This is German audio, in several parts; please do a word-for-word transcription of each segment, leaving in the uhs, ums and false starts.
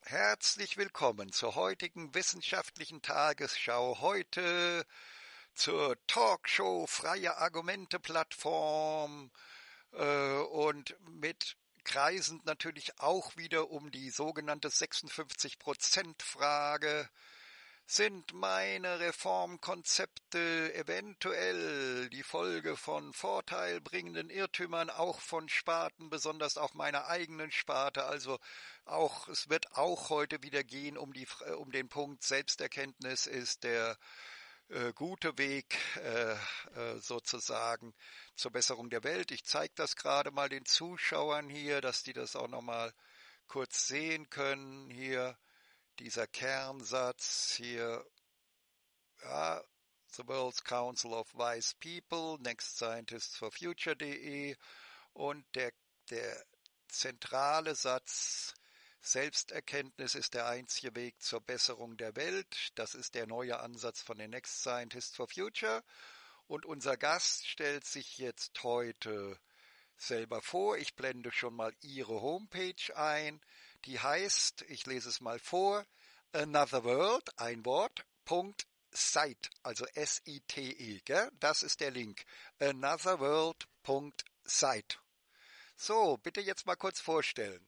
Herzlich willkommen zur heutigen wissenschaftlichen Tagesschau. Heute zur Talkshow Freie Argumente Plattform äh, und mit kreisend natürlich auch wieder um die sogenannte sechsundfünfzig-Prozent-Frage. Sind meine Reformkonzepte eventuell die Folge von vorteilbringenden Irrtümern, auch von Sparten, besonders auch meiner eigenen Sparte? Also auch, es wird auch heute wieder gehen um die, um den Punkt, Selbsterkenntnis ist der äh, gute Weg äh, äh, sozusagen zur Besserung der Welt. Ich zeige das gerade mal den Zuschauern hier, dass die das auch nochmal kurz sehen können. Hier dieser Kernsatz hier, ja, The World's Council of Wise People, Next Scientists for Future punkt de und der, der zentrale Satz, Selbsterkenntnis ist der einzige Weg zur Besserung der Welt. Das ist der neue Ansatz von den Next Scientists for Future. Und unser Gast stellt sich jetzt heute selber vor. Ich blende schon mal Ihre Homepage ein. Die heißt, ich lese es mal vor, Another World, ein Wort, Punkt, Site, also S I T E, gell? Das ist der Link, another world Punkt site. So, bitte jetzt mal kurz vorstellen.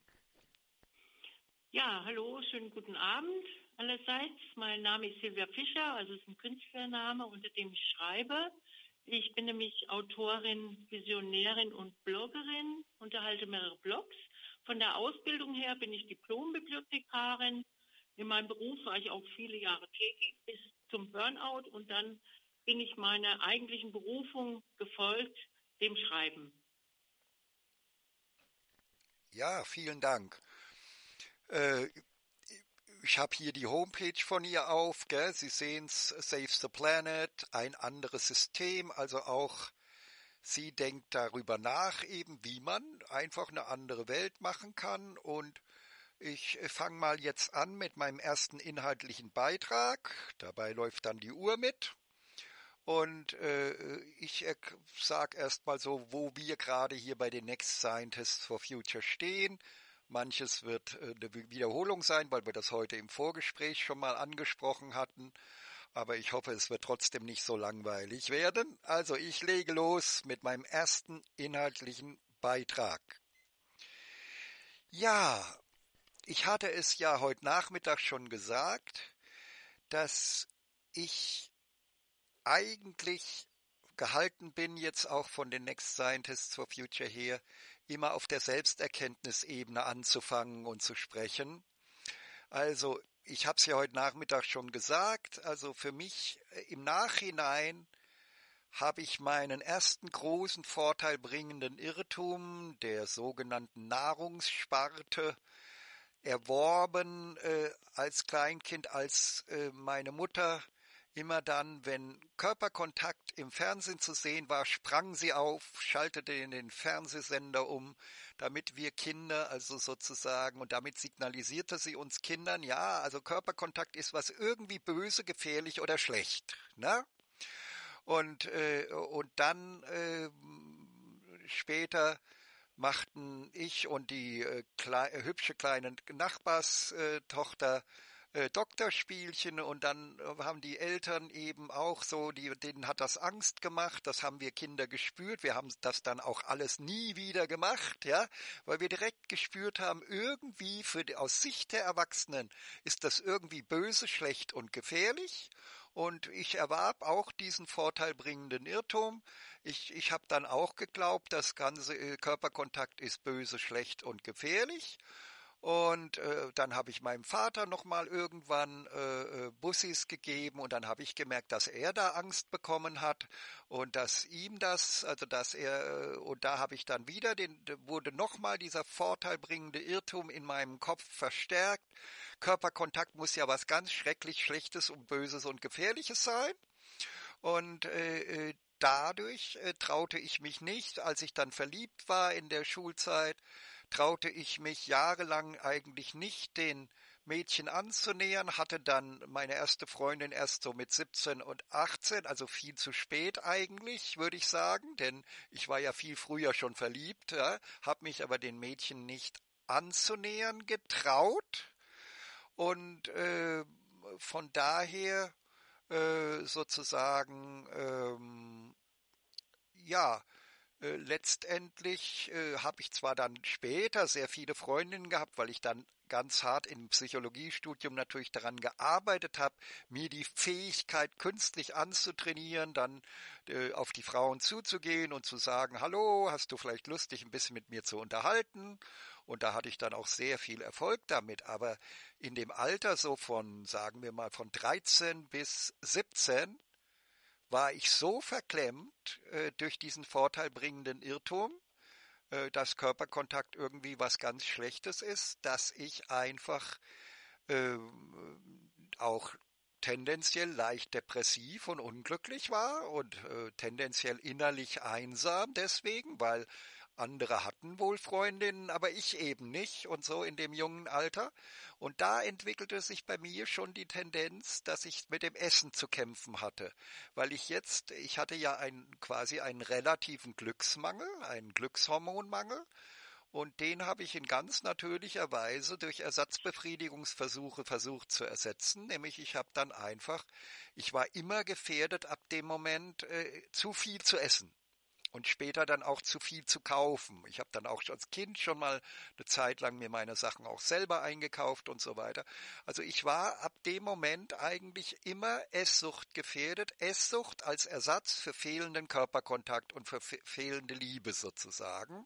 Ja, hallo, schönen guten Abend allerseits. Mein Name ist Silvia Fischer, also ist ein Künstlername, unter dem ich schreibe. Ich bin nämlich Autorin, Visionärin und Bloggerin, unterhalte mehrere Blogs. Von der Ausbildung her bin ich Diplombibliothekarin. In meinem Beruf war ich auch viele Jahre tätig bis zum Burnout und dann bin ich meiner eigentlichen Berufung gefolgt, dem Schreiben. Ja, vielen Dank. Äh, ich habe hier die Homepage von ihr auf, gell? Sie sehen es, Save the Planet, ein anderes System, also auch sie denkt darüber nach, eben wie man einfach eine andere Welt machen kann. Und ich fange mal jetzt an mit meinem ersten inhaltlichen Beitrag. Dabei läuft dann die Uhr mit. Und äh, ich äh, sage erst mal so, wo wir gerade hier bei den Next Scientists for Future stehen. Manches wird äh, eine Wiederholung sein, weil wir das heute im Vorgespräch schon mal angesprochen hatten. Aber ich hoffe, es wird trotzdem nicht so langweilig werden. Also ich lege los mit meinem ersten inhaltlichen Beitrag. Ja, ich hatte es ja heute Nachmittag schon gesagt, dass ich eigentlich gehalten bin, jetzt auch von den Next Scientists for Future her, immer auf der Selbsterkenntnisebene anzufangen und zu sprechen. Also ich habe es ja heute Nachmittag schon gesagt, also für mich äh, im Nachhinein habe ich meinen ersten großen vorteilbringenden Irrtum der sogenannten Nahrungssparte erworben äh, als Kleinkind, als äh, meine Mutter immer dann, wenn Körperkontakt im Fernsehen zu sehen war, sprang sie auf, schaltete in den Fernsehsender um, damit wir Kinder, also sozusagen, und damit signalisierte sie uns Kindern, ja, also Körperkontakt ist was irgendwie böse, gefährlich oder schlecht, ne? Und, äh, und dann äh, später machten ich und die äh, klei äh, hübsche kleine Nachbarstochter äh, Doktorspielchen und dann äh, haben die Eltern eben auch so, die, denen hat das Angst gemacht, das haben wir Kinder gespürt, wir haben das dann auch alles nie wieder gemacht, ja, weil wir direkt gespürt haben, irgendwie für die, aus Sicht der Erwachsenen ist das irgendwie böse, schlecht und gefährlich. Und ich erwarb auch diesen vorteilbringenden Irrtum. Ich, ich habe dann auch geglaubt, das ganze äh, Körperkontakt ist böse, schlecht und gefährlich. Und äh, dann habe ich meinem Vater nochmal irgendwann äh, äh, Bussis gegeben und dann habe ich gemerkt, dass er da Angst bekommen hat und dass ihm das, also dass er, äh, und da habe ich dann wieder, den, wurde nochmal dieser vorteilbringende Irrtum in meinem Kopf verstärkt. Körperkontakt muss ja was ganz schrecklich Schlechtes und Böses und Gefährliches sein. Und äh, äh, dadurch äh, traute ich mich nicht, als ich dann verliebt war in der Schulzeit, traute ich mich jahrelang eigentlich nicht, den Mädchen anzunähern, hatte dann meine erste Freundin erst so mit siebzehn und achtzehn, also viel zu spät eigentlich, würde ich sagen, denn ich war ja viel früher schon verliebt, ja, habe mich aber den Mädchen nicht anzunähern getraut. Und äh, von daher äh, sozusagen, ähm, ja, äh, letztendlich äh, habe ich zwar dann später sehr viele Freundinnen gehabt, weil ich dann ganz hart im Psychologiestudium natürlich daran gearbeitet habe, mir die Fähigkeit künstlich anzutrainieren, dann äh, auf die Frauen zuzugehen und zu sagen, hallo, hast du vielleicht Lust, dich ein bisschen mit mir zu unterhalten? Und da hatte ich dann auch sehr viel Erfolg damit. Aber in dem Alter so von, sagen wir mal, von dreizehn bis siebzehn war ich so verklemmt äh, durch diesen vorteilbringenden Irrtum, äh, dass Körperkontakt irgendwie was ganz Schlechtes ist, dass ich einfach äh, auch tendenziell leicht depressiv und unglücklich war und äh, tendenziell innerlich einsam deswegen, weil andere hatten wohl Freundinnen, aber ich eben nicht und so in dem jungen Alter. Und da entwickelte sich bei mir schon die Tendenz, dass ich mit dem Essen zu kämpfen hatte, weil ich jetzt, ich hatte ja einen, quasi einen relativen Glücksmangel, einen Glückshormonmangel. Und den habe ich in ganz natürlicher Weise durch Ersatzbefriedigungsversuche versucht zu ersetzen. Nämlich ich habe dann einfach, ich war immer gefährdet ab dem Moment äh, zu viel zu essen. Und später dann auch zu viel zu kaufen. Ich habe dann auch als Kind schon mal eine Zeit lang mir meine Sachen auch selber eingekauft und so weiter. Also ich war ab dem Moment eigentlich immer Esssucht gefährdet. Esssucht als Ersatz für fehlenden Körperkontakt und für fe fehlende Liebe sozusagen.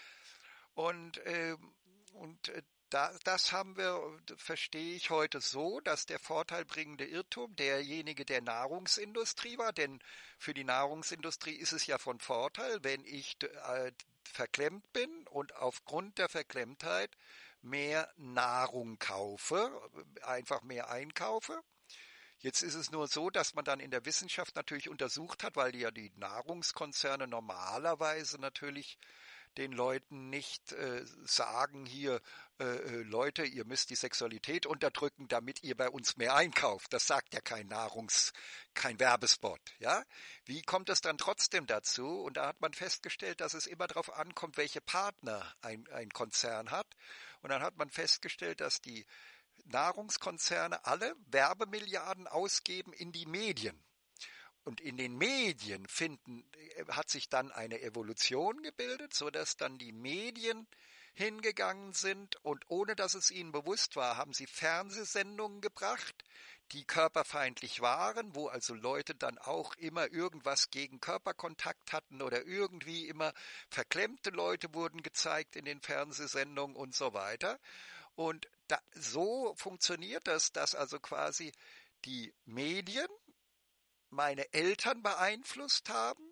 Und, äh, und äh, da, das haben wir, verstehe ich heute so, dass der vorteilbringende Irrtum derjenige der Nahrungsindustrie war, denn für die Nahrungsindustrie ist es ja von Vorteil, wenn ich äh, verklemmt bin und aufgrund der Verklemmtheit mehr Nahrung kaufe, einfach mehr einkaufe. Jetzt ist es nur so, dass man dann in der Wissenschaft natürlich untersucht hat, weil die ja die Nahrungskonzerne normalerweise natürlich den Leuten nicht äh, sagen, hier, äh, äh, Leute, ihr müsst die Sexualität unterdrücken, damit ihr bei uns mehr einkauft. Das sagt ja kein Nahrungs-, kein Werbespot, ja? Wie kommt es dann trotzdem dazu? Und da hat man festgestellt, dass es immer darauf ankommt, welche Partner ein, ein Konzern hat. Und dann hat man festgestellt, dass die Nahrungskonzerne alle Werbemilliarden ausgeben in die Medien. Und in den Medien finden, hat sich dann eine Evolution gebildet, sodass dann die Medien hingegangen sind und ohne dass es ihnen bewusst war, haben sie Fernsehsendungen gebracht, die körperfeindlich waren, wo also Leute dann auch immer irgendwas gegen Körperkontakt hatten oder irgendwie immer verklemmte Leute wurden gezeigt in den Fernsehsendungen und so weiter. Und da, so funktioniert das, dass also quasi die Medien meine Eltern beeinflusst haben.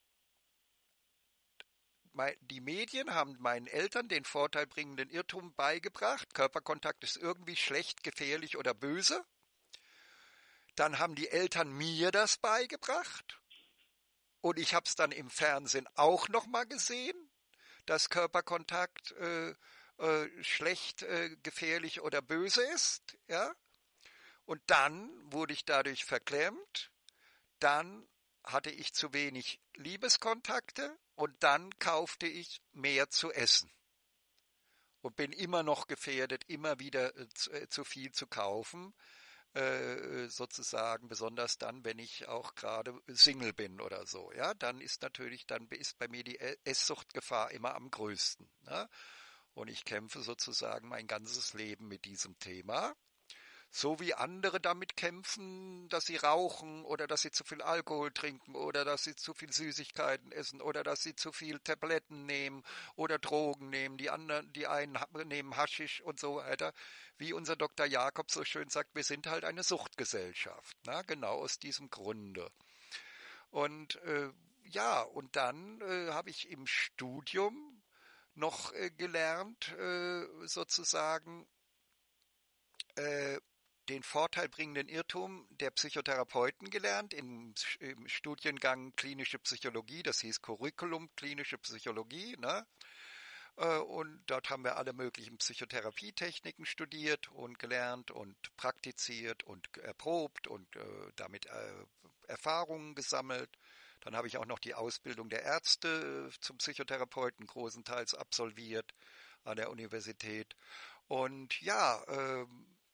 Die Medien haben meinen Eltern den vorteilbringenden Irrtum beigebracht. Körperkontakt ist irgendwie schlecht, gefährlich oder böse. Dann haben die Eltern mir das beigebracht. Und ich habe es dann im Fernsehen auch nochmal gesehen, dass Körperkontakt äh, äh, schlecht, äh, gefährlich oder böse ist. Ja? Und dann wurde ich dadurch verklemmt. Dann hatte ich zu wenig Liebeskontakte und dann kaufte ich mehr zu essen und bin immer noch gefährdet, immer wieder äh, zu, äh, zu viel zu kaufen, äh, sozusagen, besonders dann, wenn ich auch gerade Single bin oder so. Ja, dann ist natürlich, dann ist bei mir die Esssuchtgefahr immer am größten. Ne? Und ich kämpfe sozusagen mein ganzes Leben mit diesem Thema. So wie andere damit kämpfen, dass sie rauchen oder dass sie zu viel Alkohol trinken oder dass sie zu viel Süßigkeiten essen oder dass sie zu viel Tabletten nehmen oder Drogen nehmen. Die anderen, die einen nehmen Haschisch und so weiter. Wie unser Doktor Jakob so schön sagt, wir sind halt eine Suchtgesellschaft. Na, genau aus diesem Grunde. Und äh, ja, und dann äh, habe ich im Studium noch äh, gelernt, äh, sozusagen, äh, den vorteilbringenden Irrtum der Psychotherapeuten gelernt im, im Studiengang klinische Psychologie, das hieß Curriculum klinische Psychologie, ne? Und dort haben wir alle möglichen Psychotherapietechniken studiert und gelernt und praktiziert und erprobt und äh, damit äh, Erfahrungen gesammelt. Dann habe ich auch noch die Ausbildung der Ärzte zum Psychotherapeuten großenteils absolviert an der Universität. Und ja, äh,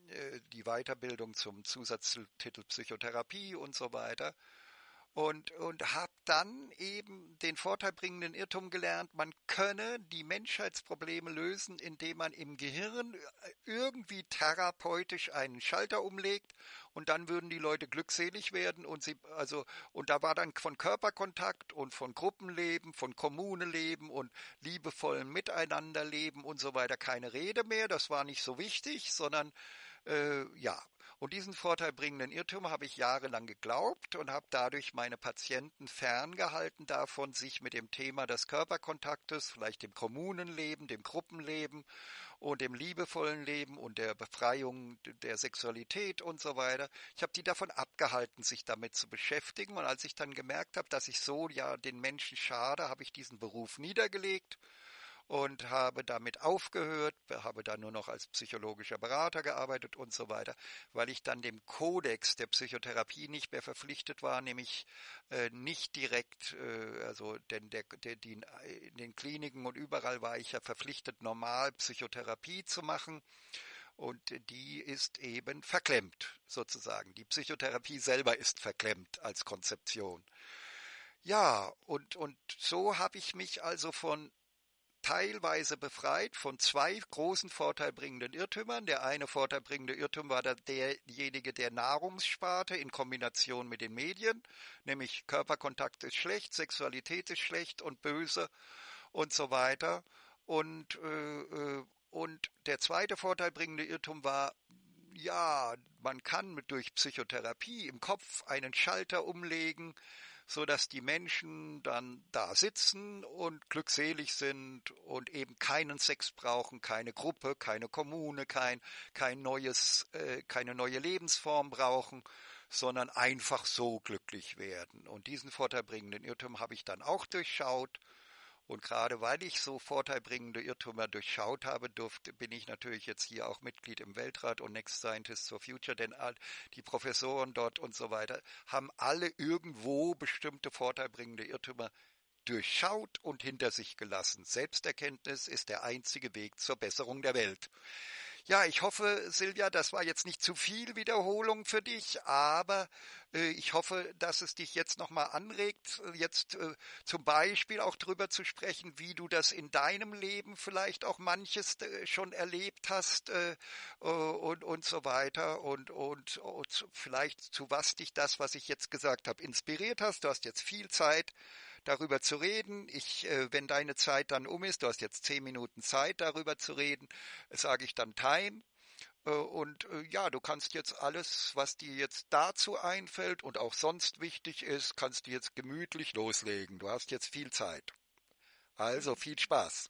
äh, die Weiterbildung zum Zusatztitel Psychotherapie und so weiter. Und, und habe dann eben den vorteilbringenden Irrtum gelernt, man könne die Menschheitsprobleme lösen, indem man im Gehirn irgendwie therapeutisch einen Schalter umlegt und dann würden die Leute glückselig werden und sie, also, und da war dann von Körperkontakt und von Gruppenleben, von Kommuneleben und liebevollem Miteinanderleben und so weiter keine Rede mehr. Das war nicht so wichtig, sondern äh, ja, und diesen vorteilbringenden Irrtum habe ich jahrelang geglaubt und habe dadurch meine Patienten ferngehalten davon, sich mit dem Thema des Körperkontaktes, vielleicht dem Kommunenleben, dem Gruppenleben und dem liebevollen Leben und der Befreiung der Sexualität und so weiter. Ich habe die davon abgehalten, sich damit zu beschäftigen. Und als ich dann gemerkt habe, dass ich so ja den Menschen schade, habe ich diesen Beruf niedergelegt und habe damit aufgehört, habe dann nur noch als psychologischer Berater gearbeitet und so weiter, weil ich dann dem Kodex der Psychotherapie nicht mehr verpflichtet war, nämlich äh, nicht direkt, äh, also denn der, der, die, in den Kliniken und überall war ich ja verpflichtet, normal Psychotherapie zu machen. Und die ist eben verklemmt, sozusagen. Die Psychotherapie selber ist verklemmt als Konzeption. Ja, und, und so habe ich mich also von teilweise befreit von zwei großen vorteilbringenden Irrtümern. Der eine vorteilbringende Irrtum war derjenige der Nahrungssparte in Kombination mit den Medien, nämlich Körperkontakt ist schlecht, Sexualität ist schlecht und böse und so weiter. Und, äh, und der zweite vorteilbringende Irrtum war, ja, man kann mit, durch Psychotherapie im Kopf einen Schalter umlegen, so dass die Menschen dann da sitzen und glückselig sind und eben keinen Sex brauchen, keine Gruppe, keine Kommune, kein, kein neues, äh, keine neue Lebensform brauchen, sondern einfach so glücklich werden. Und diesen vorteilbringenden Irrtum habe ich dann auch durchschaut. Und gerade weil ich so vorteilbringende Irrtümer durchschaut habe, durfte, bin ich natürlich jetzt hier auch Mitglied im Weltrat und Next Scientists for Future, denn die Professoren dort und so weiter haben alle irgendwo bestimmte vorteilbringende Irrtümer durchschaut und hinter sich gelassen. Selbsterkenntnis ist der einzige Weg zur Besserung der Welt. Ja, ich hoffe, Silvia, das war jetzt nicht zu viel Wiederholung für dich, aber äh, ich hoffe, dass es dich jetzt nochmal anregt, jetzt äh, zum Beispiel auch drüber zu sprechen, wie du das in deinem Leben vielleicht auch manches äh, schon erlebt hast äh, und, und so weiter und, und, und vielleicht zu was dich das, was ich jetzt gesagt habe, inspiriert hast. Du hast jetzt viel Zeit, darüber zu reden. Ich, äh, wenn deine Zeit dann um ist, du hast jetzt zehn Minuten Zeit, darüber zu reden, sage ich dann Time. Äh, und äh, ja, du kannst jetzt alles, was dir jetzt dazu einfällt und auch sonst wichtig ist, kannst du jetzt gemütlich loslegen. Du hast jetzt viel Zeit. Also viel Spaß.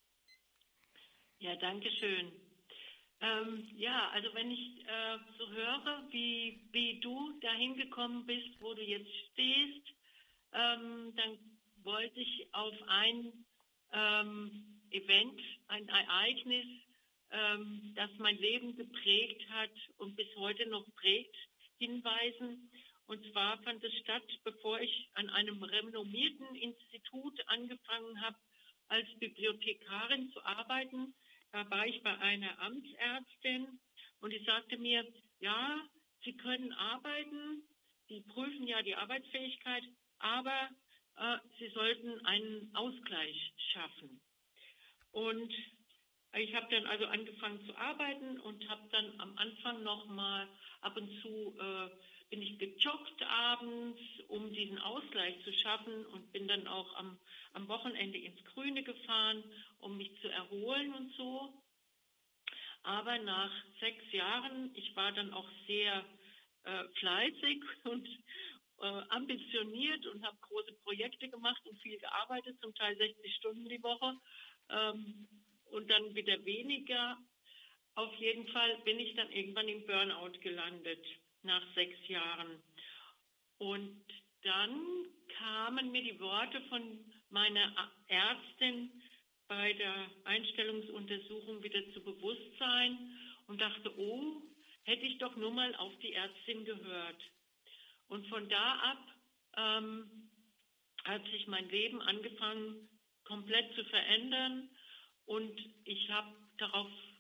Ja, danke schön. Ähm, ja, also wenn ich äh, so höre, wie, wie du dahin gekommen bist, wo du jetzt stehst, ähm, dann wollte ich auf ein ähm, Event, ein Ereignis, ähm, das mein Leben geprägt hat und bis heute noch prägt, hinweisen. Und zwar fand es statt, bevor ich an einem renommierten Institut angefangen habe, als Bibliothekarin zu arbeiten. Da war ich bei einer Amtsärztin und die sagte mir, ja, Sie können arbeiten, die prüfen ja die Arbeitsfähigkeit, aber äh, Sie sollten einen Ausgleich schaffen. Und ich habe dann also angefangen zu arbeiten und habe dann am Anfang noch mal ab und zu äh, bin ich gejoggt abends, um diesen Ausgleich zu schaffen und bin dann auch am, am Wochenende ins Grüne gefahren, um mich zu erholen und so. Aber nach sechs Jahren, ich war dann auch sehr äh, fleißig und äh, ambitioniert und habe große Projekte gemacht und viel gearbeitet, zum Teil sechzig Stunden die Woche. Ähm, und dann wieder weniger. Auf jeden Fall bin ich dann irgendwann im Burnout gelandet, nach sechs Jahren. Und dann kamen mir die Worte von meiner Ärztin bei der Einstellungsuntersuchung wieder zu Bewusstsein und dachte, oh, hätte ich doch nur mal auf die Ärztin gehört. Und von da ab ähm, hat sich mein Leben angefangen, komplett zu verändern. Und ich habe darauf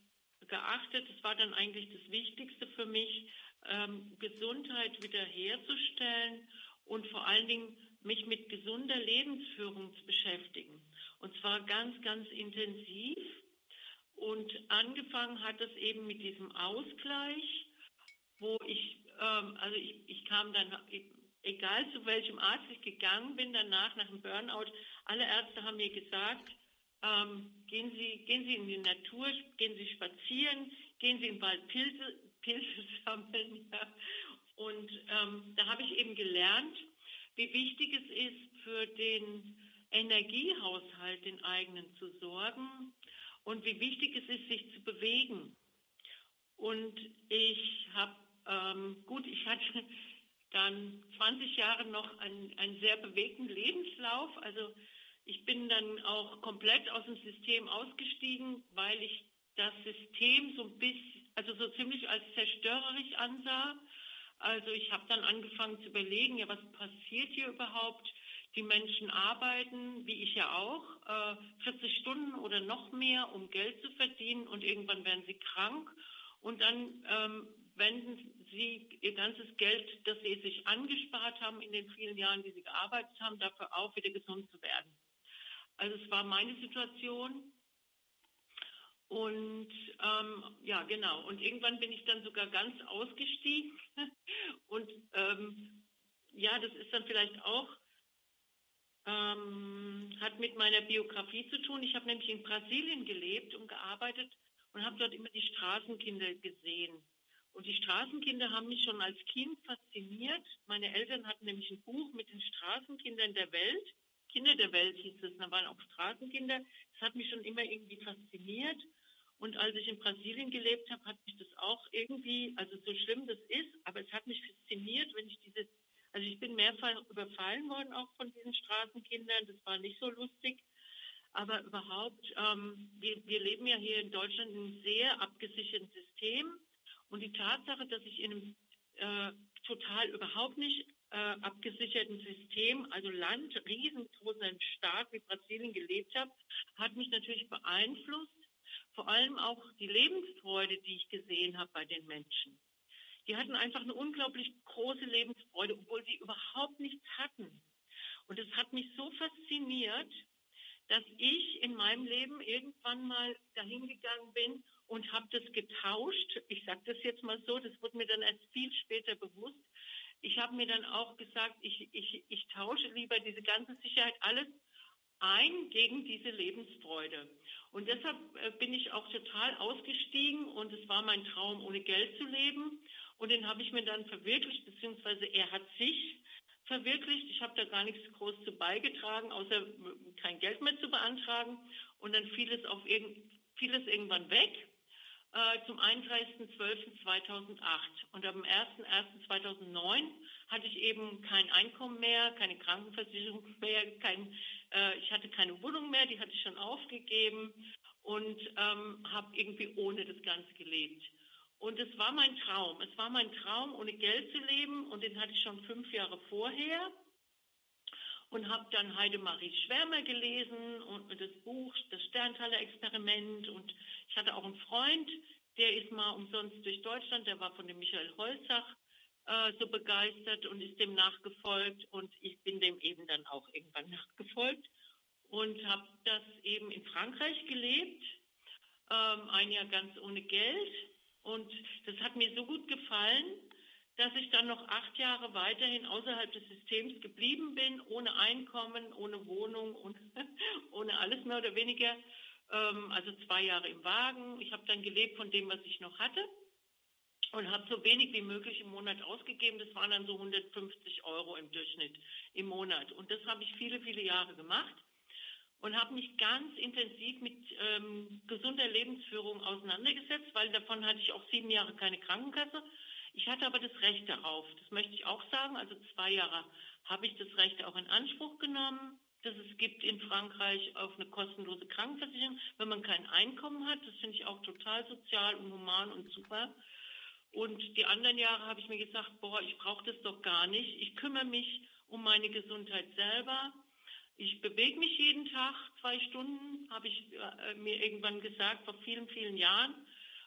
geachtet. Das war dann eigentlich das Wichtigste für mich, ähm, Gesundheit wiederherzustellen und vor allen Dingen mich mit gesunder Lebensführung zu beschäftigen. Und zwar ganz, ganz intensiv. Und angefangen hat es eben mit diesem Ausgleich, wo ich, ähm, also ich, ich kam dann, egal zu welchem Arzt ich gegangen bin, danach nach dem Burnout, alle Ärzte haben mir gesagt, ähm, gehen Sie, gehen Sie in die Natur, gehen Sie spazieren, gehen Sie im Wald Pilze, Pilze sammeln. Ja. Und ähm, da habe ich eben gelernt, wie wichtig es ist, für den Energiehaushalt, den eigenen, zu sorgen und wie wichtig es ist, sich zu bewegen. Und ich habe, ähm, gut, ich hatte dann zwanzig Jahre noch einen, einen sehr bewegten Lebenslauf. Also ich bin dann auch komplett aus dem System ausgestiegen, weil ich das System so ein bisschen, also so ziemlich als zerstörerisch ansah. Also ich habe dann angefangen zu überlegen, ja, was passiert hier überhaupt? Die Menschen arbeiten, wie ich ja auch, äh, vierzig Stunden oder noch mehr, um Geld zu verdienen, und irgendwann werden sie krank und dann ähm, wenden sie ihr ganzes Geld, das sie sich angespart haben in den vielen Jahren, die sie gearbeitet haben, dafür auf, wieder gesund zu werden. Also es war meine Situation. Und ähm, ja, genau. Und irgendwann bin ich dann sogar ganz ausgestiegen. Und ähm, ja, das ist dann vielleicht auch, ähm, hat mit meiner Biografie zu tun. Ich habe nämlich in Brasilien gelebt und gearbeitet und habe dort immer die Straßenkinder gesehen. Und die Straßenkinder haben mich schon als Kind fasziniert. Meine Eltern hatten nämlich ein Buch mit den Straßenkindern der Welt. Kinder der Welt hieß es, da waren auch Straßenkinder. Das hat mich schon immer irgendwie fasziniert. Und als ich in Brasilien gelebt habe, hat mich das auch irgendwie, also so schlimm das ist, aber es hat mich fasziniert, wenn ich diese, also ich bin mehrfach überfallen worden auch von diesen Straßenkindern, das war nicht so lustig. Aber überhaupt, ähm, wir, wir leben ja hier in Deutschland in einem sehr abgesicherten System. Und die Tatsache, dass ich in einem äh, total überhaupt nicht äh, abgesicherten System, also Land, riesengroßer Staat wie Brasilien gelebt habe, hat mich natürlich beeinflusst. Vor allem auch die Lebensfreude, die ich gesehen habe bei den Menschen. Die hatten einfach eine unglaublich große Lebensfreude, obwohl sie überhaupt nichts hatten. Und es hat mich so fasziniert, dass ich in meinem Leben irgendwann mal dahin gegangen bin und habe das getauscht. Ich sage das jetzt mal so, das wurde mir dann erst viel später bewusst. Ich habe mir dann auch gesagt, ich, ich, ich tausche lieber diese ganze Sicherheit, alles ein gegen diese Lebensfreude. Und deshalb äh, bin ich auch total ausgestiegen und es war mein Traum, ohne Geld zu leben. Und den habe ich mir dann verwirklicht, beziehungsweise er hat sich verwirklicht. Ich habe da gar nichts groß zu beigetragen, außer äh, kein Geld mehr zu beantragen. Und dann fiel es, auf irgend, fiel es irgendwann weg äh, zum einunddreißigsten zwölften zweitausendacht. Und am ersten ersten zweitausendneun hatte ich eben kein Einkommen mehr, keine Krankenversicherung mehr, kein, äh, ich hatte keine Wohnung mehr, die hatte ich schon aufgegeben und ähm, habe irgendwie ohne das Ganze gelebt. Und es war mein Traum. Es war mein Traum, ohne Geld zu leben, und den hatte ich schon fünf Jahre vorher und habe dann Heidemarie Schwärmer gelesen und das Buch, das Sterntaler-Experiment, und ich hatte auch einen Freund, der ist mal umsonst durch Deutschland, der war von dem Michael Holzach äh, so begeistert und ist dem nachgefolgt, und ich bin dem eben dann auch irgendwann nachgefolgt und habe das eben in Frankreich gelebt, ähm, ein Jahr ganz ohne Geld, und das hat mir so gut gefallen, dass ich dann noch acht Jahre weiterhin außerhalb des Systems geblieben bin, ohne Einkommen, ohne Wohnung, ohne, ohne alles mehr oder weniger. Ähm, also zwei Jahre im Wagen. Ich habe dann gelebt von dem, was ich noch hatte, und habe so wenig wie möglich im Monat ausgegeben. Das waren dann so hundertfünfzig Euro im Durchschnitt im Monat. Und das habe ich viele, viele Jahre gemacht und habe mich ganz intensiv mit ähm, gesunder Lebensführung auseinandergesetzt, weil davon hatte ich auch sieben Jahre keine Krankenkasse. Ich hatte aber das Recht darauf, das möchte ich auch sagen. Also zwei Jahre habe ich das Recht auch in Anspruch genommen, dass es gibt in Frankreich auf eine kostenlose Krankenversicherung, wenn man kein Einkommen hat. Das finde ich auch total sozial und human und super. Und die anderen Jahre habe ich mir gesagt, boah, ich brauche das doch gar nicht. Ich kümmere mich um meine Gesundheit selber. Ich bewege mich jeden Tag zwei Stunden, habe ich äh, mir irgendwann gesagt, vor vielen, vielen Jahren.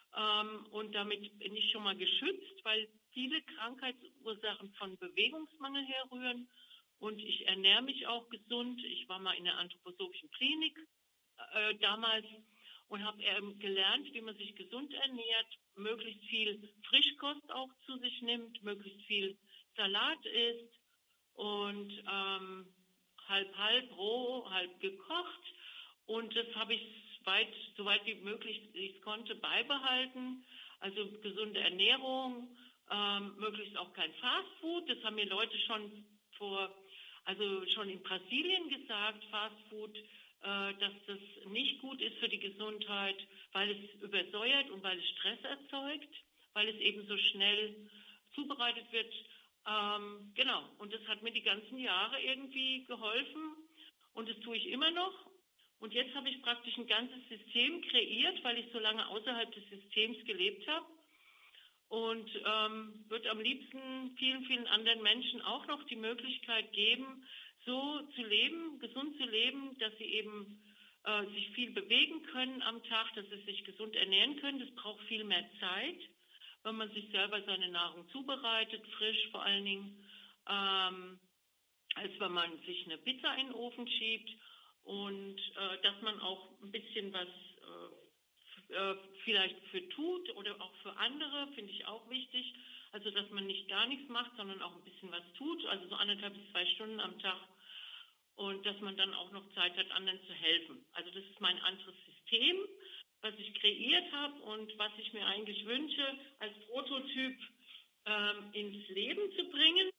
Ähm, und damit bin ich schon mal geschützt, weil viele Krankheitsursachen von Bewegungsmangel herrühren. Und ich ernähre mich auch gesund. Ich war mal in der anthroposophischen Klinik äh, damals und habe ähm, gelernt, wie man sich gesund ernährt, möglichst viel Frischkost auch zu sich nimmt, möglichst viel Salat isst und ähm, halb halb roh, halb gekocht. Und das habe ich weit, so weit wie möglich ich es konnte beibehalten. Also gesunde Ernährung, ähm, möglichst auch kein Fastfood. Das haben mir Leute schon vor, also schon in Brasilien gesagt, Fastfood, äh, dass das nicht gut ist für die Gesundheit, weil es übersäuert und weil es Stress erzeugt, weil es eben so schnell zubereitet wird. Ähm, genau, und das hat mir die ganzen Jahre irgendwie geholfen und das tue ich immer noch. Und jetzt habe ich praktisch ein ganzes System kreiert, weil ich so lange außerhalb des Systems gelebt habe und ähm, würde am liebsten vielen, vielen anderen Menschen auch noch die Möglichkeit geben, so zu leben, gesund zu leben, dass sie eben äh, sich viel bewegen können am Tag, dass sie sich gesund ernähren können. Das braucht viel mehr Zeit, wenn man sich selber seine Nahrung zubereitet, frisch vor allen Dingen, ähm, als wenn man sich eine Pizza in den Ofen schiebt. Und äh, dass man auch ein bisschen was äh, äh, vielleicht für tut oder auch für andere, finde ich auch wichtig. Also dass man nicht gar nichts macht, sondern auch ein bisschen was tut, also so anderthalb bis zwei Stunden am Tag. Und dass man dann auch noch Zeit hat, anderen zu helfen. Also das ist mein anderes System, was ich kreiert habe und was ich mir eigentlich wünsche, als Prototyp ähm, ins Leben zu bringen.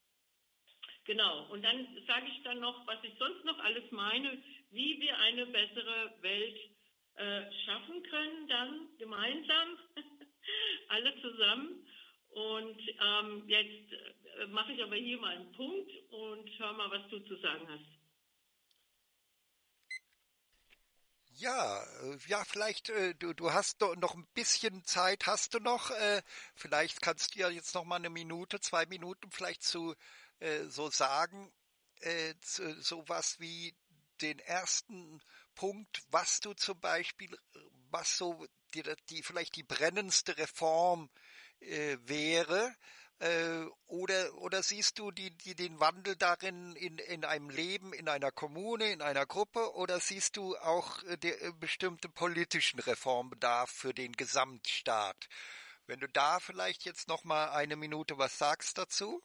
Genau, und dann sage ich dann noch, was ich sonst noch alles meine, wie wir eine bessere Welt äh, schaffen können, dann gemeinsam, alle zusammen. Und ähm, jetzt äh, mache ich aber hier mal einen Punkt und hör mal, was du zu sagen hast. Ja, äh, ja, vielleicht, äh, du, du hast doch noch ein bisschen Zeit, hast du noch, äh, vielleicht kannst du ja jetzt noch mal eine Minute, zwei Minuten vielleicht zu äh, so sagen, äh, zu, sowas wie den ersten Punkt, was du zum Beispiel, äh, was so die, die vielleicht die brennendste Reform äh, wäre, äh, oder, oder siehst du die, die, den Wandel darin in, in einem Leben, in einer Kommune, in einer Gruppe, oder siehst du auch äh, der, äh, bestimmte politischen Reformbedarf für den Gesamtstaat? Wenn du da vielleicht jetzt noch mal eine Minute was sagst dazu?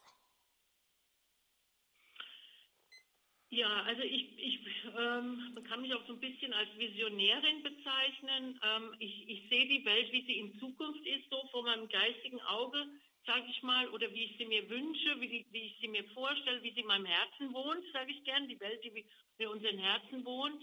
Ja, also ich, ich ähm, man kann mich auch so ein bisschen als Visionärin bezeichnen. Ähm, ich, ich sehe die Welt, wie sie in Zukunft ist, so vor meinem geistigen Auge, sage ich mal, oder wie ich sie mir wünsche, wie, die, wie ich sie mir vorstelle, wie sie in meinem Herzen wohnt, sage ich gern, die Welt, die in unseren Herzen wohnt.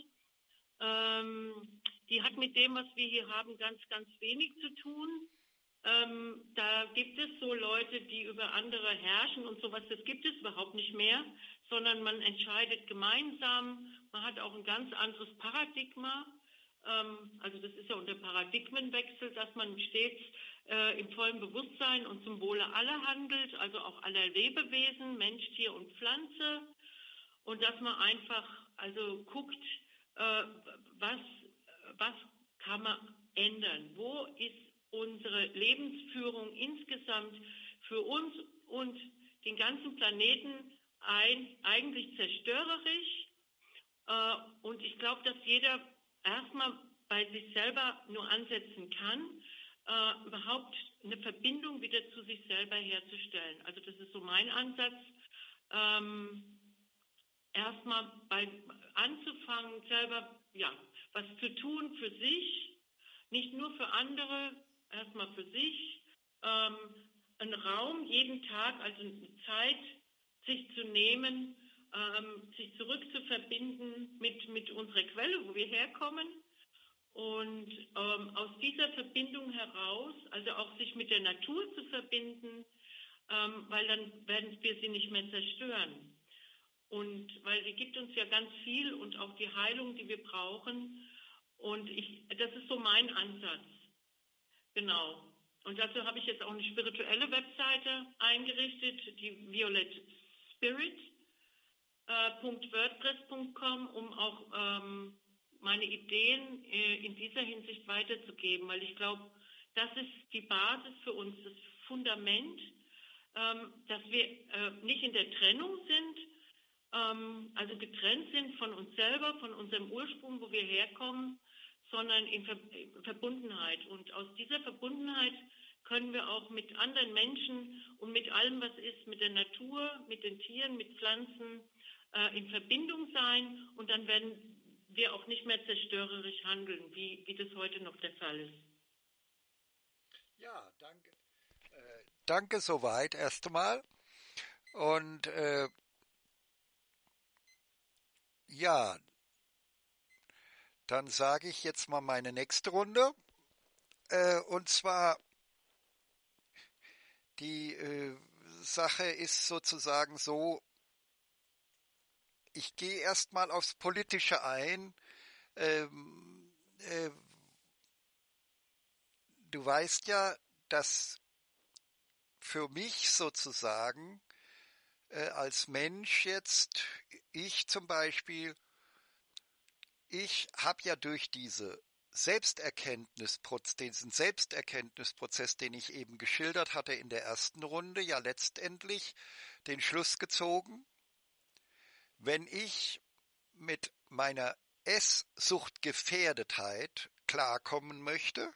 Ähm, die hat mit dem, was wir hier haben, ganz, ganz wenig zu tun. Ähm, da gibt es so Leute, die über andere herrschen und sowas, das gibt es überhaupt nicht mehr, sondern man entscheidet gemeinsam, man hat auch ein ganz anderes Paradigma. Ähm, also das ist ja unter Paradigmenwechsel, dass man stets äh, im vollen Bewusstsein und zum Wohle aller handelt, also auch aller Lebewesen, Mensch, Tier und Pflanze. Und dass man einfach also guckt, äh, was, was kann man ändern, wo ist unsere Lebensführung insgesamt für uns und den ganzen Planeten ein, eigentlich zerstörerisch. Äh, und ich glaube, dass jeder erstmal bei sich selber nur ansetzen kann, äh, überhaupt eine Verbindung wieder zu sich selber herzustellen. Also das ist so mein Ansatz. Ähm, erstmal bei anzufangen, selber ja was zu tun für sich, nicht nur für andere, erstmal für sich, ähm, einen Raum jeden Tag, also eine Zeit, sich zu nehmen, ähm, sich zurückzuverbinden mit, mit unserer Quelle, wo wir herkommen. Und ähm, aus dieser Verbindung heraus, also auch sich mit der Natur zu verbinden, ähm, weil dann werden wir sie nicht mehr zerstören. Und weil sie gibt uns ja ganz viel und auch die Heilung, die wir brauchen. Und ich, das ist so mein Ansatz. Genau. Und dazu habe ich jetzt auch eine spirituelle Webseite eingerichtet, die Violet Spirit äh, .wordpress Punkt com, um auch ähm, meine Ideen äh, in dieser Hinsicht weiterzugeben, weil ich glaube, Das ist die Basis für uns, das Fundament, ähm, dass wir äh, nicht in der Trennung sind, ähm, also getrennt sind von uns selber, von unserem Ursprung, wo wir herkommen, sondern in Ver- Verbundenheit. Und aus dieser Verbundenheit können wir auch mit anderen Menschen und mit allem, was ist, mit der Natur, mit den Tieren, mit Pflanzen äh, in Verbindung sein. Und dann werden wir auch nicht mehr zerstörerisch handeln, wie, wie das heute noch der Fall ist. Ja, danke. Äh, danke soweit erst einmal. Und äh, ja, dann sage ich jetzt mal meine nächste Runde. Äh, und zwar, die äh, Sache ist sozusagen so, ich gehe erstmal aufs Politische ein. Ähm, äh, du weißt ja, dass für mich sozusagen äh, als Mensch jetzt, ich zum Beispiel, ich habe ja durch diese Selbsterkenntnisprozess, diesen Selbsterkenntnisprozess, den ich eben geschildert hatte in der ersten Runde, ja letztendlich den Schluss gezogen, wenn ich mit meiner Esssuchtgefährdetheit klarkommen möchte,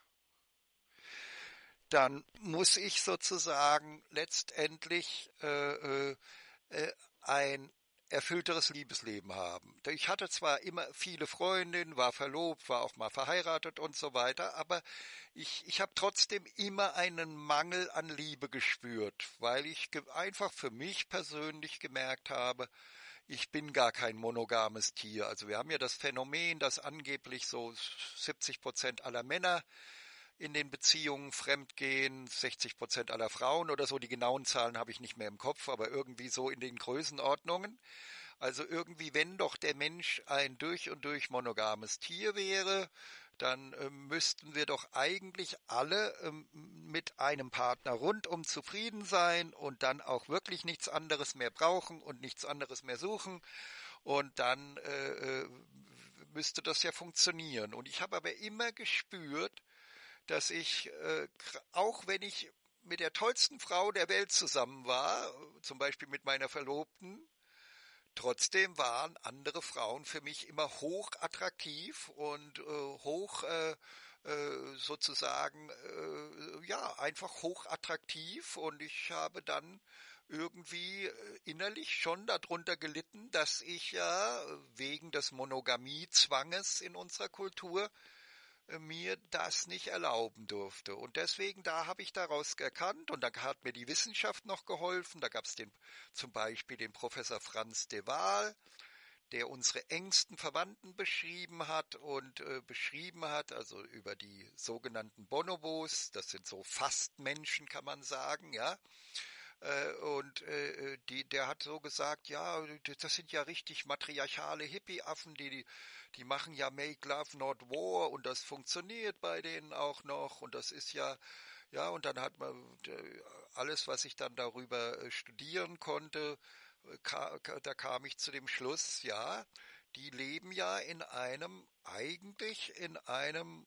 dann muss ich sozusagen letztendlich äh, äh, ein erfüllteres Liebesleben haben. Ich hatte zwar immer viele Freundinnen, war verlobt, war auch mal verheiratet und so weiter, aber ich, ich habe trotzdem immer einen Mangel an Liebe gespürt, weil ich einfach für mich persönlich gemerkt habe, ich bin gar kein monogames Tier. Also wir haben ja das Phänomen, dass angeblich so siebzig Prozent aller Männer in den Beziehungen fremdgehen, sechzig Prozent aller Frauen oder so. Die genauen Zahlen habe ich nicht mehr im Kopf, aber irgendwie so in den Größenordnungen. Also irgendwie, wenn doch der Mensch ein durch und durch monogames Tier wäre, dann äh, müssten wir doch eigentlich alle ähm, mit einem Partner rundum zufrieden sein und dann auch wirklich nichts anderes mehr brauchen und nichts anderes mehr suchen. Und dann äh, äh, müsste das ja funktionieren. Und ich habe aber immer gespürt, dass ich, äh, auch wenn ich mit der tollsten Frau der Welt zusammen war, zum Beispiel mit meiner Verlobten, trotzdem waren andere Frauen für mich immer hoch attraktiv und äh, hoch äh, äh, sozusagen, äh, ja, einfach hoch attraktiv. Und ich habe dann irgendwie äh, innerlich schon darunter gelitten, dass ich ja wegen des Monogamiezwanges in unserer Kultur mir das nicht erlauben durfte. Und deswegen, da habe ich daraus erkannt, und da hat mir die Wissenschaft noch geholfen, da gab es den, zum Beispiel den Professor Franz de Waal, der unsere engsten Verwandten beschrieben hat und äh, beschrieben hat, also über die sogenannten Bonobos, das sind so Fastmenschen, kann man sagen, ja. Äh, und äh, die, der hat so gesagt, ja, das sind ja richtig matriarchale Hippie-Affen, die, die, die machen ja Make Love Not War und das funktioniert bei denen auch noch und das ist ja, ja, und dann hat man äh, alles, was ich dann darüber äh, studieren konnte, äh, ka, da kam ich zu dem Schluss, ja, die leben ja in einem, eigentlich in einem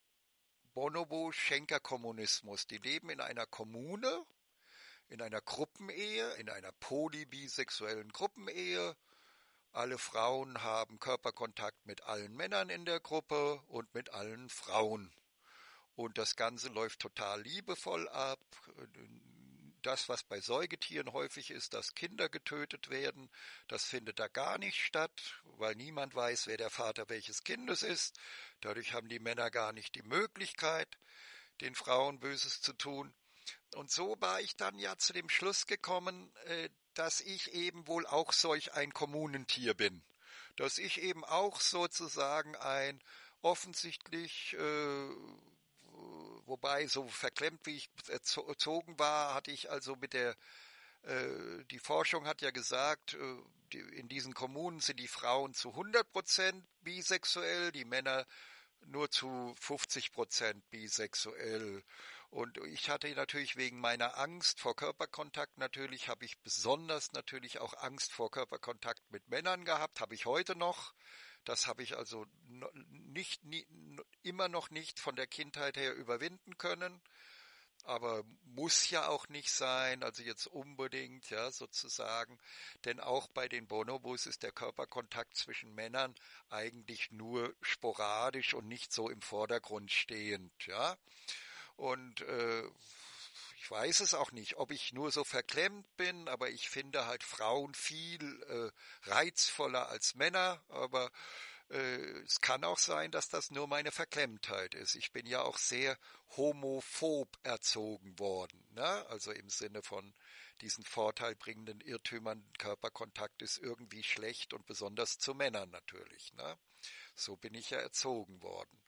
Bonobo-Schenker-Kommunismus. Die leben in einer Kommune, in einer Gruppenehe, in einer polybisexuellen Gruppenehe. Alle Frauen haben Körperkontakt mit allen Männern in der Gruppe und mit allen Frauen. Und das Ganze läuft total liebevoll ab. Das, was bei Säugetieren häufig ist, dass Kinder getötet werden, das findet da gar nicht statt, weil niemand weiß, wer der Vater welches Kindes ist. Dadurch haben die Männer gar nicht die Möglichkeit, den Frauen Böses zu tun. Und so war ich dann ja zu dem Schluss gekommen, dass ich eben wohl auch solch ein Kommunentier bin. Dass ich eben auch sozusagen ein offensichtlich, äh, wobei so verklemmt wie ich erzogen war, hatte ich also mit der, äh, die Forschung hat ja gesagt, äh, die, in diesen Kommunen sind die Frauen zu hundert Prozent bisexuell, die Männer nur zu fünfzig Prozent bisexuell. Und ich hatte natürlich wegen meiner Angst vor Körperkontakt, natürlich habe ich besonders natürlich auch Angst vor Körperkontakt mit Männern gehabt, habe ich heute noch. Das habe ich also nicht, nie, immer noch nicht von der Kindheit her überwinden können. Aber muss ja auch nicht sein, also jetzt unbedingt, ja, sozusagen. Denn auch bei den Bonobos ist der Körperkontakt zwischen Männern eigentlich nur sporadisch und nicht so im Vordergrund stehend, ja. Und äh, ich weiß es auch nicht, ob ich nur so verklemmt bin, aber ich finde halt Frauen viel äh, reizvoller als Männer, aber äh, es kann auch sein, dass das nur meine Verklemmtheit ist. Ich bin ja auch sehr homophob erzogen worden, ne? Also im Sinne von diesen vorteilbringenden Irrtümern, Körperkontakt ist irgendwie schlecht und besonders zu Männern natürlich, ne? So bin ich ja erzogen worden.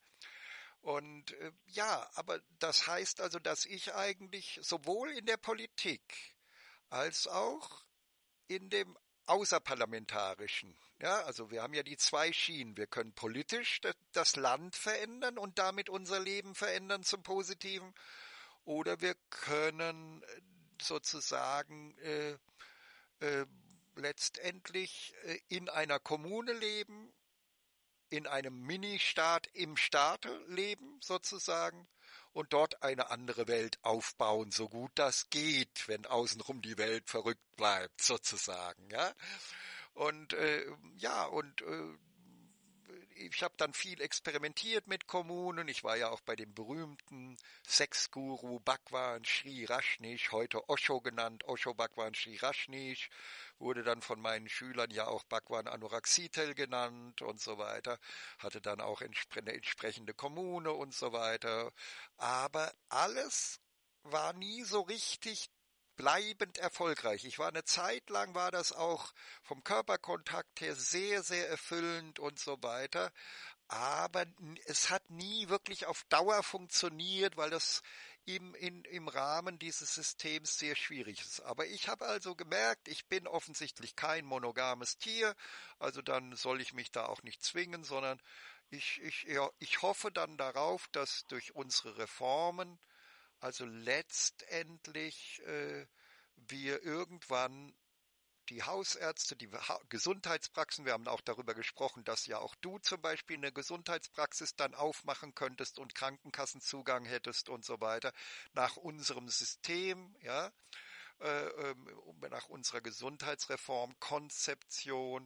Und äh, ja, aber das heißt also, dass ich eigentlich sowohl in der Politik als auch in dem Außerparlamentarischen, ja, also wir haben ja die zwei Schienen. Wir können politisch das Land verändern und damit unser Leben verändern zum Positiven, oder wir können sozusagen äh, äh, letztendlich äh, in einer Kommune leben, in einem Ministaat im Staate leben sozusagen und dort eine andere Welt aufbauen, so gut das geht, wenn außenrum die Welt verrückt bleibt sozusagen, ja. Und äh, ja, und äh, ich habe dann viel experimentiert mit Kommunen. Ich war ja auch bei dem berühmten Sexguru Bhagwan Sri Rajneesh, heute Osho genannt, Osho Bhagwan Sri Rajneesh, wurde dann von meinen Schülern ja auch Bhagwan Anurag Sitel genannt und so weiter, hatte dann auch eine entsprechende Kommune und so weiter. Aber alles war nie so richtig bleibend erfolgreich. Ich war eine Zeit lang, war das auch vom Körperkontakt her sehr, sehr erfüllend und so weiter. Aber es hat nie wirklich auf Dauer funktioniert, weil das im, in, im Rahmen dieses Systems sehr schwierig ist. Aber ich habe also gemerkt, ich bin offensichtlich kein monogames Tier, also dann soll ich mich da auch nicht zwingen, sondern ich, ich, ja, ich hoffe dann darauf, dass durch unsere Reformen also letztendlich äh, wir irgendwann die Hausärzte, die ha- Gesundheitspraxen, wir haben auch darüber gesprochen, dass ja auch du zum Beispiel eine Gesundheitspraxis dann aufmachen könntest und Krankenkassenzugang hättest und so weiter, nach unserem System, ja, äh, ähm, nach unserer Gesundheitsreform, Konzeption.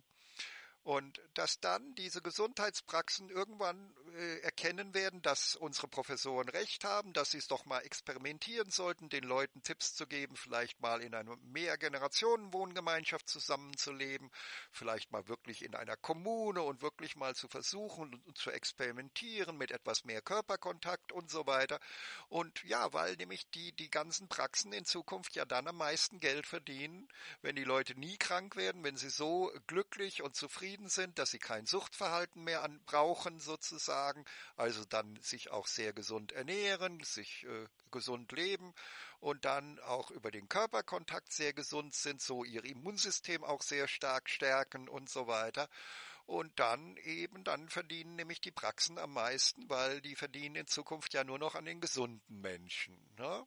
Und dass dann diese Gesundheitspraxen irgendwann äh, erkennen werden, dass unsere Professoren recht haben, dass sie es doch mal experimentieren sollten, den Leuten Tipps zu geben, vielleicht mal in einer Mehrgenerationen-Wohngemeinschaft zusammenzuleben, vielleicht mal wirklich in einer Kommune und wirklich mal zu versuchen und, und zu experimentieren mit etwas mehr Körperkontakt und so weiter. Und ja, weil nämlich die, die ganzen Praxen in Zukunft ja dann am meisten Geld verdienen, wenn die Leute nie krank werden, wenn sie so glücklich und zufrieden sind, dass sie kein Suchtverhalten mehr an, brauchen sozusagen, also dann sich auch sehr gesund ernähren, sich äh, gesund leben und dann auch über den Körperkontakt sehr gesund sind, so ihr Immunsystem auch sehr stark stärken und so weiter. Und dann eben, dann verdienen nämlich die Praxen am meisten, weil die verdienen in Zukunft ja nur noch an den gesunden Menschen, ne?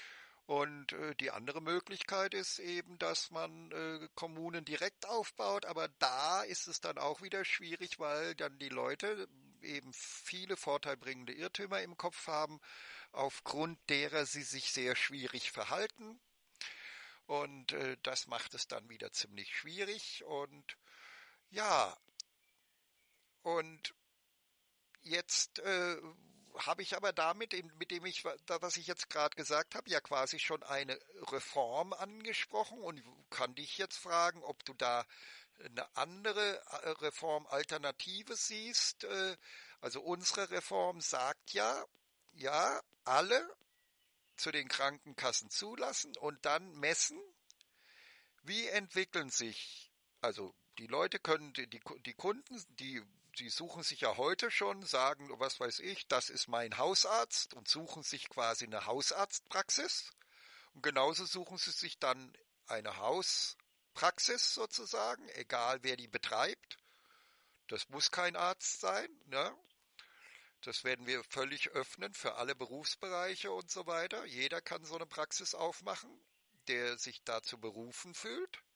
Und äh, die andere Möglichkeit ist eben, dass man äh, Kommunen direkt aufbaut, aber da ist es dann auch wieder schwierig, weil dann die Leute eben viele vorteilbringende Irrtümer im Kopf haben, aufgrund derer sie sich sehr schwierig verhalten. Und äh, das macht es dann wieder ziemlich schwierig. Und ja, und jetzt äh, habe ich aber damit, mit dem ich, was ich jetzt gerade gesagt habe, ja quasi schon eine Reform angesprochen und kann dich jetzt fragen, ob du da eine andere Reformalternative siehst. Also unsere Reform sagt ja, ja, alle zu den Krankenkassen zulassen und dann messen, wie entwickeln sich, also die Leute können, die, die, die Kunden, die, die suchen sich ja heute schon, sagen, was weiß ich, das ist mein Hausarzt und suchen sich quasi eine Hausarztpraxis. Und genauso suchen sie sich dann eine Hauspraxis sozusagen, egal wer die betreibt. Das muss kein Arzt sein, ne? Das werden wir völlig öffnen für alle Berufsbereiche und so weiter. Jeder kann so eine Praxis aufmachen, der sich dazu berufen fühlt.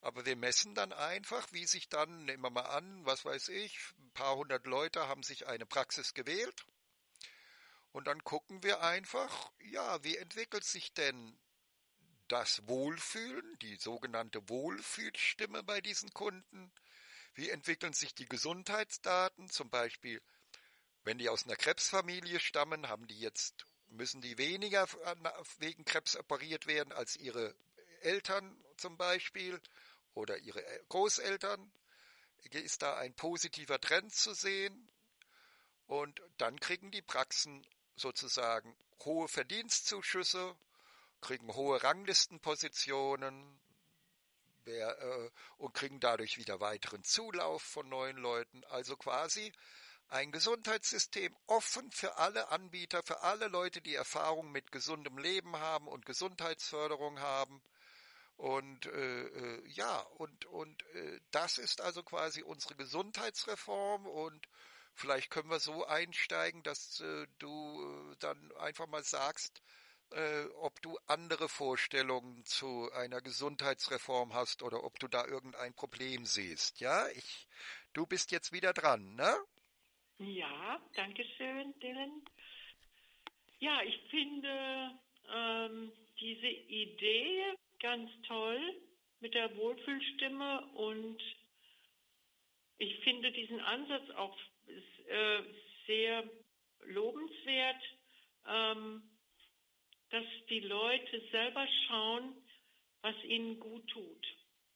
Aber wir messen dann einfach, wie sich dann, nehmen wir mal an, was weiß ich, ein paar hundert Leute haben sich eine Praxis gewählt und dann gucken wir einfach, ja, wie entwickelt sich denn das Wohlfühlen, die sogenannte Wohlfühlstimme bei diesen Kunden? Wie entwickeln sich die Gesundheitsdaten? Zum Beispiel, wenn die aus einer Krebsfamilie stammen, haben die jetzt, müssen die weniger wegen Krebs operiert werden als ihre Eltern zum Beispiel oder ihre Großeltern? Ist da ein positiver Trend zu sehen? Und dann kriegen die Praxen sozusagen hohe Verdienstzuschüsse, kriegen hohe Ranglistenpositionen, wer, äh, und kriegen dadurch wieder weiteren Zulauf von neuen Leuten. Also quasi ein Gesundheitssystem offen für alle Anbieter, für alle Leute, die Erfahrung mit gesundem Leben haben und Gesundheitsförderung haben. Und äh, äh, ja, und, und äh, das ist also quasi unsere Gesundheitsreform und vielleicht können wir so einsteigen, dass äh, du äh, dann einfach mal sagst, äh, ob du andere Vorstellungen zu einer Gesundheitsreform hast oder ob du da irgendein Problem siehst. Ja, ich, du bist jetzt wieder dran, ne? Ja, danke schön, Dylan. Ja, ich finde ähm, diese Idee ganz toll mit der Wohlfühlstimme und ich finde diesen Ansatz auch äh, sehr lobenswert, ähm, dass die Leute selber schauen, was ihnen gut tut.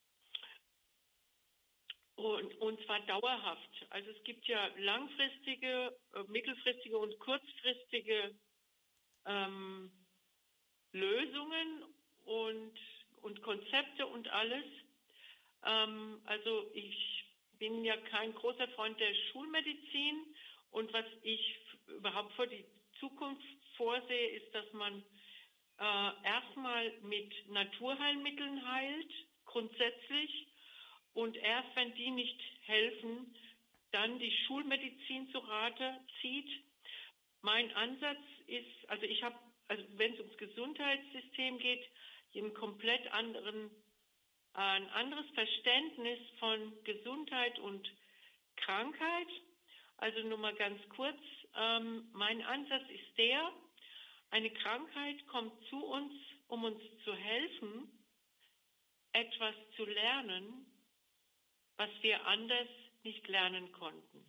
Und, und zwar dauerhaft. Also es gibt ja langfristige, äh, mittelfristige und kurzfristige ähm, Lösungen und, und Konzepte und alles. Ähm, also ich bin ja kein großer Freund der Schulmedizin und was ich überhaupt für die Zukunft vorsehe, ist, dass man äh, erstmal mit Naturheilmitteln heilt, grundsätzlich, und erst wenn die nicht helfen, dann die Schulmedizin zu Rate zieht. Mein Ansatz ist, also ich habe, also wenn es ums Gesundheitssystem geht, einen komplett anderen, äh, ein anderes Verständnis von Gesundheit und Krankheit. Also nur mal ganz kurz, ähm, mein Ansatz ist der, eine Krankheit kommt zu uns, um uns zu helfen, etwas zu lernen, was wir anders nicht lernen konnten.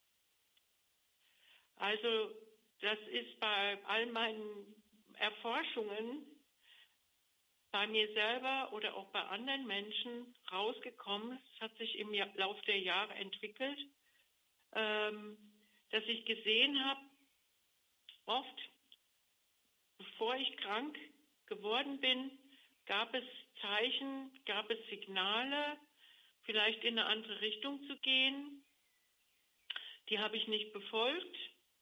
Also das ist bei all meinen Erforschungen bei mir selber oder auch bei anderen Menschen rausgekommen. Es hat sich im Laufe der Jahre entwickelt, ähm, dass ich gesehen habe, oft bevor ich krank geworden bin, gab es Zeichen, gab es Signale, vielleicht in eine andere Richtung zu gehen. Die habe ich nicht befolgt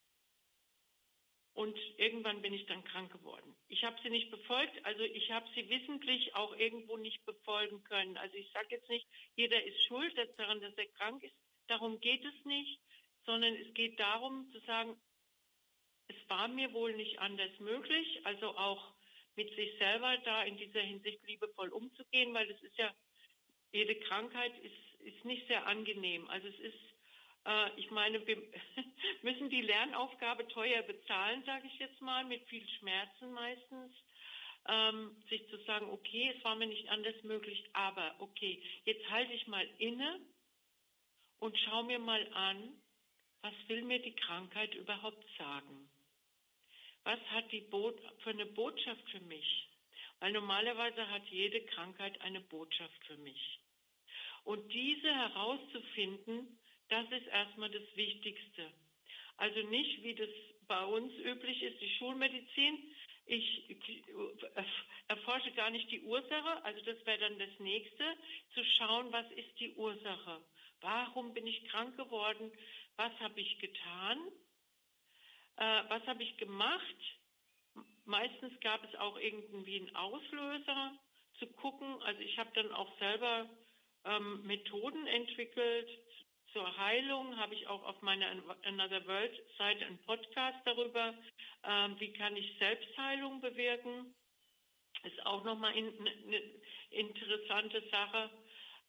und irgendwann bin ich dann krank geworden. Ich habe sie nicht befolgt, also ich habe sie wissentlich auch irgendwo nicht befolgen können. Also ich sage jetzt nicht, jeder ist schuld daran, dass er krank ist. Darum geht es nicht, sondern es geht darum zu sagen, es war mir wohl nicht anders möglich, also auch mit sich selber da in dieser Hinsicht liebevoll umzugehen, weil das ist ja, jede Krankheit ist, ist nicht sehr angenehm. Also es ist, äh, ich meine, wir müssen die Lernaufgabe teuer bezahlen, sage ich jetzt mal, mit viel Schmerzen meistens, ähm, sich zu sagen, okay, es war mir nicht anders möglich, aber okay, jetzt halte ich mal inne und schau mir mal an, was will mir die Krankheit überhaupt sagen? Was hat die Bo- für eine Botschaft für mich? Weil normalerweise hat jede Krankheit eine Botschaft für mich. Und diese herauszufinden, das ist erstmal das Wichtigste. Also nicht, wie das bei uns üblich ist, die Schulmedizin. Ich erforsche gar nicht die Ursache, also das wäre dann das Nächste, zu schauen, was ist die Ursache? Warum bin ich krank geworden? Was habe ich getan? Äh, was habe ich gemacht? Meistens gab es auch irgendwie einen Auslöser zu gucken. Also ich habe dann auch selber ähm, Methoden entwickelt. Zur Heilung habe ich auch auf meiner Another World Seite einen Podcast darüber, ähm, wie kann ich Selbstheilung bewirken. Ist auch nochmal eine in, interessante Sache.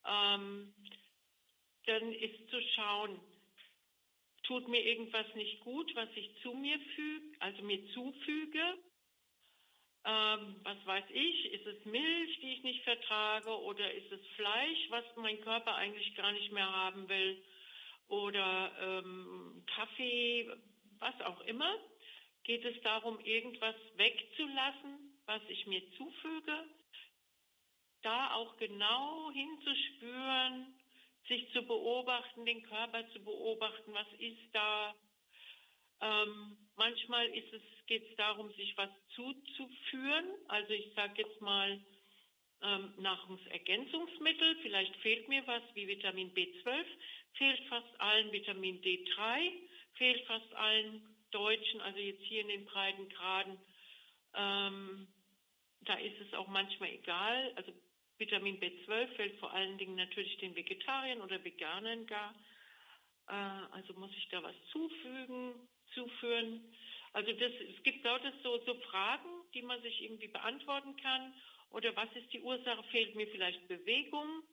ähm, dann ist zu schauen, tut mir irgendwas nicht gut, was ich zu mir füge, also mir zufüge. Ähm, was weiß ich, ist es Milch, die ich nicht vertrage, oder ist es Fleisch, was mein Körper eigentlich gar nicht mehr haben will, oder ähm, Kaffee, was auch immer. Geht es darum, irgendwas wegzulassen, was ich mir zufüge? Da auch genau hinzuspüren, sich zu beobachten, den Körper zu beobachten, was ist da. Ähm, manchmal ist es, geht es darum, sich was zuzuführen. Also ich sage jetzt mal ähm, Nahrungsergänzungsmittel, vielleicht fehlt mir was wie Vitamin B zwölf, fehlt fast allen Vitamin D drei, fehlt fast allen Deutschen, also jetzt hier in den Breitengraden. Ähm, da ist es auch manchmal egal, also Vitamin B zwölf fällt vor allen Dingen natürlich den Vegetariern oder Veganern gar. Äh, also muss ich da was zufügen, zuführen. Also das, es gibt lauter so, so Fragen, die man sich irgendwie beantworten kann. Oder was ist die Ursache? Fehlt mir vielleicht Bewegung?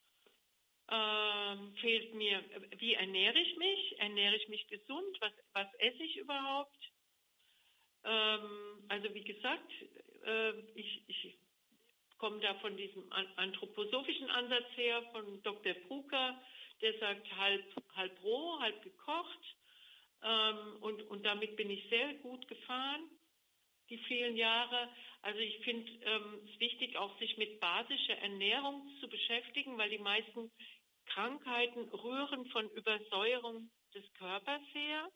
Ähm, fehlt mir, wie ernähre ich mich? Ernähre ich mich gesund? Was, was esse ich überhaupt? Ähm, also wie gesagt, äh, ich, ich komme da von diesem anthroposophischen Ansatz her, von Doktor Brucker, der sagt halb, halb roh, halb gekocht. Ähm, und, und damit bin ich sehr gut gefahren, die vielen Jahre. Also ich finde ähm, es wichtig, auch sich mit basischer Ernährung zu beschäftigen, weil die meisten Krankheiten rühren von Übersäuerung des Körpers her,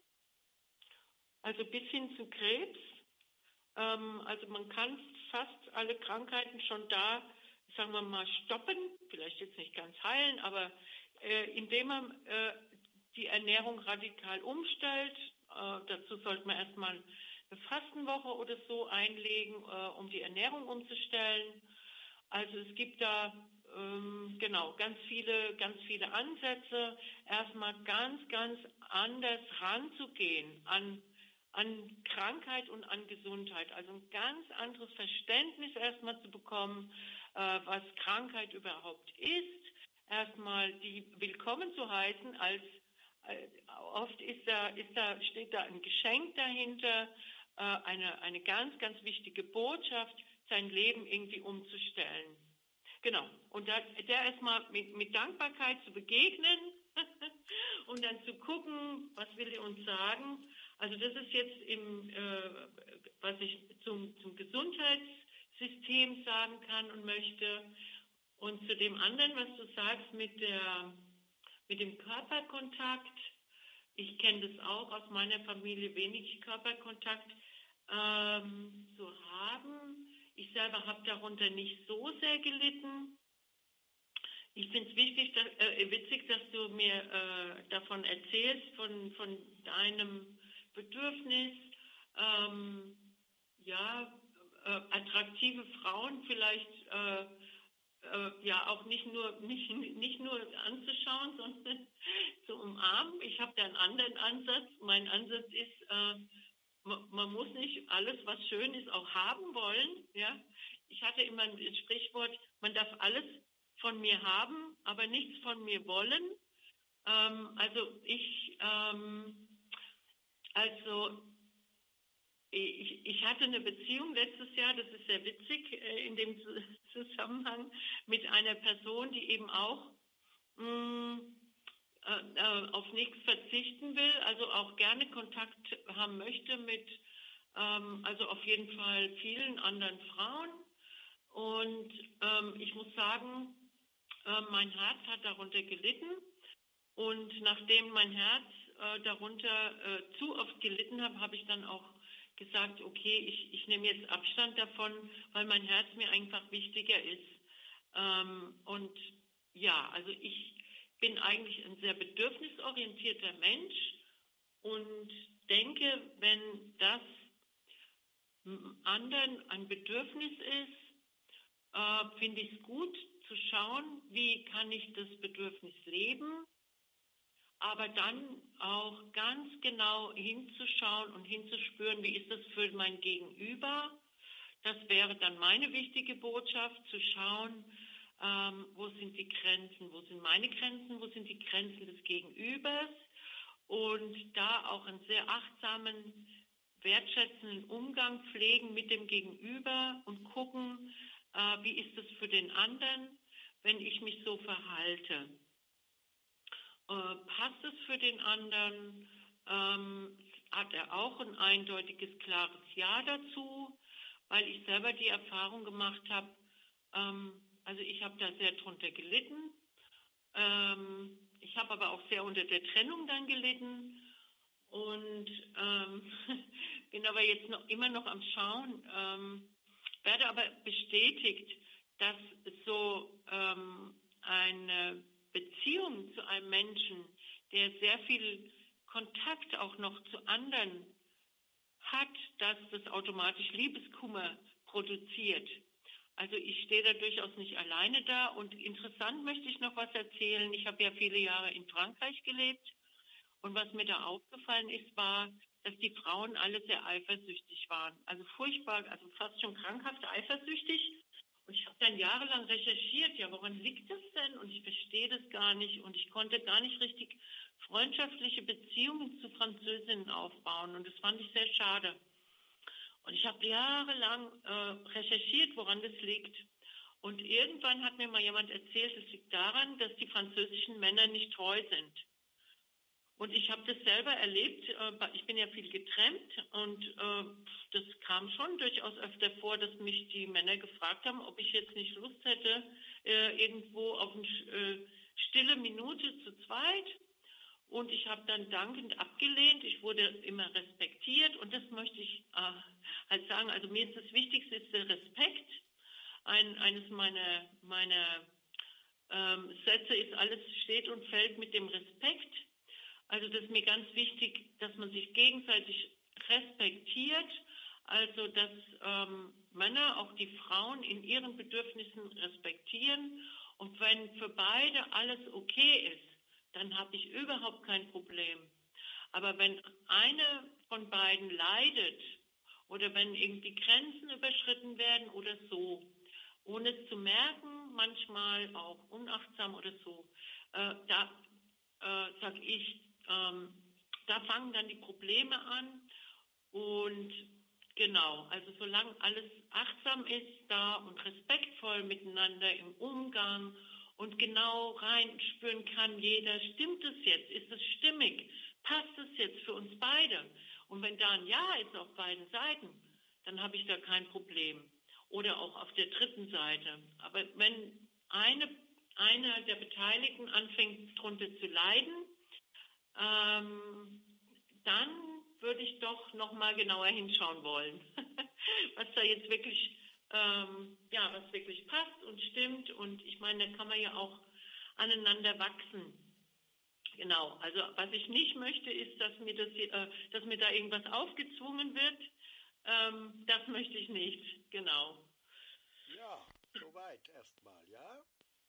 also bis hin zu Krebs. Ähm, also man kann fast alle Krankheiten schon da, sagen wir mal, stoppen, vielleicht jetzt nicht ganz heilen, aber äh, indem man äh, die Ernährung radikal umstellt. Äh, dazu sollte man erstmal eine Fastenwoche oder so einlegen, äh, um die Ernährung umzustellen. Also es gibt da ähm, genau ganz viele, ganz viele Ansätze, erstmal ganz, ganz anders ranzugehen an an Krankheit und an Gesundheit. Also ein ganz anderes Verständnis erstmal zu bekommen, äh, was Krankheit überhaupt ist. Erstmal die willkommen zu heißen, als äh, oft ist da, ist da, steht da ein Geschenk dahinter, äh, eine, eine ganz, ganz wichtige Botschaft, sein Leben irgendwie umzustellen. Genau. Und da, der erstmal mit, mit Dankbarkeit zu begegnen und dann zu gucken, was will er uns sagen. Also das ist jetzt im, äh, was ich zum, zum Gesundheitssystem sagen kann und möchte. Und zu dem anderen, was du sagst mit der, mit dem Körperkontakt. Ich kenne das auch aus meiner Familie, wenig Körperkontakt ähm, zu haben. Ich selber habe darunter nicht so sehr gelitten. Ich finde es wichtig, dass, äh, witzig, dass du mir äh, davon erzählst, von, von deinem Bedürfnis, ähm, ja, äh, attraktive Frauen vielleicht äh, äh, ja auch nicht nur nicht, nicht nur anzuschauen, sondern zu umarmen. Ich habe da einen anderen Ansatz. Mein Ansatz ist, äh, man, man muss nicht alles, was schön ist, auch haben wollen. Ja, ich hatte immer ein Sprichwort: Man darf alles von mir haben, aber nichts von mir wollen. Ähm, also ich ähm, Also ich, ich hatte eine Beziehung letztes Jahr, das ist sehr witzig äh, in dem Zusammenhang, mit einer Person, die eben auch mh, äh, auf nichts verzichten will, also auch gerne Kontakt haben möchte mit, ähm, also auf jeden Fall vielen anderen Frauen. Und ähm, ich muss sagen, äh, mein Herz hat darunter gelitten. Und nachdem mein Herz äh, darunter äh, zu oft gelitten hat, habe ich dann auch gesagt, okay, ich, ich nehme jetzt Abstand davon, weil mein Herz mir einfach wichtiger ist. Ähm, und ja, also ich bin eigentlich ein sehr bedürfnisorientierter Mensch und denke, wenn das anderen ein Bedürfnis ist, äh, finde ich es gut zu schauen, wie kann ich das Bedürfnis leben, aber dann auch ganz genau hinzuschauen und hinzuspüren, wie ist das für mein Gegenüber. Das wäre dann meine wichtige Botschaft, zu schauen, ähm, wo sind die Grenzen, wo sind meine Grenzen, wo sind die Grenzen des Gegenübers und da auch einen sehr achtsamen, wertschätzenden Umgang pflegen mit dem Gegenüber und gucken, äh, wie ist es für den anderen, wenn ich mich so verhalte. Äh, passt es für den anderen? Ähm, hat er auch ein eindeutiges, klares Ja dazu? Weil ich selber die Erfahrung gemacht habe, ähm, also ich habe da sehr drunter gelitten. Ähm, ich habe aber auch sehr unter der Trennung dann gelitten und ähm, bin aber jetzt noch immer noch am Schauen, ähm, werde aber bestätigt, dass so ähm, eine Beziehung zu einem Menschen, der sehr viel Kontakt auch noch zu anderen hat, dass das automatisch Liebeskummer produziert. Also ich stehe da durchaus nicht alleine da und interessant möchte ich noch was erzählen. Ich habe ja viele Jahre in Frankreich gelebt und was mir da aufgefallen ist, war, dass die Frauen alle sehr eifersüchtig waren. Also furchtbar, also fast schon krankhaft eifersüchtig. Und ich habe dann jahrelang recherchiert, ja, woran liegt das denn? Und ich verstehe das gar nicht und ich konnte gar nicht richtig freundschaftliche Beziehungen zu Französinnen aufbauen und das fand ich sehr schade. Und ich habe jahrelang äh, recherchiert, woran das liegt. Und irgendwann hat mir mal jemand erzählt, es liegt daran, dass die französischen Männer nicht treu sind. Und ich habe das selber erlebt. Äh, ich bin ja viel getrennt und äh, das kam schon durchaus öfter vor, dass mich die Männer gefragt haben, ob ich jetzt nicht Lust hätte, äh, irgendwo auf eine äh, stille Minute zu zweit. Und ich habe dann dankend abgelehnt. Ich wurde immer respektiert und das möchte ich äh, halt sagen. Also mir ist das Wichtigste ist der Respekt. Ein, eines meiner, meiner ähm, Sätze ist, alles steht und fällt mit dem Respekt. Also das ist mir ganz wichtig, dass man sich gegenseitig respektiert. Also dass ähm, Männer auch die Frauen in ihren Bedürfnissen respektieren. Und wenn für beide alles okay ist, dann habe ich überhaupt kein Problem. Aber wenn eine von beiden leidet oder wenn irgendwie Grenzen überschritten werden oder so, ohne es zu merken, manchmal auch unachtsam oder so, äh, da äh, sage ich, ähm, da fangen dann die Probleme an und genau, also solange alles achtsam ist da und respektvoll miteinander im Umgang und genau reinspüren kann jeder, stimmt es jetzt, ist es stimmig, passt es jetzt für uns beide? Und wenn da ein Ja ist auf beiden Seiten, dann habe ich da kein Problem. Oder auch auf der dritten Seite. Aber wenn eine, einer der Beteiligten anfängt, darunter zu leiden, ähm, dann würde ich doch nochmal genauer hinschauen wollen, was da jetzt wirklich Ähm, ja, was wirklich passt und stimmt. Und ich meine, da kann man ja auch aneinander wachsen. Genau, also was ich nicht möchte, ist, dass mir, das, äh, dass mir da irgendwas aufgezwungen wird. Ähm, das möchte ich nicht, genau. Ja, soweit erstmal, ja?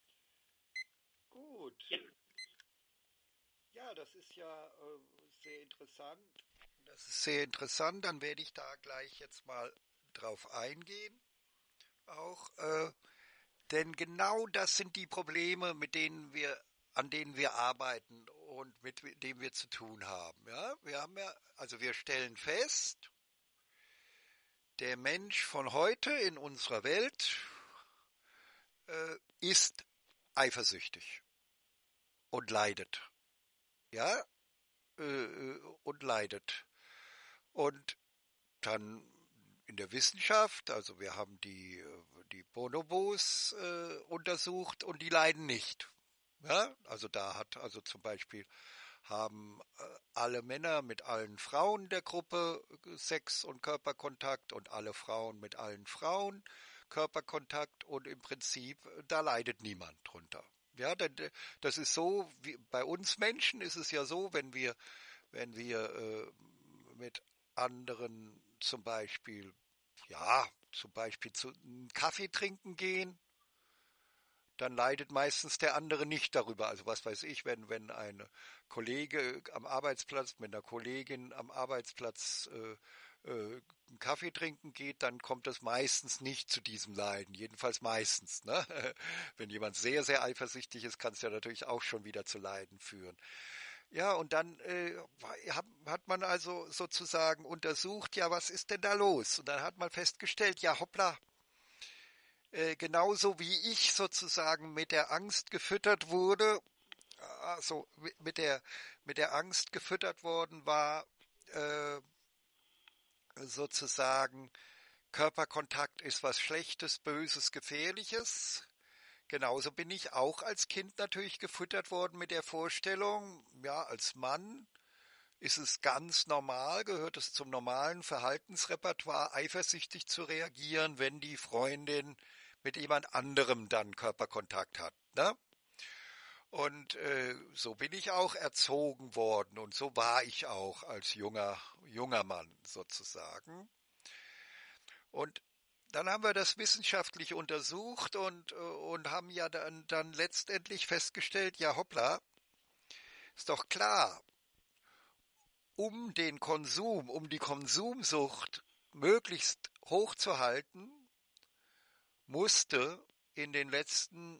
Gut. Ja. Ja, das ist ja äh, sehr interessant. Das ist sehr interessant, dann werde ich da gleich jetzt mal drauf eingehen. Auch, äh, denn genau das sind die Probleme, mit denen wir, an denen wir arbeiten und mit denen wir zu tun haben. Ja, wir haben ja, also wir stellen fest, der Mensch von heute in unserer Welt äh, ist eifersüchtig und leidet. Ja, äh, und leidet. Und dann in der Wissenschaft, also wir haben die, die Bonobos äh, untersucht und die leiden nicht. Ja, also da hat also zum Beispiel haben äh, alle Männer mit allen Frauen der Gruppe Sex und Körperkontakt und alle Frauen mit allen Frauen Körperkontakt und im Prinzip, da leidet niemand drunter. Ja, denn das ist so, wie bei uns Menschen ist es ja so, wenn wir, wenn wir äh, mit anderen zum Beispiel, ja, zum Beispiel zu einem Kaffee trinken gehen, dann leidet meistens der andere nicht darüber. Also was weiß ich, wenn, wenn ein Kollege am Arbeitsplatz mit einer Kollegin am Arbeitsplatz äh, äh, einen Kaffee trinken geht, dann kommt es meistens nicht zu diesem Leiden. Jedenfalls meistens. Ne? Wenn jemand sehr, sehr eifersüchtig ist, kann es ja natürlich auch schon wieder zu Leiden führen. Ja, und dann äh, hat, hat man also sozusagen untersucht, ja, was ist denn da los? Und dann hat man festgestellt, ja, hoppla, äh, genauso wie ich sozusagen mit der Angst gefüttert wurde, also mit der, mit der Angst gefüttert worden war, äh, sozusagen, Körperkontakt ist was Schlechtes, Böses, Gefährliches. Genauso bin ich auch als Kind natürlich gefüttert worden mit der Vorstellung, ja, als Mann ist es ganz normal, gehört es zum normalen Verhaltensrepertoire, eifersüchtig zu reagieren, wenn die Freundin mit jemand anderem dann Körperkontakt hat, ne? Und äh, so bin ich auch erzogen worden und so war ich auch als junger, junger Mann sozusagen. Und dann haben wir das wissenschaftlich untersucht und, äh, und haben ja dann, dann letztendlich festgestellt, ja hoppla, ist doch klar, um den Konsum, um die Konsumsucht möglichst hoch zu halten, musste in den letzten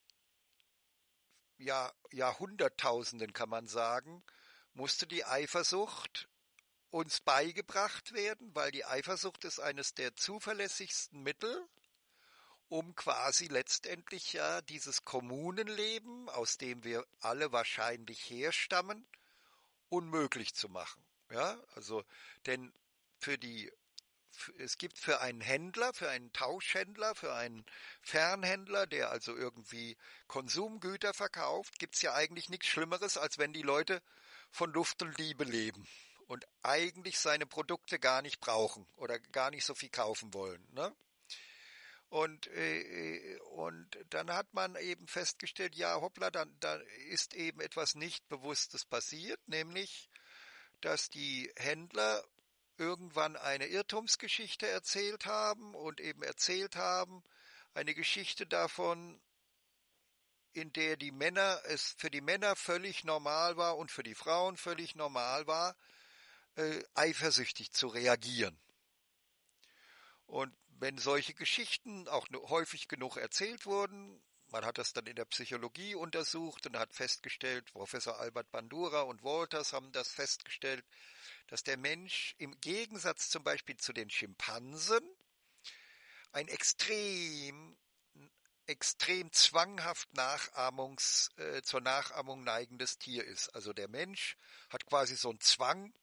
Jahr, Jahrhunderttausenden, kann man sagen, musste die Eifersucht uns beigebracht werden, weil die Eifersucht ist eines der zuverlässigsten Mittel, um quasi letztendlich ja dieses Kommunenleben, aus dem wir alle wahrscheinlich herstammen, unmöglich zu machen. Ja, also, denn für die, es gibt für einen Händler, für einen Tauschhändler, für einen Fernhändler, der also irgendwie Konsumgüter verkauft, gibt es ja eigentlich nichts Schlimmeres, als wenn die Leute von Luft und Liebe leben und eigentlich seine Produkte gar nicht brauchen oder gar nicht so viel kaufen wollen, ne? Und, äh, und dann hat man eben festgestellt, ja, hoppla, dann, da ist eben etwas nicht Bewusstes passiert, nämlich, dass die Händler irgendwann eine Irrtumsgeschichte erzählt haben und eben erzählt haben, eine Geschichte davon, in der die Männer, es für die Männer völlig normal war und für die Frauen völlig normal war, äh, eifersüchtig zu reagieren. Und wenn solche Geschichten auch häufig genug erzählt wurden, man hat das dann in der Psychologie untersucht und hat festgestellt, Professor Albert Bandura und Walters haben das festgestellt, dass der Mensch im Gegensatz zum Beispiel zu den Schimpansen ein extrem, extrem zwanghaft Nachahmungs, äh, zur Nachahmung neigendes Tier ist. Also der Mensch hat quasi so einen Zwang,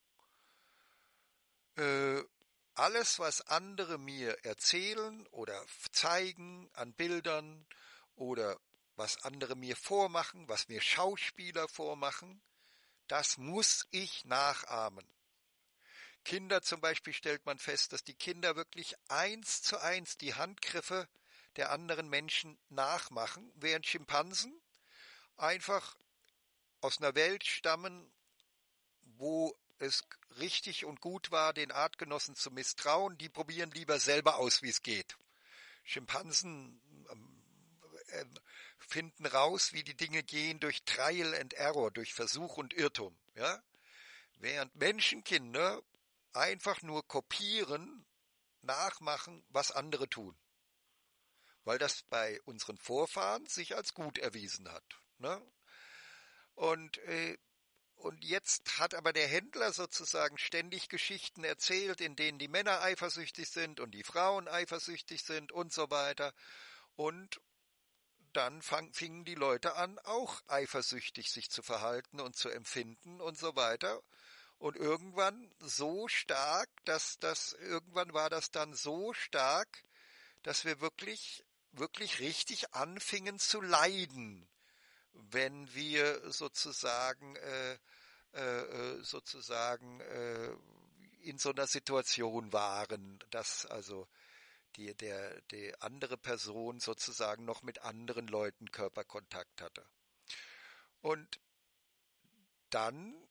äh, alles, was andere mir erzählen oder zeigen an Bildern oder was andere mir vormachen, was mir Schauspieler vormachen, das muss ich nachahmen. Kinder zum Beispiel stellt man fest, dass die Kinder wirklich eins zu eins die Handgriffe der anderen Menschen nachmachen, während Schimpansen einfach aus einer Welt stammen, wo es richtig und gut war, den Artgenossen zu misstrauen. Die probieren lieber selber aus, wie es geht. Schimpansen äh, finden raus, wie die Dinge gehen, durch Trial and Error, durch Versuch und Irrtum. Ja? Während Menschenkinder einfach nur kopieren, nachmachen, was andere tun. Weil das bei unseren Vorfahren sich als gut erwiesen hat. Ne? Und, äh, und jetzt hat aber der Händler sozusagen ständig Geschichten erzählt, in denen die Männer eifersüchtig sind und die Frauen eifersüchtig sind und so weiter. Und dann fang, fingen die Leute an, auch eifersüchtig sich zu verhalten und zu empfinden und so weiter. Und irgendwann so stark, dass das, irgendwann war das dann so stark, dass wir wirklich, wirklich richtig anfingen zu leiden, wenn wir sozusagen, äh, äh, sozusagen äh, in so einer Situation waren, dass also die, der, die andere Person sozusagen noch mit anderen Leuten Körperkontakt hatte. Und dann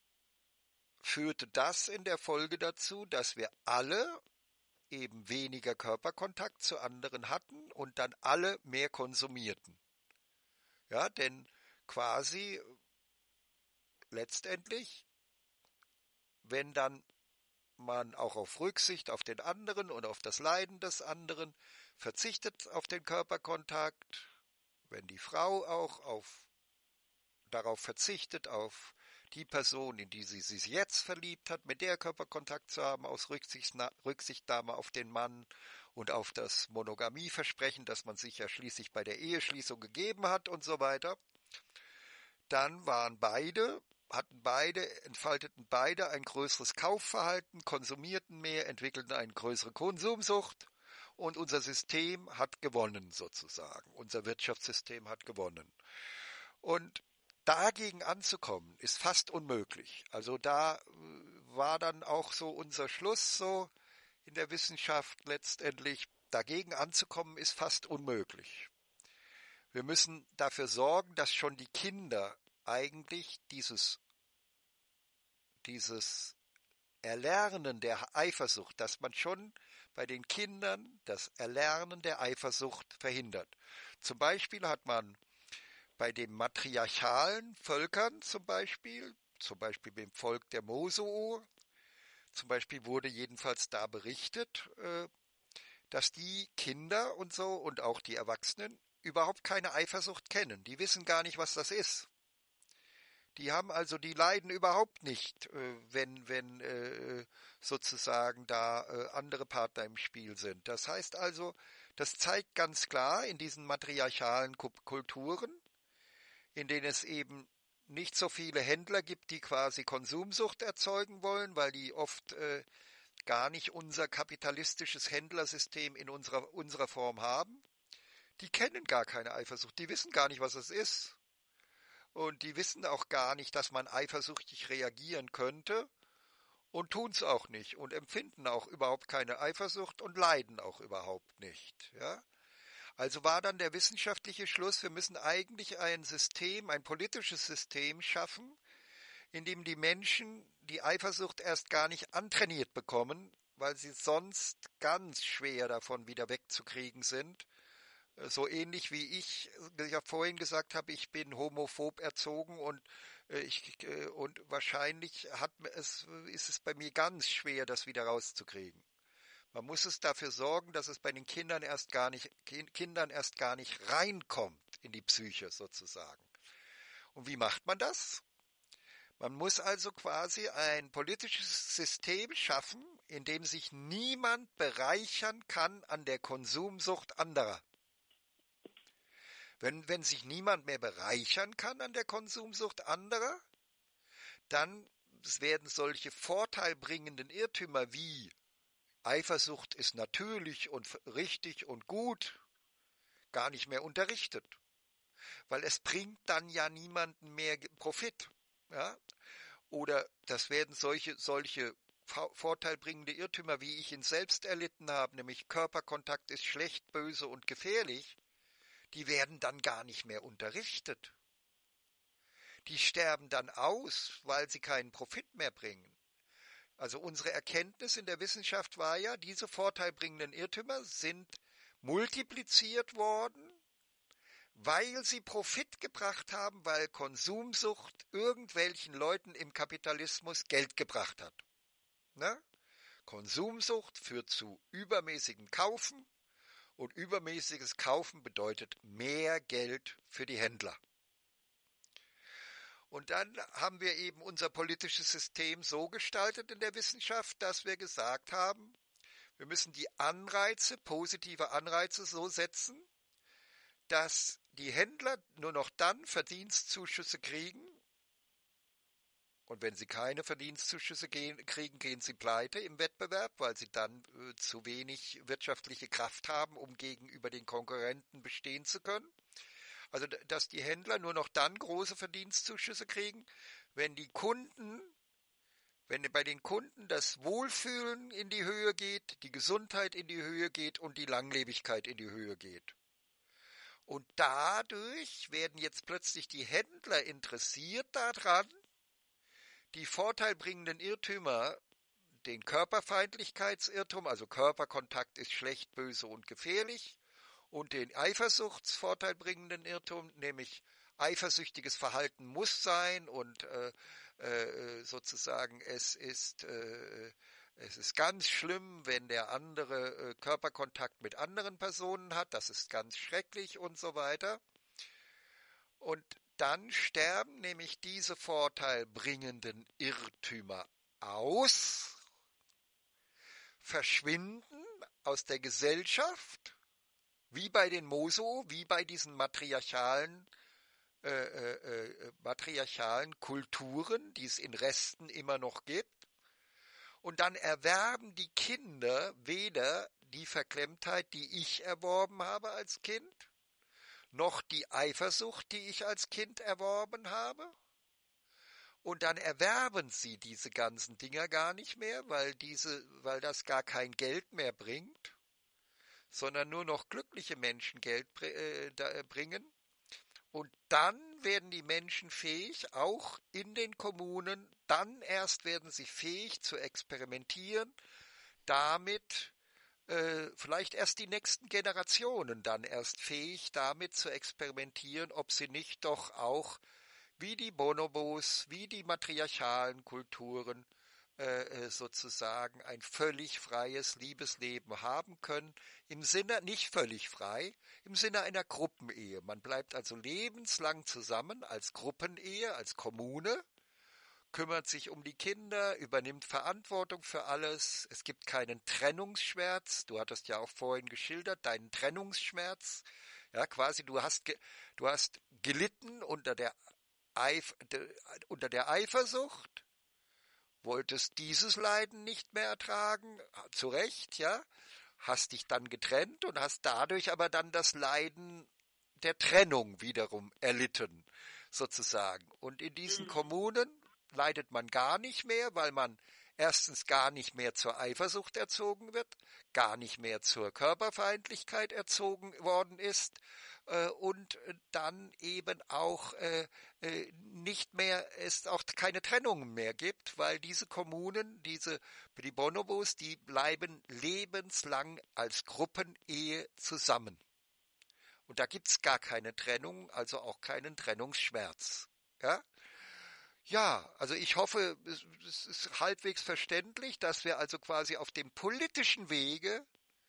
führte das in der Folge dazu, dass wir alle eben weniger Körperkontakt zu anderen hatten und dann alle mehr konsumierten. Ja, denn quasi letztendlich, wenn dann man auch auf Rücksicht auf den anderen und auf das Leiden des anderen verzichtet auf den Körperkontakt, wenn die Frau auch auf, darauf verzichtet, auf die Person, in die sie sich jetzt verliebt hat, mit der Körperkontakt zu haben, aus Rücksichtnahme auf den Mann und auf das Monogamieversprechen, das man sich ja schließlich bei der Eheschließung gegeben hat und so weiter, dann waren beide, hatten beide, entfalteten beide ein größeres Kaufverhalten, konsumierten mehr, entwickelten eine größere Konsumsucht und unser System hat gewonnen sozusagen. Unser Wirtschaftssystem hat gewonnen. Und dagegen anzukommen, ist fast unmöglich. Also da war dann auch so unser Schluss so in der Wissenschaft letztendlich, dagegen anzukommen, ist fast unmöglich. Wir müssen dafür sorgen, dass schon die Kinder eigentlich dieses, dieses Erlernen der Eifersucht, dass man schon bei den Kindern das Erlernen der Eifersucht verhindert. Zum Beispiel hat man bei den matriarchalen Völkern zum Beispiel, zum Beispiel dem Volk der Mosuo, zum Beispiel wurde jedenfalls da berichtet, dass die Kinder und so und auch die Erwachsenen überhaupt keine Eifersucht kennen. Die wissen gar nicht, was das ist. Die haben also, die leiden überhaupt nicht, wenn, wenn sozusagen da andere Partner im Spiel sind. Das heißt also, das zeigt ganz klar in diesen matriarchalen Kulturen, in denen es eben nicht so viele Händler gibt, die quasi Konsumsucht erzeugen wollen, weil die oft äh, gar nicht unser kapitalistisches Händlersystem in unserer, unserer Form haben. Die kennen gar keine Eifersucht, die wissen gar nicht, was es ist. Und die wissen auch gar nicht, dass man eifersüchtig reagieren könnte und tun es auch nicht und empfinden auch überhaupt keine Eifersucht und leiden auch überhaupt nicht, ja. Also war dann der wissenschaftliche Schluss, wir müssen eigentlich ein System, ein politisches System schaffen, in dem die Menschen die Eifersucht erst gar nicht antrainiert bekommen, weil sie sonst ganz schwer davon wieder wegzukriegen sind. So ähnlich wie ich ja vorhin gesagt habe, ich bin homophob erzogen und, ich, und wahrscheinlich hat es, ist es bei mir ganz schwer, das wieder rauszukriegen. Man muss es dafür sorgen, dass es bei den Kindern erst gar nicht, Kindern erst gar nicht reinkommt in die Psyche sozusagen. Und wie macht man das? Man muss also quasi ein politisches System schaffen, in dem sich niemand bereichern kann an der Konsumsucht anderer. Wenn, wenn sich niemand mehr bereichern kann an der Konsumsucht anderer, dann werden solche vorteilbringenden Irrtümer wie Eifersucht ist natürlich und richtig und gut gar nicht mehr unterrichtet, weil es bringt dann ja niemanden mehr Profit. Ja? Oder das werden solche, solche vorteilbringende Irrtümer, wie ich ihn selbst erlitten habe, nämlich Körperkontakt ist schlecht, böse und gefährlich, die werden dann gar nicht mehr unterrichtet. Die sterben dann aus, weil sie keinen Profit mehr bringen. Also unsere Erkenntnis in der Wissenschaft war ja, diese vorteilbringenden Irrtümer sind multipliziert worden, weil sie Profit gebracht haben, weil Konsumsucht irgendwelchen Leuten im Kapitalismus Geld gebracht hat. Ne? Konsumsucht führt zu übermäßigem Kaufen und übermäßiges Kaufen bedeutet mehr Geld für die Händler. Und dann haben wir eben unser politisches System so gestaltet in der Wissenschaft, dass wir gesagt haben, wir müssen die Anreize, positive Anreize so setzen, dass die Händler nur noch dann Verdienstzuschüsse kriegen. Und wenn sie keine Verdienstzuschüsse gehen, kriegen, gehen sie pleite im Wettbewerb, weil sie dann äh, zu wenig wirtschaftliche Kraft haben, um gegenüber den Konkurrenten bestehen zu können. Also, dass die Händler nur noch dann große Verdienstzuschüsse kriegen, wenn die Kunden, wenn bei den Kunden das Wohlfühlen in die Höhe geht, die Gesundheit in die Höhe geht und die Langlebigkeit in die Höhe geht. Und dadurch werden jetzt plötzlich die Händler interessiert daran, die vorteilbringenden Irrtümer, den Körperfeindlichkeitsirrtum, also Körperkontakt ist schlecht, böse und gefährlich, und den eifersuchtsvorteilbringenden Irrtum, nämlich eifersüchtiges Verhalten muss sein und äh, äh, sozusagen es ist, äh, Es ist ganz schlimm, wenn der andere äh, Körperkontakt mit anderen Personen hat. Das ist ganz schrecklich und so weiter. Und dann sterben nämlich diese vorteilbringenden Irrtümer aus, verschwinden aus der Gesellschaft, wie bei den Moso, wie bei diesen matriarchalen, äh, äh, äh, matriarchalen Kulturen, die es in Resten immer noch gibt. Und dann erwerben die Kinder weder die Verklemmtheit, die ich erworben habe als Kind, noch die Eifersucht, die ich als Kind erworben habe. Und dann erwerben sie diese ganzen Dinger gar nicht mehr, weil diese, weil das gar kein Geld mehr bringt, sondern nur noch glückliche Menschen Geld äh, bringen. Und dann werden die Menschen fähig, auch in den Kommunen, dann erst werden sie fähig zu experimentieren, damit äh, vielleicht erst die nächsten Generationen dann erst fähig, damit zu experimentieren, ob sie nicht doch auch wie die Bonobos, wie die matriarchalen Kulturen äh, sozusagen ein völlig freies Liebesleben haben können, im Sinne, nicht völlig frei, im Sinne einer Gruppenehe. Man bleibt also lebenslang zusammen als Gruppenehe, als Kommune, kümmert sich um die Kinder, übernimmt Verantwortung für alles. Es gibt keinen Trennungsschmerz. Du hattest ja auch vorhin geschildert, deinen Trennungsschmerz. Ja, quasi, du hast, ge, du hast gelitten unter der, Eif, de, unter der Eifersucht, wolltest dieses Leiden nicht mehr ertragen, zu Recht, ja, hast dich dann getrennt und hast dadurch aber dann das Leiden der Trennung wiederum erlitten, sozusagen. Und in diesen Kommunen leidet man gar nicht mehr, weil man erstens gar nicht mehr zur Eifersucht erzogen wird, gar nicht mehr zur Körperfeindlichkeit erzogen worden ist äh, und dann eben auch äh, äh, nicht mehr, es auch keine Trennungen mehr gibt, weil diese Kommunen, diese die Bonobos, die bleiben lebenslang als Gruppenehe zusammen. Und da gibt's gar keine Trennung, also auch keinen Trennungsschmerz. Ja? Ja, also ich hoffe, es ist halbwegs verständlich, dass wir also quasi auf dem politischen Wege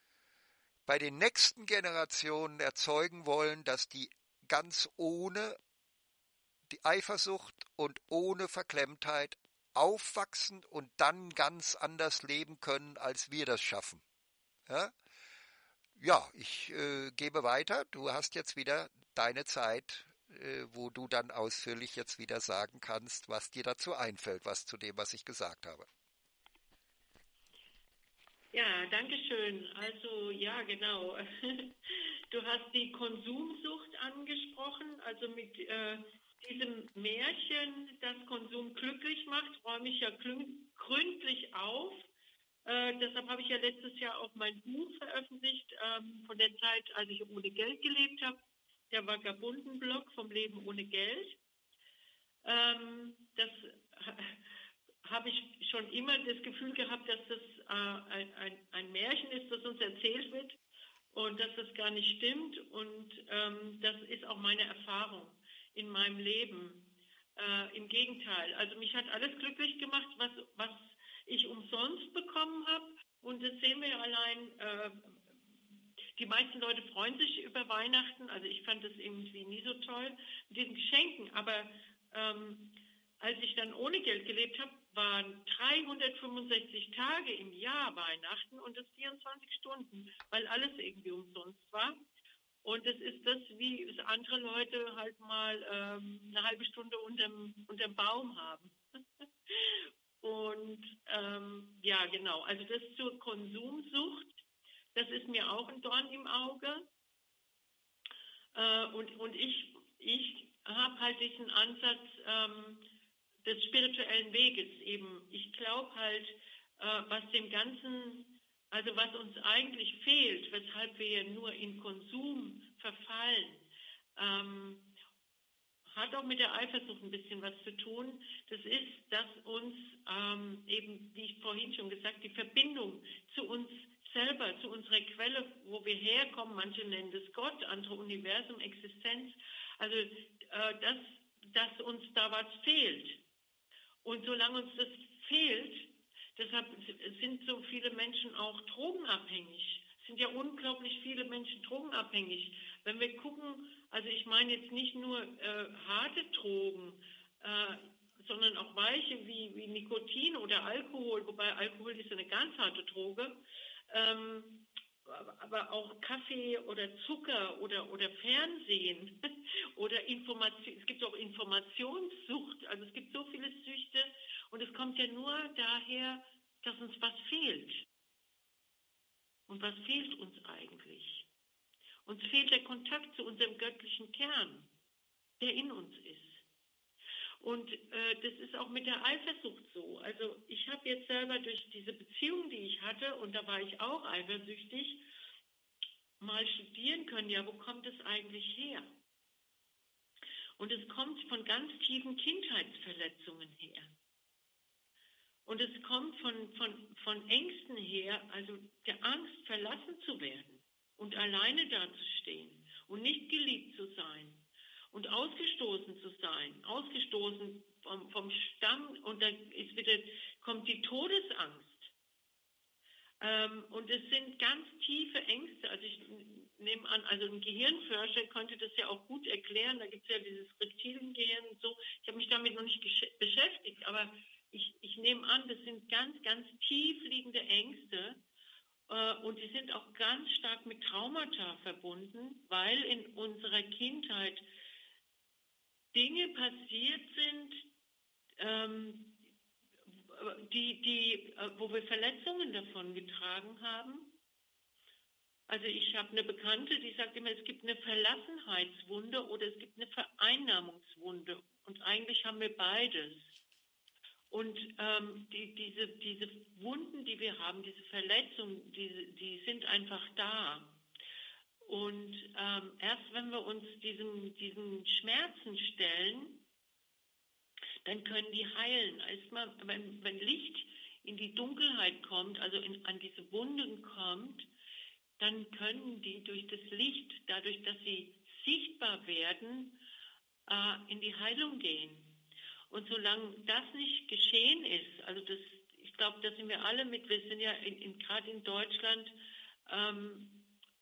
bei den nächsten Generationen erzeugen wollen, dass die ganz ohne die Eifersucht und ohne Verklemmtheit aufwachsen und dann ganz anders leben können, als wir das schaffen. Ja, ja ich äh, gebe weiter. Du hast jetzt wieder deine Zeit, äh, wo du dann ausführlich jetzt wieder sagen kannst, was dir dazu einfällt, was zu dem, was ich gesagt habe. Ja, danke schön. Also ja, genau. Du hast die Konsumsucht angesprochen. Also mit äh, diesem Märchen, das Konsum glücklich macht, räume ich ja gründlich auf. Äh, deshalb habe ich ja letztes Jahr auch mein Buch veröffentlicht, ähm, von der Zeit, als ich ohne Geld gelebt habe, der Vagabundenblog vom Leben ohne Geld. Ähm, das habe ich schon immer das Gefühl gehabt, dass das äh, ein, ein, ein Märchen ist, das uns erzählt wird und dass das gar nicht stimmt. Und ähm, das ist auch meine Erfahrung in meinem Leben. Äh, Im Gegenteil, also mich hat alles glücklich gemacht, was, was ich umsonst bekommen habe. Und das sehen wir ja allein, äh, die meisten Leute freuen sich über Weihnachten. Also ich fand das irgendwie nie so toll mit diesen Geschenken. Aber ähm, als ich dann ohne Geld gelebt habe, waren dreihundertfünfundsechzig Tage im Jahr Weihnachten und das vierundzwanzig Stunden, weil alles irgendwie umsonst war. Und das ist das, wie es andere Leute halt mal ähm, eine halbe Stunde unterm, unterm Baum haben. Und ähm, ja, genau, also das zur Konsumsucht, das ist mir auch ein Dorn im Auge. Äh, und, und ich, ich habe halt diesen Ansatz ähm, des spirituellen Weges eben. Ich glaube halt, äh, was dem Ganzen, also was uns eigentlich fehlt, weshalb wir ja nur in Konsum verfallen, ähm, hat auch mit der Eifersucht ein bisschen was zu tun. Das ist, dass uns ähm, eben, wie ich vorhin schon gesagt, die Verbindung zu uns selber, zu unserer Quelle, wo wir herkommen, manche nennen das Gott, andere Universum, Existenz, also äh, dass, dass uns da was fehlt. Und solange uns das fehlt, deshalb sind so viele Menschen auch drogenabhängig. Es sind ja unglaublich viele Menschen drogenabhängig. Wenn wir gucken, also ich meine jetzt nicht nur äh, harte Drogen, äh, sondern auch weiche wie, wie Nikotin oder Alkohol, wobei Alkohol ist eine ganz harte Droge, ähm, aber auch Kaffee oder Zucker oder, oder Fernsehen oder Information, es gibt auch Informationssucht, also es gibt so viele Süchte und es kommt ja nur daher, dass uns was fehlt. Und was fehlt uns eigentlich? Uns fehlt der Kontakt zu unserem göttlichen Kern, der in uns ist. Und äh, das ist auch mit der Eifersucht so. Also ich habe jetzt selber durch diese Beziehung, die ich hatte, und da war ich auch eifersüchtig, mal studieren können, ja, wo kommt es eigentlich her? Und es kommt von ganz tiefen Kindheitsverletzungen her. Und es kommt von, von, von Ängsten her, also der Angst, verlassen zu werden und alleine dazustehen und nicht geliebt zu sein und ausgestoßen zu sein, ausgestoßen vom, vom Stamm, und da ist wieder, kommt die Todesangst. Ähm, und es sind ganz tiefe Ängste. Also ich nehme an, also ein Gehirnforscher konnte das ja auch gut erklären. Da gibt es ja dieses Reptiliengehirn und so. Ich habe mich damit noch nicht beschäftigt, aber ich, ich nehme an, das sind ganz, ganz tief liegende Ängste. Äh, und die sind auch ganz stark mit Traumata verbunden, weil in unserer Kindheit Dinge passiert sind, ähm, die, die, wo wir Verletzungen davon getragen haben. Also ich habe eine Bekannte, die sagt immer, es gibt eine Verlassenheitswunde oder es gibt eine Vereinnahmungswunde. Und eigentlich haben wir beides. Und ähm, die, diese, diese Wunden, die wir haben, diese Verletzungen, die, die sind einfach da. Und ähm, erst wenn wir uns diesem, diesen Schmerzen stellen, dann können die heilen. Erstmal, wenn, wenn Licht in die Dunkelheit kommt, also in, an diese Wunden kommt, dann können die durch das Licht, dadurch, dass sie sichtbar werden, äh, in die Heilung gehen. Und solange das nicht geschehen ist, also das, ich glaube, da sind wir alle mit, wir sind ja in, in, gerade in Deutschland ähm,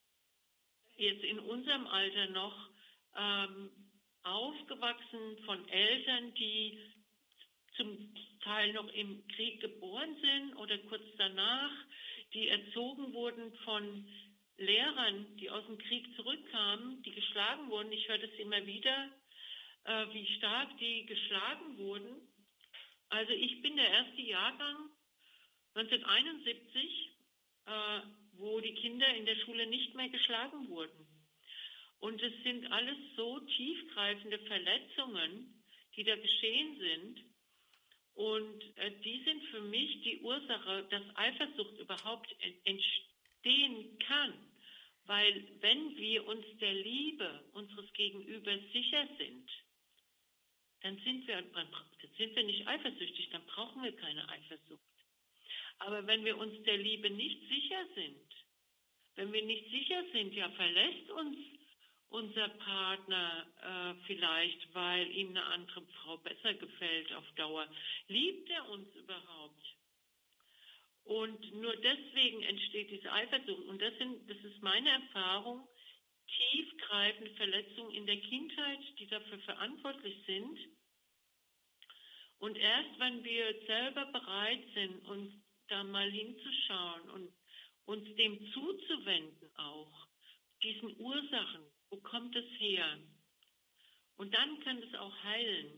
jetzt in unserem Alter noch ähm, aufgewachsen von Eltern, die zum Teil noch im Krieg geboren sind oder kurz danach, die erzogen wurden von Lehrern, die aus dem Krieg zurückkamen, die geschlagen wurden. Ich höre das immer wieder, äh, wie stark die geschlagen wurden. Also ich bin der erste Jahrgang neunzehnhunderteinundsiebzig, äh, wo die Kinder in der Schule nicht mehr geschlagen wurden. Und es sind alles so tiefgreifende Verletzungen, die da geschehen sind. Und äh, die sind für mich die Ursache, dass Eifersucht überhaupt entstehen kann. Weil wenn wir uns der Liebe unseres Gegenübers sicher sind, dann sind wir, dann sind wir nicht eifersüchtig, dann brauchen wir keine Eifersucht. Aber wenn wir uns der Liebe nicht sicher sind, wenn wir nicht sicher sind, ja, verlässt uns unser Partner äh, vielleicht, weil ihm eine andere Frau besser gefällt auf Dauer. Liebt er uns überhaupt? Und nur deswegen entsteht diese Eifersucht. Und das, sind, das ist meine Erfahrung, tiefgreifende Verletzungen in der Kindheit, die dafür verantwortlich sind. Und erst wenn wir selber bereit sind, uns da mal hinzuschauen und uns dem zuzuwenden auch, diesen Ursachen, wo kommt es her? Und dann kann es auch heilen.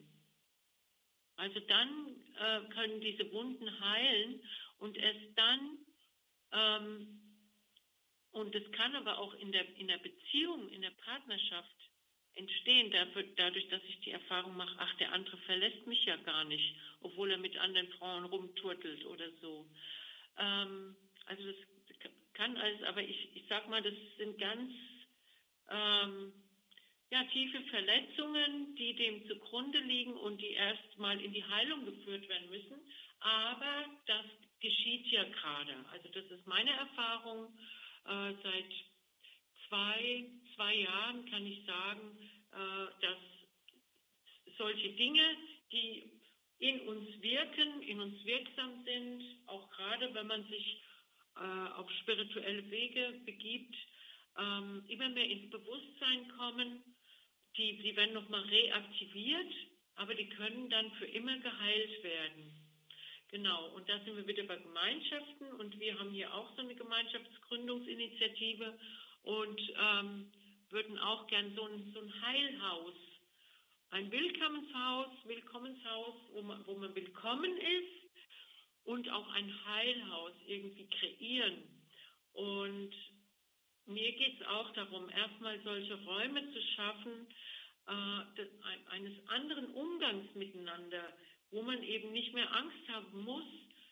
Also dann äh, können diese Wunden heilen und erst dann, ähm, und es kann aber auch in der, in der Beziehung, in der Partnerschaft entstehen, dafür, dadurch, dass ich die Erfahrung mache, ach, der andere verlässt mich ja gar nicht, obwohl er mit anderen Frauen rumturtelt oder so. Ähm, also das kann alles, aber ich, ich sag mal, das sind ganz ähm, ja, tiefe Verletzungen, die dem zugrunde liegen und die erst mal in die Heilung geführt werden müssen. Aber das geschieht ja gerade. Also das ist meine Erfahrung. Äh, seit zwei, zwei Jahren kann ich sagen, äh, dass solche Dinge, die in uns wirken, in uns wirksam sind, auch gerade wenn man sich äh, auf spirituelle Wege begibt, ähm, immer mehr ins Bewusstsein kommen. Die, die werden nochmal reaktiviert, aber die können dann für immer geheilt werden. Genau, und da sind wir wieder bei Gemeinschaften und wir haben hier auch so eine Gemeinschaftsgründungsinitiative und ähm, würden auch gern so ein, so ein Heilhaus, ein Willkommenshaus, Willkommenshaus, wo man, wo man willkommen ist und auch ein Heilhaus irgendwie kreieren. Und mir geht es auch darum, erstmal solche Räume zu schaffen, äh, eines anderen Umgangs miteinander, wo man eben nicht mehr Angst haben muss,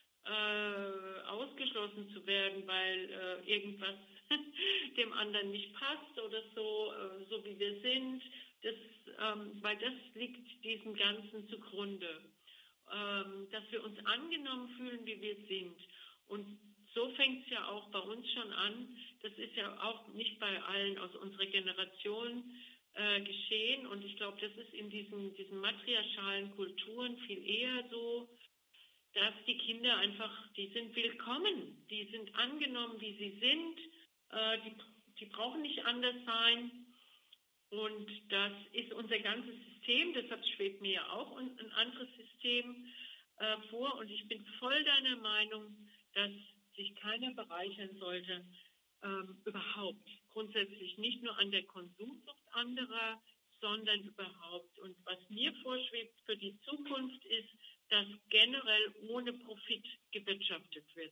äh, ausgeschlossen zu werden, weil äh, irgendwas dem anderen nicht passt oder so, äh, so wie wir sind. Das, ähm, weil das liegt diesem Ganzen zugrunde, ähm, dass wir uns angenommen fühlen, wie wir sind. Und so fängt es ja auch bei uns schon an. Das ist ja auch nicht bei allen aus unserer Generation äh, geschehen. Und ich glaube, das ist in diesen, diesen matriarchalen Kulturen viel eher so, dass die Kinder einfach, die sind willkommen, die sind angenommen, wie sie sind, äh, die, die brauchen nicht anders sein. Und das ist unser ganzes System, deshalb schwebt mir ja auch ein, ein anderes System äh, vor. Und ich bin voll deiner Meinung, dass sich keiner bereichern sollte, ähm, überhaupt, grundsätzlich nicht nur an der Konsumsucht anderer, sondern überhaupt. Und was mir vorschwebt für die Zukunft ist, dass generell ohne Profit gewirtschaftet wird.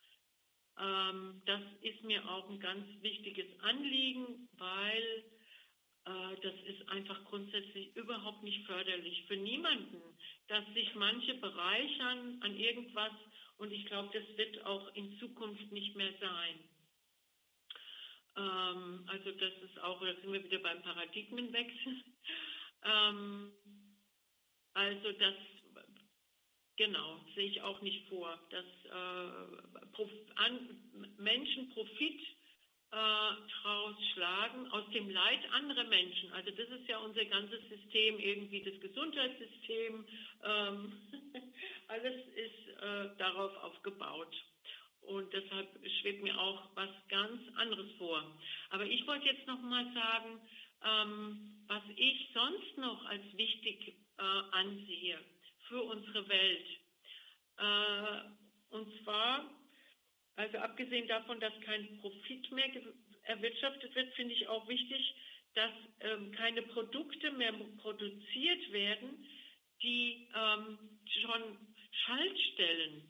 Ähm, das ist mir auch ein ganz wichtiges Anliegen, weil äh, das ist einfach grundsätzlich überhaupt nicht förderlich für niemanden, dass sich manche bereichern an irgendwas. Und ich glaube, das wird auch in Zukunft nicht mehr sein. Ähm, also das ist auch, da sind wir wieder beim Paradigmenwechsel. ähm, also das, genau, sehe ich auch nicht vor, dass äh, Prof, an, Menschen Profit äh, draus schlagen aus dem Leid anderer Menschen. Also das ist ja unser ganzes System, irgendwie das Gesundheitssystem. Ähm, alles ist äh, darauf aufgebaut. Und deshalb schwebt mir auch was ganz anderes vor. Aber ich wollte jetzt noch mal sagen, ähm, was ich sonst noch als wichtig äh, ansehe für unsere Welt. Äh, und zwar, also abgesehen davon, dass kein Profit mehr erwirtschaftet wird, finde ich auch wichtig, dass ähm, keine Produkte mehr produziert werden, die ähm, schon Schaltstellen,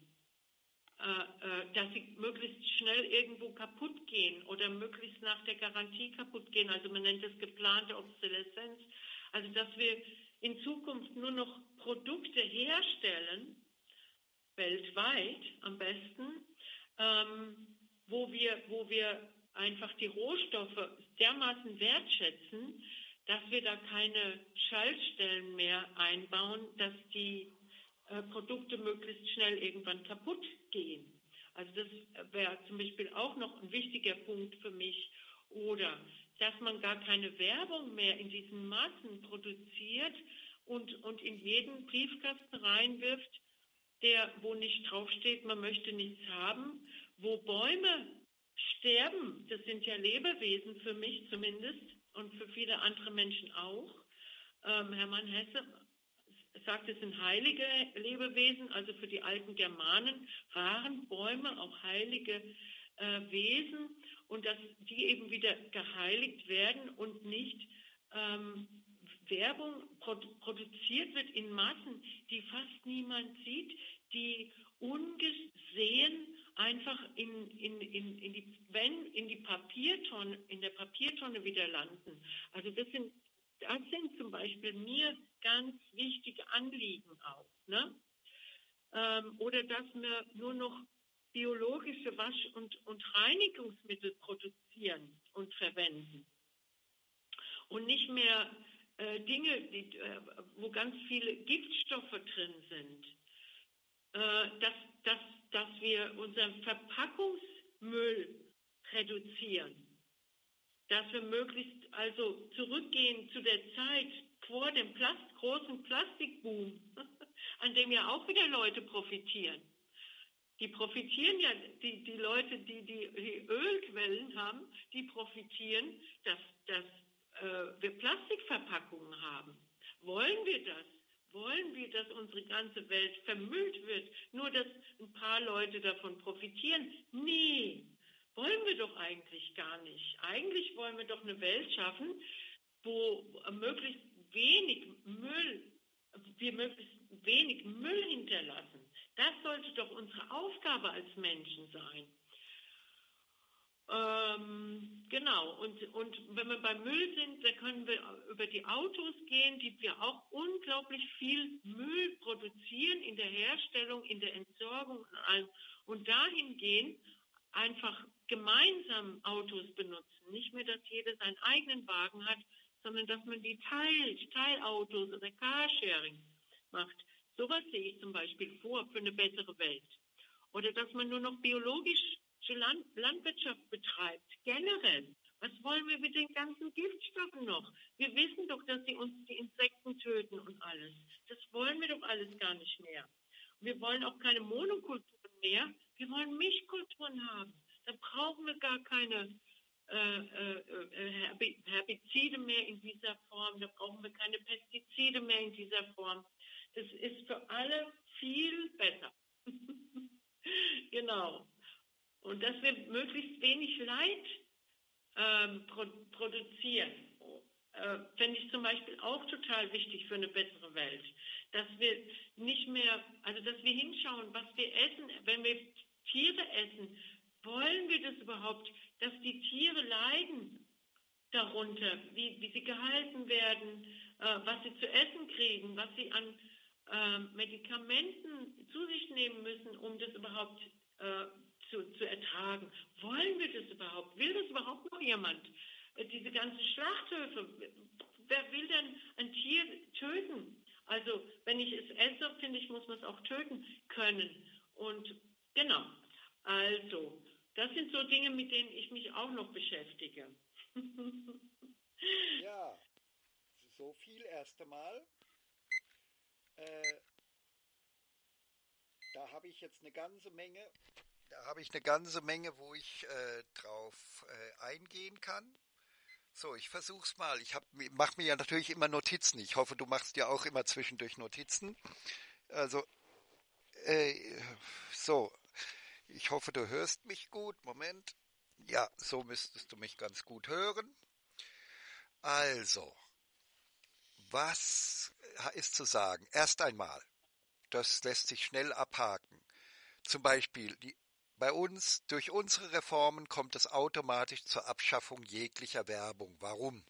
dass sie möglichst schnell irgendwo kaputt gehen oder möglichst nach der Garantie kaputt gehen. Also man nennt das geplante Obsoleszenz. Also dass wir in Zukunft nur noch Produkte herstellen, weltweit am besten, ähm, wo wir, wo wir einfach die Rohstoffe dermaßen wertschätzen, dass wir da keine Schaltstellen mehr einbauen, dass die Produkte möglichst schnell irgendwann kaputt gehen. Also das wäre zum Beispiel auch noch ein wichtiger Punkt für mich. Oder dass man gar keine Werbung mehr in diesen Massen produziert und, und in jeden Briefkasten reinwirft, der, wo nicht draufsteht, man möchte nichts haben, wo Bäume sterben. Das sind ja Lebewesen für mich zumindest und für viele andere Menschen auch. Ähm, Hermann Hesse sagt, es sind heilige Lebewesen, also für die alten Germanen waren Bäume auch heilige äh, Wesen und dass die eben wieder geheiligt werden und nicht ähm, Werbung produ- produziert wird in Massen, die fast niemand sieht, die ungesehen einfach in, in, in, in, die, wenn, in die Papiertonne, in der Papiertonne wieder landen. Also das sind Das sind zum Beispiel mir ganz wichtige Anliegen auch. Ne? Ähm, oder dass wir nur noch biologische Wasch- und, und Reinigungsmittel produzieren und verwenden. Und nicht mehr äh, Dinge, die, äh, wo ganz viele Giftstoffe drin sind. Äh, dass, dass, dass wir unseren Verpackungsmüll reduzieren. Dass wir möglichst also zurückgehen zu der Zeit vor dem Plast- großen Plastikboom, an dem ja auch wieder Leute profitieren. Die profitieren ja, die, die Leute, die, die die Ölquellen haben, die profitieren, dass, dass äh, wir Plastikverpackungen haben. Wollen wir das? Wollen wir, dass unsere ganze Welt vermüllt wird, nur dass ein paar Leute davon profitieren? Nee, wollen wir doch eigentlich gar nicht. Eigentlich wollen wir doch eine Welt schaffen, wo möglichst wenig Müll, wir möglichst wenig Müll hinterlassen. Das sollte doch unsere Aufgabe als Menschen sein. Ähm, genau, und, und wenn wir beim Müll sind, da können wir über die Autos gehen, die wir auch unglaublich viel Müll produzieren in der Herstellung, in der Entsorgung und allem. Und dahingehend einfach gemeinsam Autos benutzen. Nicht mehr, dass jeder seinen eigenen Wagen hat, sondern dass man die teilt, Teilautos oder Carsharing macht. Sowas sehe ich zum Beispiel vor für eine bessere Welt. Oder dass man nur noch biologische Land- Landwirtschaft betreibt, generell. Was wollen wir mit den ganzen Giftstoffen noch? Wir wissen doch, dass sie uns die Insekten töten und alles. Das wollen wir doch alles gar nicht mehr. Wir wollen auch keine Monokulturen mehr. Wir wollen Mischkulturen haben. Da brauchen wir gar keine äh, äh, Herbizide mehr in dieser Form. Da brauchen wir keine Pestizide mehr in dieser Form. Das ist für alle viel besser. Genau. Und dass wir möglichst wenig Leid ähm, pro- produzieren, äh, fände ich zum Beispiel auch total wichtig für eine bessere Welt. Dass wir nicht mehr, also dass wir hinschauen, was wir essen, wenn wir Tiere essen, wollen wir das überhaupt, dass die Tiere leiden darunter, wie, wie sie gehalten werden, äh, was sie zu essen kriegen, was sie an äh, Medikamenten zu sich nehmen müssen, um das überhaupt äh, zu, zu ertragen. Wollen wir das überhaupt? Will das überhaupt noch jemand? Äh, diese ganzen Schlachthöfe, wer will denn ein Tier töten? Also wenn ich es esse, finde ich, muss man es auch töten können. Und genau, also das sind so Dinge, mit denen ich mich auch noch beschäftige. Ja, so viel erst einmal. Äh, da habe ich jetzt eine ganze Menge, da habe ich eine ganze Menge, wo ich äh, drauf äh, eingehen kann. So, ich versuch's mal. Ich mache mir ja natürlich immer Notizen. Ich hoffe, du machst ja auch immer zwischendurch Notizen. Also, äh, so, ich hoffe, du hörst mich gut. Moment. Ja, so müsstest du mich ganz gut hören. Also, was ist zu sagen? Erst einmal, das lässt sich schnell abhaken. Zum Beispiel, die, bei uns, durch unsere Reformen kommt es automatisch zur Abschaffung jeglicher Werbung. Warum?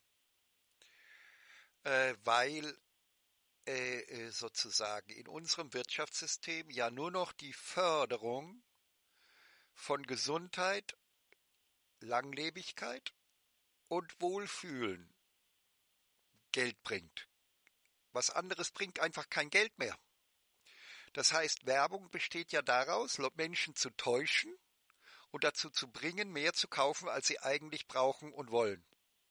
Äh, weil äh, sozusagen in unserem Wirtschaftssystem ja nur noch die Förderung von Gesundheit, Langlebigkeit und Wohlfühlen Geld bringt. Was anderes bringt einfach kein Geld mehr. Das heißt, Werbung besteht ja daraus, Menschen zu täuschen und dazu zu bringen, mehr zu kaufen, als sie eigentlich brauchen und wollen.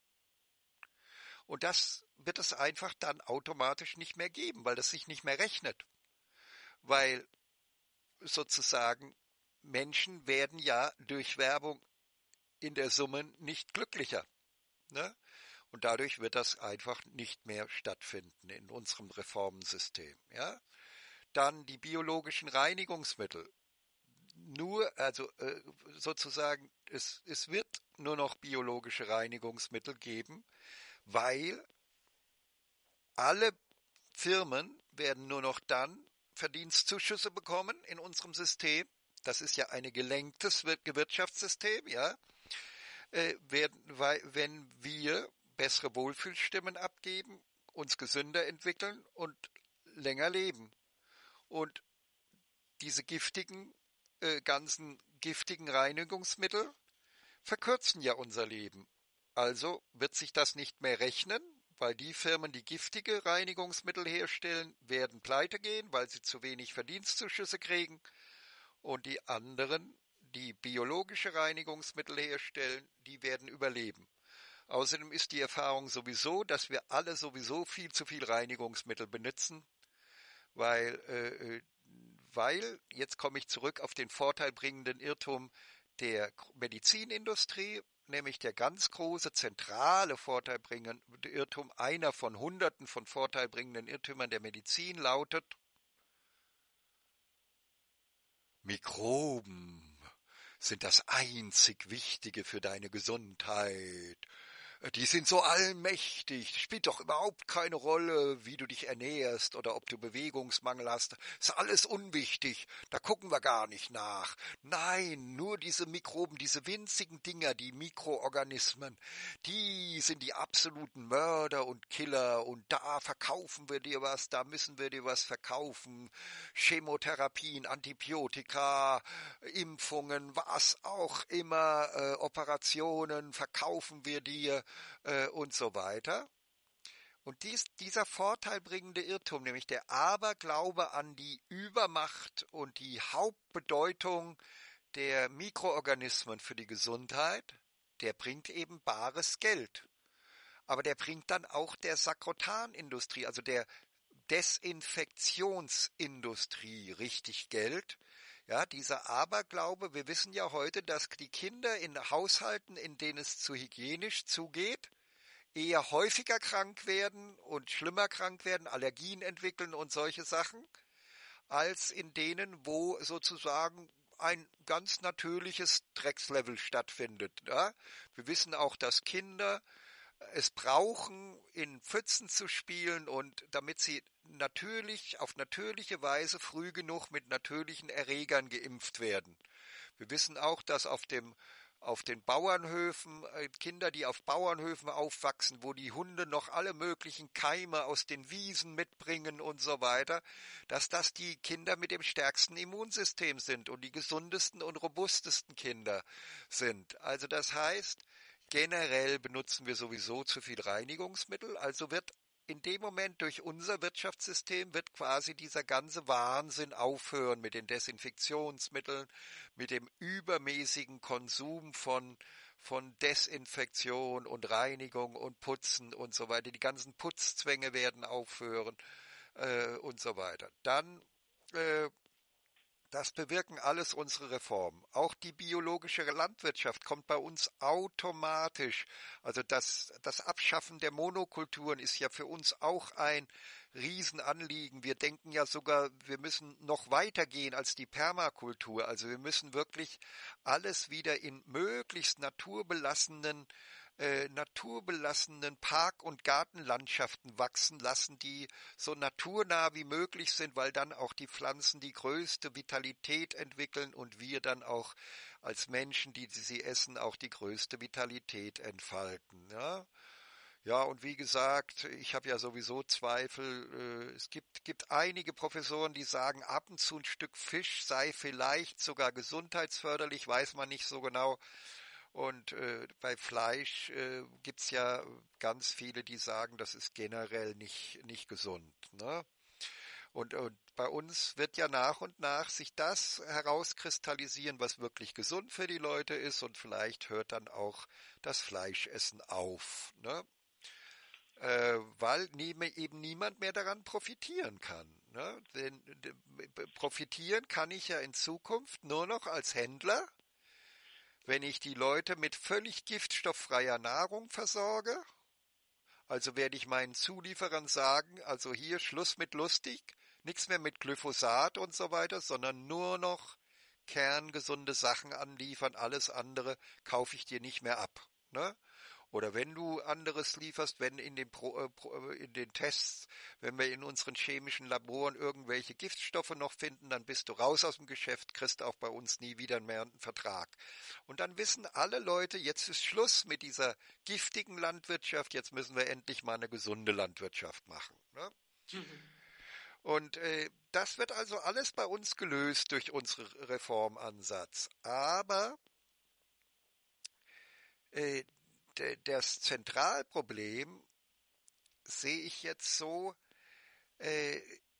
Und das wird es einfach dann automatisch nicht mehr geben, weil das sich nicht mehr rechnet. Weil sozusagen Menschen werden ja durch Werbung in der Summe nicht glücklicher. Ne? Und dadurch wird das einfach nicht mehr stattfinden in unserem Reformensystem. Ja? Dann die biologischen Reinigungsmittel. Nur, also äh, sozusagen, es, es wird nur noch biologische Reinigungsmittel geben, weil alle Firmen werden nur noch dann Verdienstzuschüsse bekommen in unserem System. Das ist ja ein gelenktes Wirtschaftssystem, ja. Äh, werden, weil, wenn wir bessere Wohlfühlstimmen abgeben, uns gesünder entwickeln und länger leben. Und diese giftigen, äh, ganzen giftigen Reinigungsmittel verkürzen ja unser Leben. Also wird sich das nicht mehr rechnen, weil die Firmen, die giftige Reinigungsmittel herstellen, werden pleite gehen, weil sie zu wenig Verdienstzuschüsse kriegen. Und die anderen, die biologische Reinigungsmittel herstellen, die werden überleben. Außerdem ist die Erfahrung sowieso, dass wir alle sowieso viel zu viel Reinigungsmittel benutzen, weil, äh, weil, jetzt komme ich zurück auf den vorteilbringenden Irrtum der Medizinindustrie, nämlich der ganz große, zentrale vorteilbringende Irrtum, einer von Hunderten von vorteilbringenden Irrtümern der Medizin lautet: Mikroben sind das einzig Wichtige für deine Gesundheit. Die sind so allmächtig, spielt doch überhaupt keine Rolle, wie du dich ernährst oder ob du Bewegungsmangel hast. Ist alles unwichtig, da gucken wir gar nicht nach. Nein, nur diese Mikroben, diese winzigen Dinger, die Mikroorganismen, die sind die absoluten Mörder und Killer und da verkaufen wir dir was, da müssen wir dir was verkaufen. Chemotherapien, Antibiotika, Impfungen, was auch immer, äh, Operationen verkaufen wir dir äh, und so weiter. Und dies, dieser vorteilbringende Irrtum, nämlich der Aberglaube an die Übermacht und die Hauptbedeutung der Mikroorganismen für die Gesundheit, der bringt eben bares Geld. Aber der bringt dann auch der Sakrotanindustrie, also der Desinfektionsindustrie, richtig Geld. Ja, dieser Aberglaube, wir wissen ja heute, dass die Kinder in Haushalten, in denen es zu hygienisch zugeht, eher häufiger krank werden und schlimmer krank werden, Allergien entwickeln und solche Sachen, als in denen, wo sozusagen ein ganz natürliches Dreckslevel stattfindet. Ja? Wir wissen auch, dass Kinder es brauchen, in Pfützen zu spielen und damit sie natürlich, auf natürliche Weise früh genug mit natürlichen Erregern geimpft werden. Wir wissen auch, dass auf dem auf den Bauernhöfen, äh, Kinder, die auf Bauernhöfen aufwachsen, wo die Hunde noch alle möglichen Keime aus den Wiesen mitbringen und so weiter, dass das die Kinder mit dem stärksten Immunsystem sind und die gesundesten und robustesten Kinder sind. Also das heißt, generell benutzen wir sowieso zu viel Reinigungsmittel, also wird in dem Moment durch unser Wirtschaftssystem wird quasi dieser ganze Wahnsinn aufhören mit den Desinfektionsmitteln, mit dem übermäßigen Konsum von, von Desinfektion und Reinigung und Putzen und so weiter. Die ganzen Putzzwänge werden aufhören äh, und so weiter. Dann äh, Das bewirken alles unsere Reformen. Auch die biologische Landwirtschaft kommt bei uns automatisch. Also das, das Abschaffen der Monokulturen ist ja für uns auch ein Riesenanliegen. Wir denken ja sogar, wir müssen noch weiter gehen als die Permakultur. Also wir müssen wirklich alles wieder in möglichst naturbelassenen äh, naturbelassenen Park- und Gartenlandschaften wachsen lassen, die so naturnah wie möglich sind, weil dann auch die Pflanzen die größte Vitalität entwickeln und wir dann auch als Menschen, die sie essen, auch die größte Vitalität entfalten. Ja, ja, und wie gesagt, ich habe ja sowieso Zweifel. äh, Es gibt, gibt einige Professoren, die sagen, ab und zu ein Stück Fisch sei vielleicht sogar gesundheitsförderlich, weiß man nicht so genau. Und äh, bei Fleisch äh, gibt's ja ganz viele, die sagen, das ist generell nicht, nicht gesund. Ne? Und, und bei uns wird ja nach und nach sich das herauskristallisieren, was wirklich gesund für die Leute ist. Und vielleicht hört dann auch das Fleischessen auf. Ne? Äh, weil nie, eben niemand mehr daran profitieren kann. Ne? Denn, de, profitieren kann ich ja in Zukunft nur noch als Händler, wenn ich die Leute mit völlig giftstofffreier Nahrung versorge. Also werde ich meinen Zulieferern sagen, also hier Schluss mit lustig, nichts mehr mit Glyphosat und so weiter, sondern nur noch kerngesunde Sachen anliefern, alles andere kaufe ich dir nicht mehr ab. Ne? Oder wenn du anderes lieferst, wenn in den, Pro, äh, Pro, in den Tests, wenn wir in unseren chemischen Laboren irgendwelche Giftstoffe noch finden, dann bist du raus aus dem Geschäft, kriegst auch bei uns nie wieder mehr einen Vertrag. Und dann wissen alle Leute, jetzt ist Schluss mit dieser giftigen Landwirtschaft, jetzt müssen wir endlich mal eine gesunde Landwirtschaft machen. Ne? Mhm. Und äh, das wird also alles bei uns gelöst durch unseren Reformansatz. Aber äh, das Zentralproblem sehe ich jetzt so, äh,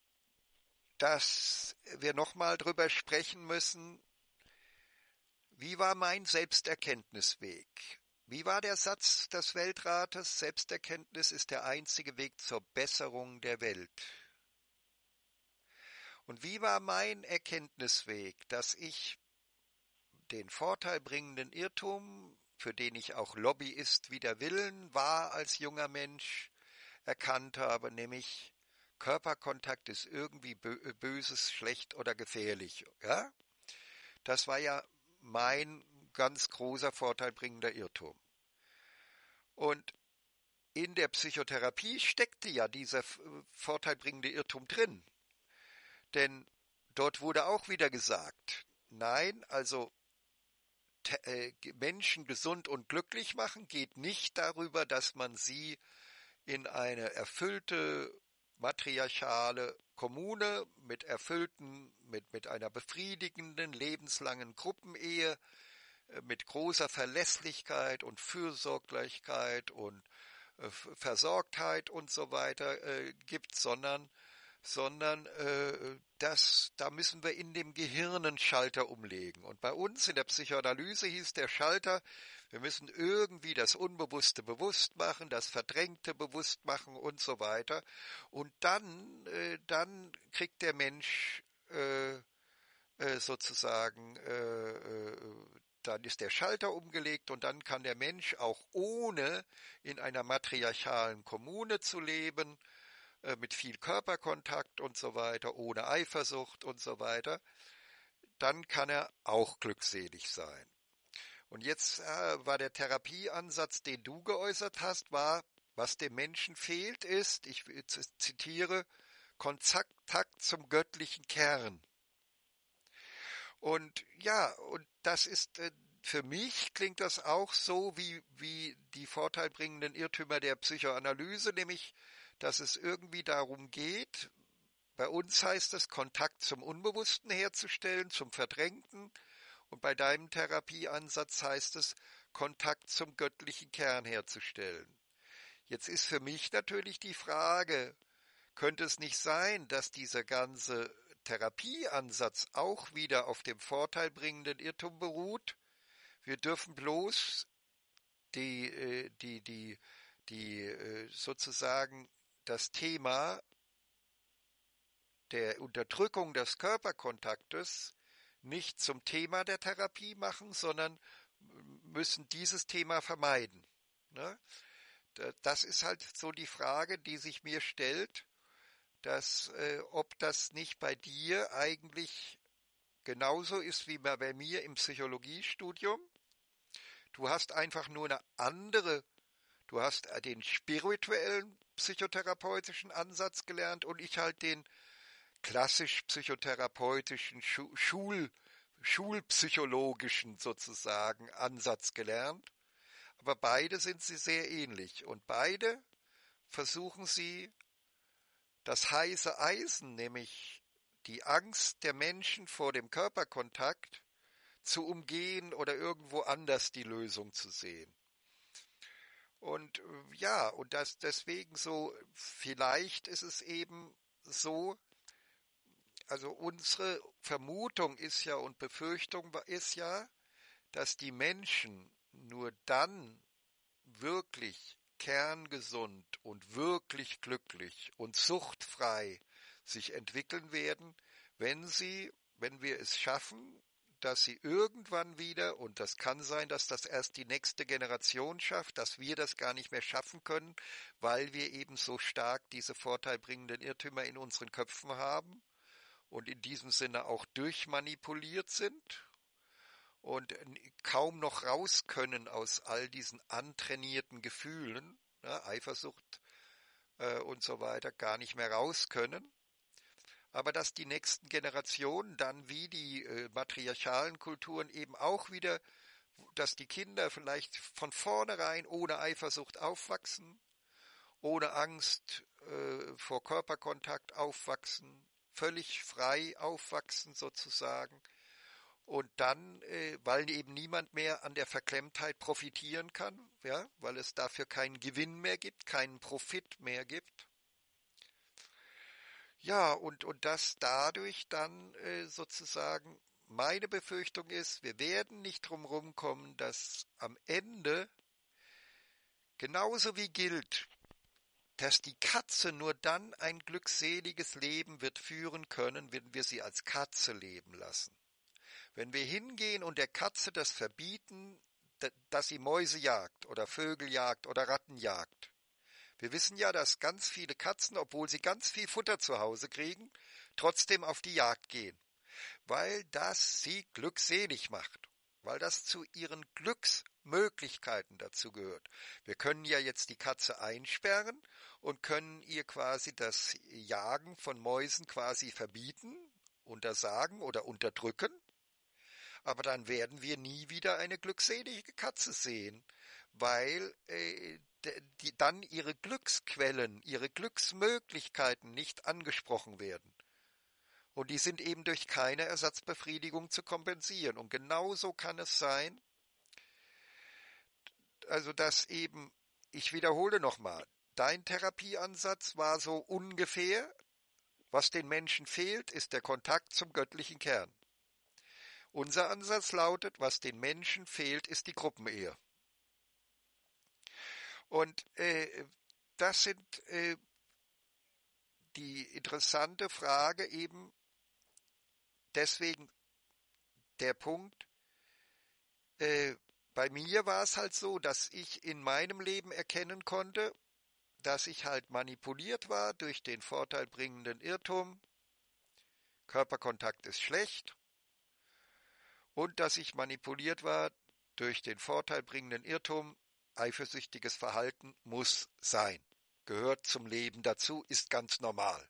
dass wir nochmal drüber sprechen müssen, wie war mein Selbsterkenntnisweg? Wie war der Satz des Weltrates? Selbsterkenntnis ist der einzige Weg zur Besserung der Welt. Und wie war mein Erkenntnisweg, dass ich den vorteilbringenden Irrtum, für den ich auch Lobbyist wider Willen war als junger Mensch, erkannt habe, nämlich Körperkontakt ist irgendwie Böses, schlecht oder gefährlich. Ja? Das war ja mein ganz großer vorteilbringender Irrtum. Und in der Psychotherapie steckte ja dieser vorteilbringende Irrtum drin. Denn dort wurde auch wieder gesagt, nein, also äh, Menschen gesund und glücklich machen geht nicht darüber, dass man sie in eine erfüllte matriarchale Kommune mit erfüllten, mit, mit einer befriedigenden, lebenslangen Gruppenehe, äh, mit großer Verlässlichkeit und Fürsorglichkeit und äh, Versorgtheit und so weiter äh, gibt, sondern sondern äh, das, da müssen wir in dem Gehirn einen Schalter umlegen. Und bei uns in der Psychoanalyse hieß der Schalter, wir müssen irgendwie das Unbewusste bewusst machen, das Verdrängte bewusst machen und so weiter. Und dann, äh, dann kriegt der Mensch äh, äh, sozusagen, äh, äh, dann ist der Schalter umgelegt und dann kann der Mensch auch ohne in einer matriarchalen Kommune zu leben, mit viel Körperkontakt und so weiter, ohne Eifersucht und so weiter, dann kann er auch glückselig sein. Und jetzt äh, war der Therapieansatz, den du geäußert hast, war, was dem Menschen fehlt, ist, ich zitiere, Kontakt zum göttlichen Kern. Und ja, und das ist, äh, für mich klingt das auch so wie, wie die vorteilbringenden Irrtümer der Psychoanalyse, nämlich dass es irgendwie darum geht, bei uns heißt es, Kontakt zum Unbewussten herzustellen, zum Verdrängten, und bei deinem Therapieansatz heißt es, Kontakt zum göttlichen Kern herzustellen. Jetzt ist für mich natürlich die Frage, könnte es nicht sein, dass dieser ganze Therapieansatz auch wieder auf dem vorteilbringenden Irrtum beruht? Wir dürfen bloß die, die, die, die sozusagen das Thema der Unterdrückung des Körperkontaktes nicht zum Thema der Therapie machen, sondern müssen dieses Thema vermeiden. Ne? Das ist halt so die Frage, die sich mir stellt, dass, äh, ob das nicht bei dir eigentlich genauso ist wie bei mir im Psychologiestudium. Du hast einfach nur eine andere, du hast den spirituellen psychotherapeutischen Ansatz gelernt und ich halt den klassisch psychotherapeutischen, Schul, schulpsychologischen sozusagen Ansatz gelernt. Aber beide sind sie sehr ähnlich und beide versuchen sie, das heiße Eisen, nämlich die Angst der Menschen vor dem Körperkontakt, zu umgehen oder irgendwo anders die Lösung zu sehen. Und ja, und das deswegen so, vielleicht ist es eben so, also unsere Vermutung ist ja und Befürchtung ist ja, dass die Menschen nur dann wirklich kerngesund und wirklich glücklich und suchtfrei sich entwickeln werden, wenn sie, wenn wir es schaffen, dass sie irgendwann wieder, und das kann sein, dass das erst die nächste Generation schafft, dass wir das gar nicht mehr schaffen können, weil wir eben so stark diese vorteilbringenden Irrtümer in unseren Köpfen haben und in diesem Sinne auch durchmanipuliert sind und kaum noch raus können aus all diesen antrainierten Gefühlen, ne, Eifersucht äh, und so weiter, gar nicht mehr raus können. Aber dass die nächsten Generationen dann wie die äh, matriarchalen Kulturen eben auch wieder, dass die Kinder vielleicht von vornherein ohne Eifersucht aufwachsen, ohne Angst äh, vor Körperkontakt aufwachsen, völlig frei aufwachsen sozusagen. Und dann, äh, weil eben niemand mehr an der Verklemmtheit profitieren kann, ja, weil es dafür keinen Gewinn mehr gibt, keinen Profit mehr gibt. Ja, und, und dass dadurch dann äh, sozusagen meine Befürchtung ist, wir werden nicht drum rumkommen, dass am Ende genauso wie gilt, dass die Katze nur dann ein glückseliges Leben wird führen können, wenn wir sie als Katze leben lassen. Wenn wir hingehen und der Katze das verbieten, dass sie Mäuse jagt oder Vögel jagt oder Ratten jagt. Wir wissen ja, dass ganz viele Katzen, obwohl sie ganz viel Futter zu Hause kriegen, trotzdem auf die Jagd gehen, weil das sie glückselig macht, weil das zu ihren Glücksmöglichkeiten dazu gehört. Wir können ja jetzt die Katze einsperren und können ihr quasi das Jagen von Mäusen quasi verbieten, untersagen oder unterdrücken. Aber dann werden wir nie wieder eine glückselige Katze sehen, weil äh, die, dann ihre Glücksquellen, ihre Glücksmöglichkeiten nicht angesprochen werden. Und die sind eben durch keine Ersatzbefriedigung zu kompensieren. Und genauso kann es sein, also dass eben, ich wiederhole nochmal, dein Therapieansatz war so ungefähr, was den Menschen fehlt, ist der Kontakt zum göttlichen Kern. Unser Ansatz lautet, was den Menschen fehlt, ist die Gruppenehe. Und äh, das sind äh, die interessante Frage eben, deswegen der Punkt, äh, bei mir war es halt so, dass ich in meinem Leben erkennen konnte, dass ich halt manipuliert war durch den vorteilbringenden Irrtum, Körperkontakt ist schlecht, und dass ich manipuliert war durch den vorteilbringenden Irrtum, eifersüchtiges Verhalten muss sein, gehört zum Leben dazu, ist ganz normal.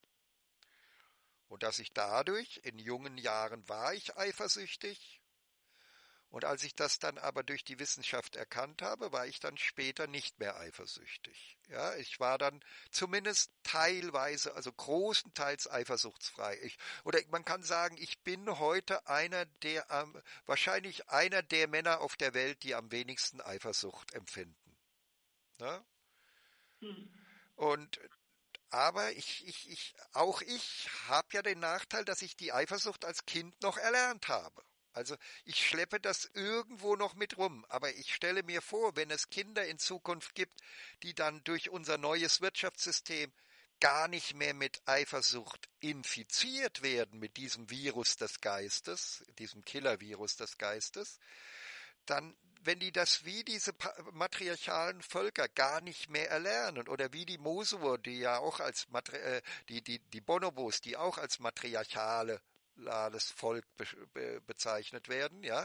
Und dass ich dadurch, in jungen Jahren war ich eifersüchtig, und als ich das dann aber durch die Wissenschaft erkannt habe, war ich dann später nicht mehr eifersüchtig. Ja, ich war dann zumindest teilweise, also großenteils eifersuchtsfrei. Ich, oder man kann sagen, ich bin heute einer der, ähm, wahrscheinlich einer der Männer auf der Welt, die am wenigsten Eifersucht empfinden. Ja? Hm. Und aber ich, ich, ich, auch ich habe ja den Nachteil, dass ich die Eifersucht als Kind noch erlernt habe. Also ich schleppe das irgendwo noch mit rum, aber ich stelle mir vor, wenn es Kinder in Zukunft gibt, die dann durch unser neues Wirtschaftssystem gar nicht mehr mit Eifersucht infiziert werden, mit diesem Virus des Geistes, diesem Killer-Virus des Geistes, dann, wenn die das wie diese matriarchalen Völker gar nicht mehr erlernen oder wie die Mosuo, die ja auch als Matri- äh, die, die, die Bonobos, die auch als matriarchale das Volk be- bezeichnet werden, ja.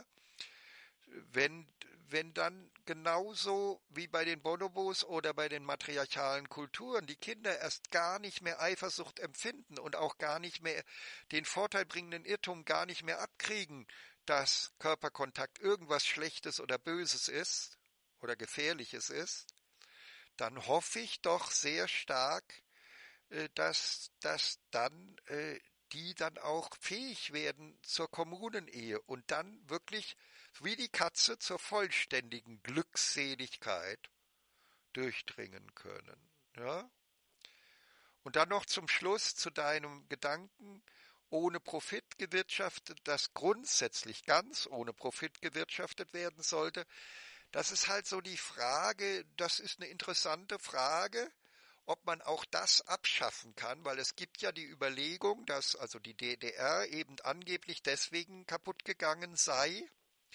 Wenn, wenn dann genauso wie bei den Bonobos oder bei den matriarchalen Kulturen die Kinder erst gar nicht mehr Eifersucht empfinden und auch gar nicht mehr den vorteilbringenden Irrtum gar nicht mehr abkriegen, dass Körperkontakt irgendwas Schlechtes oder Böses ist oder Gefährliches ist, dann hoffe ich doch sehr stark, dass, dass dann die dann auch fähig werden zur Kommunenehe und dann wirklich wie die Katze zur vollständigen Glückseligkeit durchdringen können. Ja? Und dann noch zum Schluss zu deinem Gedanken, ohne Profit gewirtschaftet, das grundsätzlich ganz ohne Profit gewirtschaftet werden sollte. Das ist halt so die Frage, das ist eine interessante Frage, ob man auch das abschaffen kann, weil es gibt ja die Überlegung, dass also die D D R eben angeblich deswegen kaputt gegangen sei,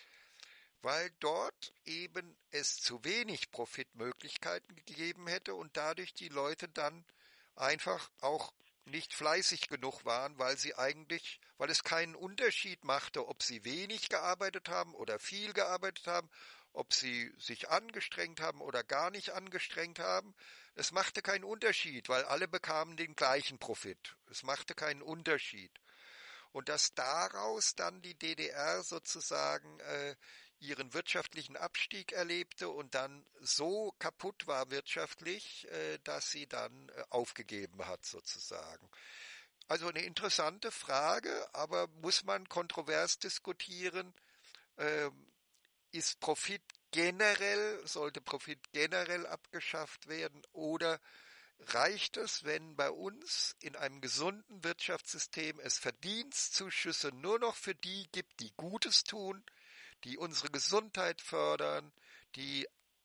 weil dort eben es zu wenig Profitmöglichkeiten gegeben hätte und dadurch die Leute dann einfach auch nicht fleißig genug waren, weil sie eigentlich, weil es keinen Unterschied machte, ob sie wenig gearbeitet haben oder viel gearbeitet haben, ob sie sich angestrengt haben oder gar nicht angestrengt haben. Es machte keinen Unterschied, weil alle bekamen den gleichen Profit. Es machte keinen Unterschied. Und dass daraus dann die D D R sozusagen äh, ihren wirtschaftlichen Abstieg erlebte und dann so kaputt war wirtschaftlich, äh, dass sie dann äh, aufgegeben hat sozusagen. Also eine interessante Frage, aber muss man kontrovers diskutieren, äh, ist Profit generell, sollte Profit generell abgeschafft werden oder reicht es, wenn bei uns in einem gesunden Wirtschaftssystem es Verdienstzuschüsse nur noch für die gibt, die Gutes tun, die unsere Gesundheit fördern, die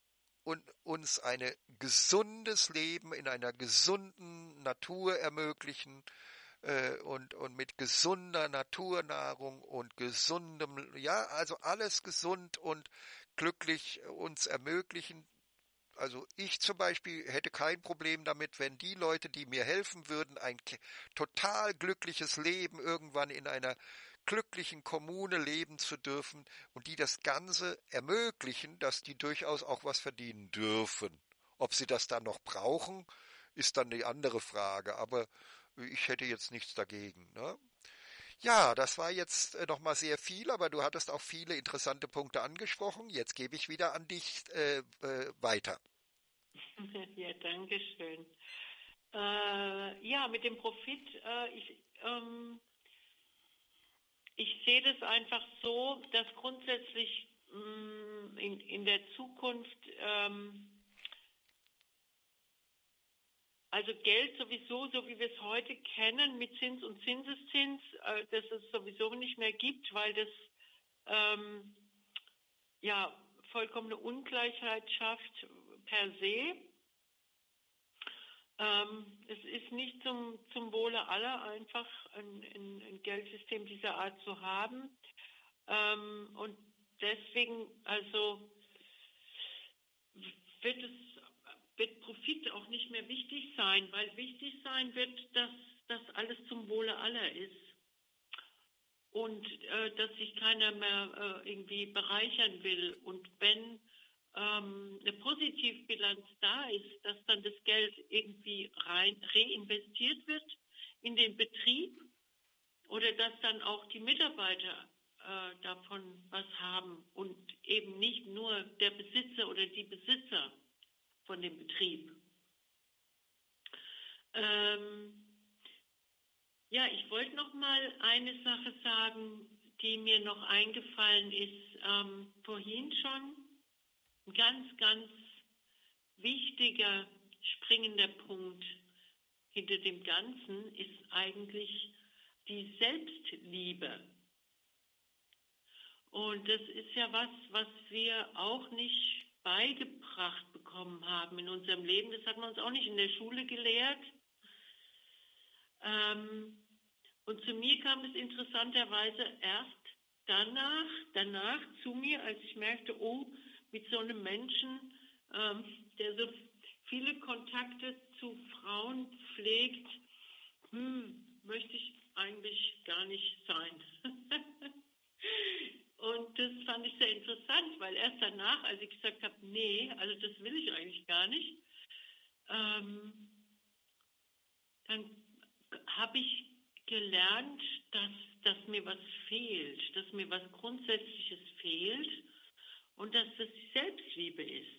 und uns ein gesundes Leben in einer gesunden Natur ermöglichen, äh, und, und mit gesunder Naturnahrung und gesundem, ja, also alles gesund und glücklich uns ermöglichen. Also ich zum Beispiel hätte kein Problem damit, wenn die Leute, die mir helfen würden, ein total glückliches Leben irgendwann in einer glücklichen Kommune leben zu dürfen und die das Ganze ermöglichen, dass die durchaus auch was verdienen dürfen. Ob sie das dann noch brauchen, ist dann die andere Frage, aber ich hätte jetzt nichts dagegen, ne? Ja, das war jetzt äh, noch mal sehr viel, aber du hattest auch viele interessante Punkte angesprochen. Jetzt gebe ich wieder an dich äh, äh, weiter. Ja, danke schön. Äh, ja, mit dem Profit, äh, ich, ähm, ich sehe das einfach so, dass grundsätzlich mh, in, in der Zukunft, ähm, also Geld sowieso, so wie wir es heute kennen, mit Zins und Zinseszins, äh, dass es sowieso nicht mehr gibt, weil das ähm, ja vollkommene Ungleichheit schafft per se. Ähm, es ist nicht zum, zum Wohle aller einfach ein, ein, ein Geldsystem dieser Art zu haben. Ähm, und deswegen also wird es wird Profit auch nicht mehr wichtig sein, weil wichtig sein wird, dass das alles zum Wohle aller ist und äh, dass sich keiner mehr äh, irgendwie bereichern will. Und wenn ähm, eine Positivbilanz da ist, dass dann das Geld irgendwie rein reinvestiert wird in den Betrieb oder dass dann auch die Mitarbeiter äh, davon was haben und eben nicht nur der Besitzer oder die Besitzer von dem Betrieb. Ähm, ja, ich wollte noch mal eine Sache sagen, die mir noch eingefallen ist, ähm, vorhin schon. Ein ganz, ganz wichtiger, springender Punkt hinter dem Ganzen ist eigentlich die Selbstliebe. Und das ist ja was, was wir auch nicht beigebracht bekommen haben in unserem Leben. Das hat man uns auch nicht in der Schule gelehrt. Ähm, und zu mir kam es interessanterweise erst danach, danach zu mir, als ich merkte, oh, mit so einem Menschen, ähm, der so viele Kontakte zu Frauen pflegt, hm, möchte ich eigentlich gar nicht sein. Und das fand ich sehr interessant, weil erst danach, als ich gesagt habe, nee, also das will ich eigentlich gar nicht, ähm, dann habe ich gelernt, dass, dass mir was fehlt, dass mir was Grundsätzliches fehlt und dass das Selbstliebe ist.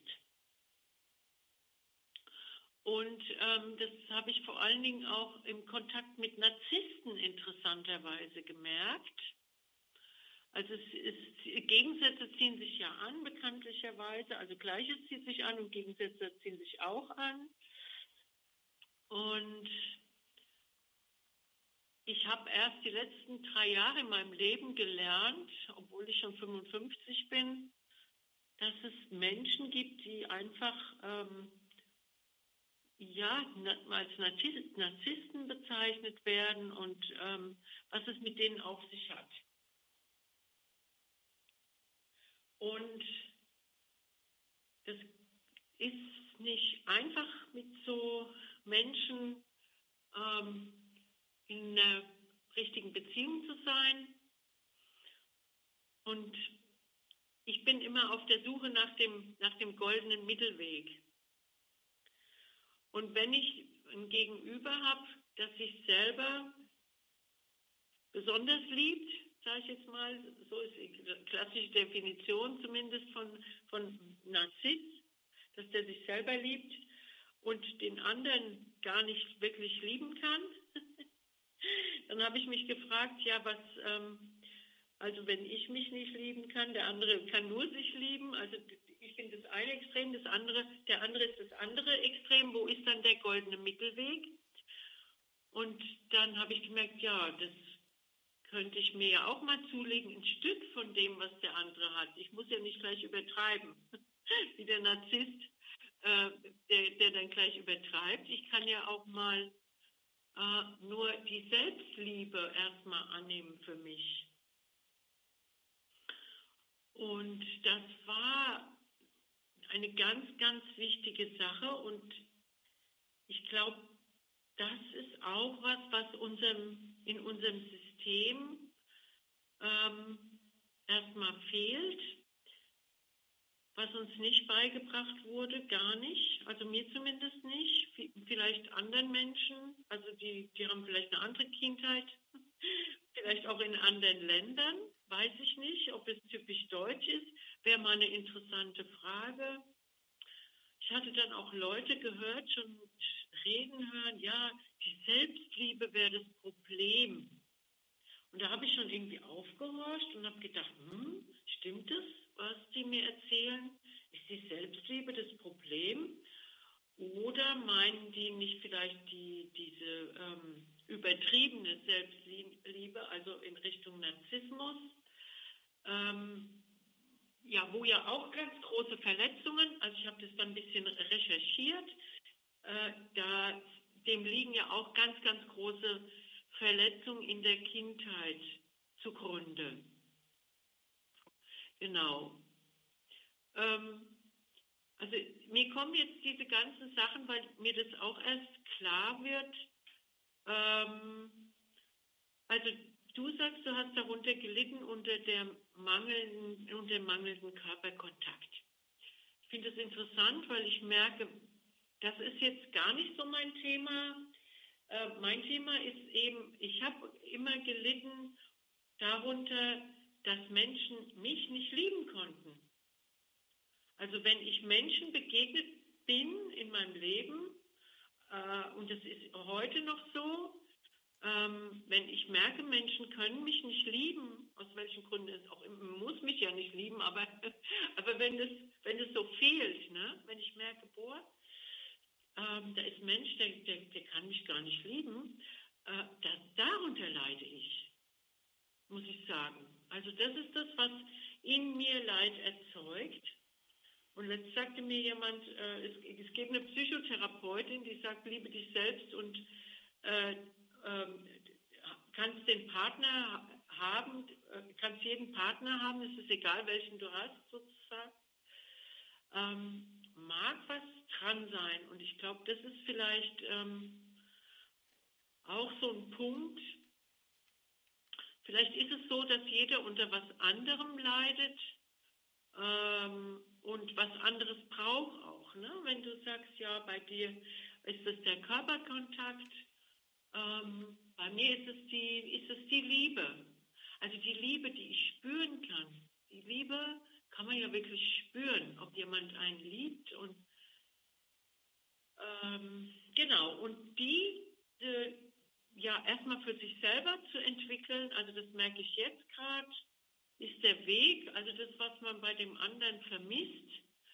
Und ähm, das habe ich vor allen Dingen auch im Kontakt mit Narzissten interessanterweise gemerkt. Also es ist, Gegensätze ziehen sich ja an, bekanntlicherweise. Also Gleiches zieht sich an und Gegensätze ziehen sich auch an. Und ich habe erst die letzten drei Jahre in meinem Leben gelernt, obwohl ich schon fünfundfünfzig bin, dass es Menschen gibt, die einfach ähm, ja, als Narzissten bezeichnet werden und ähm, was es mit denen auf sich hat. Und das ist nicht einfach, mit so Menschen ähm, in einer richtigen Beziehung zu sein. Und ich bin immer auf der Suche nach dem, nach dem goldenen Mittelweg. Und wenn ich ein Gegenüber habe, das sich selber besonders liebt, sage ich jetzt mal, so ist die klassische Definition zumindest von, von Narzisst, dass der sich selber liebt und den anderen gar nicht wirklich lieben kann, dann habe ich mich gefragt, ja, was, ähm, also wenn ich mich nicht lieben kann, der andere kann nur sich lieben, also ich bin das eine Extrem, das andere, der andere ist das andere Extrem, wo ist dann der goldene Mittelweg? Und dann habe ich gemerkt, ja, das könnte ich mir ja auch mal zulegen, ein Stück von dem, was der andere hat. Ich muss ja nicht gleich übertreiben, wie der Narzisst. äh, der, der dann gleich übertreibt. Ich kann ja auch mal äh, nur die Selbstliebe erstmal annehmen für mich. Und das war eine ganz, ganz wichtige Sache. Und ich glaube, das ist auch was, was unserem, in unserem System ähm, erstmal fehlt, was uns nicht beigebracht wurde, gar nicht, also mir zumindest nicht, vielleicht anderen Menschen, also die, die haben vielleicht eine andere Kindheit, vielleicht auch in anderen Ländern, weiß ich nicht, ob es typisch deutsch ist, wäre mal eine interessante Frage. Ich hatte dann auch Leute gehört, schon reden hören, ja, die Selbstliebe wäre das Problem. Und da habe ich schon irgendwie aufgehorcht und habe gedacht, hm, stimmt das, was die mir erzählen? Ist die Selbstliebe das Problem? Oder meinen die nicht vielleicht die, diese ähm, übertriebene Selbstliebe, also in Richtung Narzissmus, ähm, ja, wo ja auch ganz große Verletzungen, also ich habe das dann ein bisschen recherchiert, äh, da, dem liegen ja auch ganz, ganz große Verletzungen in der Kindheit zugrunde. Genau. Ähm, also mir kommen jetzt diese ganzen Sachen, weil mir das auch erst klar wird. Ähm, also du sagst, du hast darunter gelitten unter der mangelnden, unter dem mangelnden Körperkontakt. Ich finde das interessant, weil ich merke, das ist jetzt gar nicht so mein Thema. Äh, mein Thema ist eben, ich habe immer gelitten darunter, dass Menschen mich nicht lieben konnten. Also wenn ich Menschen begegnet bin in meinem Leben, äh, und das ist heute noch so, ähm, wenn ich merke, Menschen können mich nicht lieben, aus welchen Gründen es auch immer, man muss mich ja nicht lieben, aber, aber wenn es wenn es so fehlt, ne? Wenn ich merke, boah, ähm, da ist ein Mensch, der, der, der kann mich gar nicht lieben, äh, da, darunter leide ich, muss ich sagen. Also das ist das, was in mir Leid erzeugt. Und jetzt sagte mir jemand, äh, es, es gibt eine Psychotherapeutin, die sagt, liebe dich selbst und äh, äh, kannst den Partner haben, äh, kannst jeden Partner haben, es ist egal, welchen du hast, sozusagen. Ähm, mag was dran sein. Und ich glaube, das ist vielleicht ähm, auch so ein Punkt. Vielleicht ist es so, dass jeder unter was anderem leidet ähm, und was anderes braucht auch. Ne? Wenn du sagst, ja, bei dir ist es der Körperkontakt, ähm, bei mir ist es die, ist es die Liebe. Also die Liebe, die ich spüren kann. Die Liebe kann man ja wirklich spüren, ob jemand einen liebt. Und ähm, genau, und die äh, ja erstmal für sich selber zu entwickeln, also das merke ich jetzt gerade, ist der Weg, also das, was man bei dem anderen vermisst,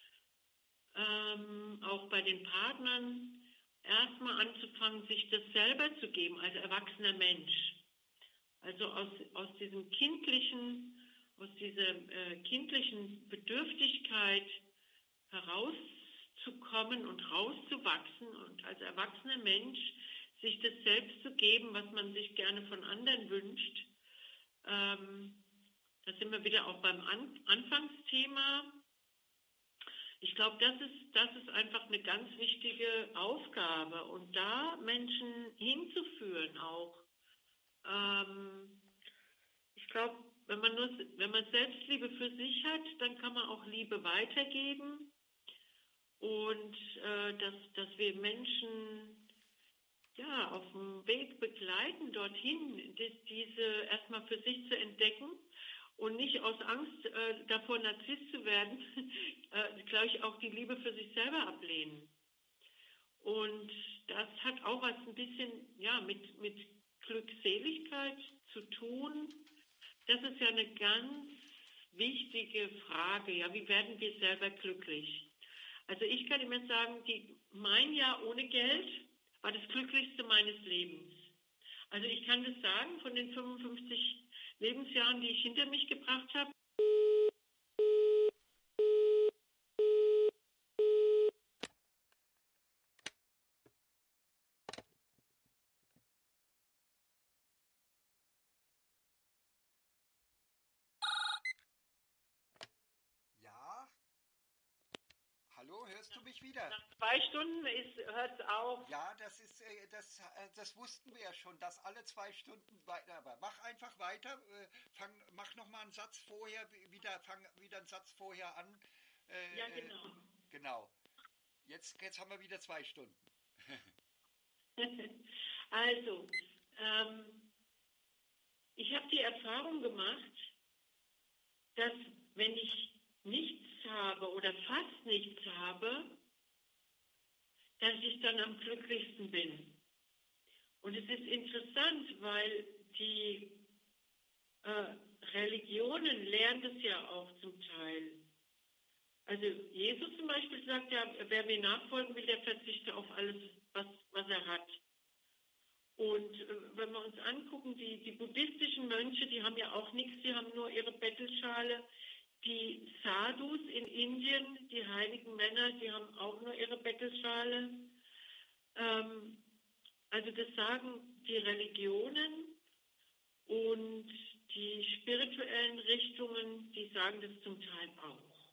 ähm, auch bei den Partnern, erstmal anzufangen, sich das selber zu geben, als erwachsener Mensch. Also aus, aus diesem kindlichen, aus dieser äh, kindlichen Bedürftigkeit herauszukommen und rauszuwachsen und als erwachsener Mensch sich das selbst zu geben, was man sich gerne von anderen wünscht. Ähm, da sind wir wieder auch beim An- Anfangsthema. Ich glaube, das ist, das ist einfach eine ganz wichtige Aufgabe und da Menschen hinzuführen auch. Ähm, ich glaube, wenn man nur, wenn man Selbstliebe für sich hat, dann kann man auch Liebe weitergeben und äh, dass, dass wir Menschen ja auf dem Weg begleiten dorthin, das, diese erstmal für sich zu entdecken und nicht aus Angst äh, davor Narzisst zu werden, äh, gleich auch die Liebe für sich selber ablehnen. Und das hat auch was ein bisschen ja mit mit Glückseligkeit zu tun. Das ist ja eine ganz wichtige Frage. Ja, wie werden wir selber glücklich? Also ich kann immer sagen, die, mein Jahr ohne Geld war das glücklichste meines Lebens. Also ich kann das sagen, von den fünfundfünfzig Lebensjahren, die ich hinter mich gebracht habe. hörst du mich wieder? Nach zwei Stunden hört es auf. Ja, das ist, äh, das, äh, das wussten wir ja schon, dass alle zwei Stunden weiter. Aber mach einfach weiter. Äh, fang, mach noch mal einen Satz vorher wieder, fang wieder einen Satz vorher an. Äh, Ja, genau. Äh, genau. Jetzt, jetzt haben wir wieder zwei Stunden. Also, ähm, ich habe die Erfahrung gemacht, dass wenn ich nichts habe oder fast nichts habe, dass ich dann am glücklichsten bin. Und es ist interessant, weil die äh, Religionen lernen das ja auch zum Teil. Also Jesus zum Beispiel sagt ja, wer mir nachfolgen will, der verzichte auf alles, was, was er hat. Und äh, wenn wir uns angucken, die, die buddhistischen Mönche, die haben ja auch nichts, die haben nur ihre Bettelschale. Die Sadhus in Indien, die heiligen Männer, die haben auch nur ihre Bettelschale. Ähm, also das sagen die Religionen und die spirituellen Richtungen, die sagen das zum Teil auch.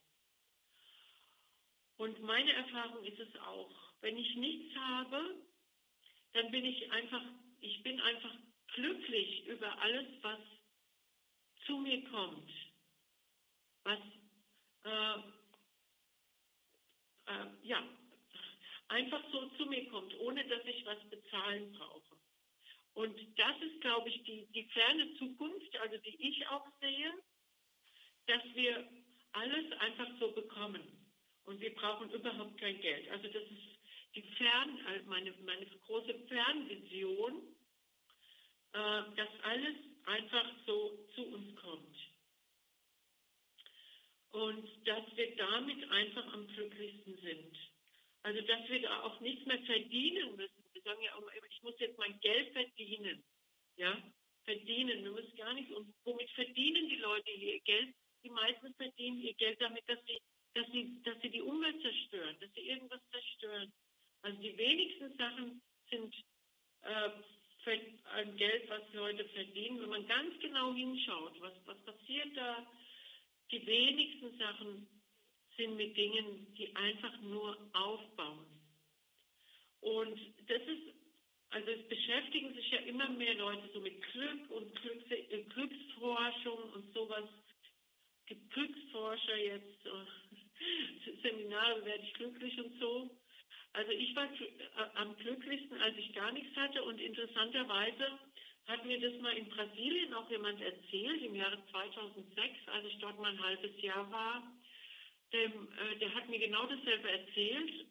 Und meine Erfahrung ist es auch, wenn ich nichts habe, dann bin ich einfach, ich bin einfach glücklich über alles, was zu mir kommt, was, äh, äh, ja, einfach so zu mir kommt, ohne dass ich was bezahlen brauche. Und das ist, glaube ich, die, die ferne Zukunft, also die ich auch sehe, dass wir alles einfach so bekommen. Und wir brauchen überhaupt kein Geld. Also das ist die Fern, meine, meine große Fernvision, äh, dass alles einfach so zu uns kommt. Und dass wir damit einfach am glücklichsten sind. Also dass wir da auch nichts mehr verdienen müssen. Wir sagen ja auch immer, ich muss jetzt mein Geld verdienen. Ja, verdienen. Wir müssen gar nicht. Und womit verdienen die Leute hier ihr Geld? Die meisten verdienen ihr Geld damit, dass sie, dass sie, dass sie die Umwelt zerstören, dass sie irgendwas zerstören. Also die wenigsten Sachen sind äh, ein Geld, was Leute verdienen. Wenn man ganz genau hinschaut, was, was passiert da, die wenigsten Sachen sind mit Dingen, die einfach nur aufbauen. Und das ist, also es beschäftigen sich ja immer mehr Leute so mit Glück und Glücks, äh, Glücksforschung und sowas. Es gibt Glücksforscher jetzt, äh, Seminare, werde ich glücklich und so. Also ich war am glücklichsten, als ich gar nichts hatte, und interessanterweise hat mir das mal in Brasilien auch jemand erzählt, im Jahre zweitausendsechs, als ich dort mal ein halbes Jahr war. Dem, äh, der hat mir genau dasselbe erzählt,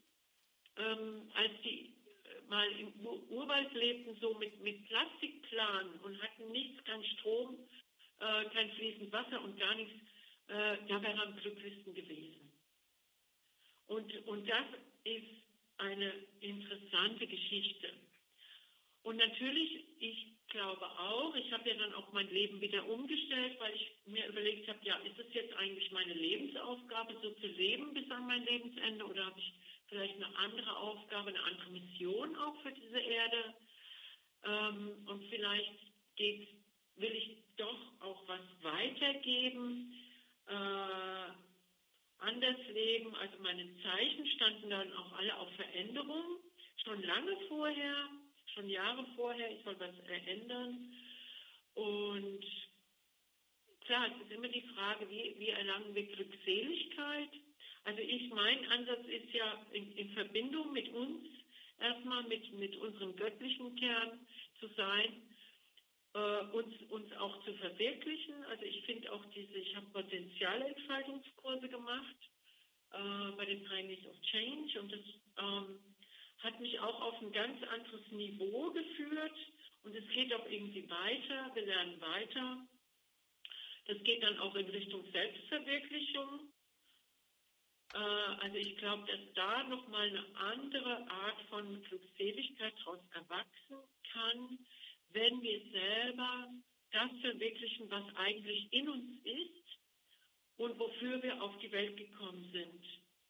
ähm, als die äh, mal im Ur Urwald lebten, so mit, mit Plastikplanen und hatten nichts, kein Strom, äh, kein fließend Wasser und gar nichts. Äh, da wäre er am glücklichsten gewesen. Und, und das ist eine interessante Geschichte. Und natürlich, ich glaube auch, ich habe ja dann auch mein Leben wieder umgestellt, weil ich mir überlegt habe, ja, ist es jetzt eigentlich meine Lebensaufgabe, so zu leben bis an mein Lebensende, oder habe ich vielleicht eine andere Aufgabe, eine andere Mission auch für diese Erde? Ähm, und vielleicht geht, will ich doch auch was weitergeben, äh, anders leben. Also meine Zeichen standen dann auch alle auf Veränderung, schon lange vorher, schon Jahre vorher, ich soll was ändern. Und klar, es ist immer die Frage, wie, wie erlangen wir Glückseligkeit? Also ich, mein Ansatz ist ja in, in Verbindung mit uns, erstmal mit, mit unserem göttlichen Kern zu sein, äh, uns, uns auch zu verwirklichen. Also ich finde auch diese, ich habe Potenzialentfaltungskurse gemacht äh, bei den Pioneers of Change, und das ähm, hat mich auch auf ein ganz anderes Niveau geführt, und es geht auch irgendwie weiter, wir lernen weiter. Das geht dann auch in Richtung Selbstverwirklichung. Äh, also ich glaube, dass da nochmal eine andere Art von Glückseligkeit daraus erwachsen kann, wenn wir selber das verwirklichen, was eigentlich in uns ist und wofür wir auf die Welt gekommen sind.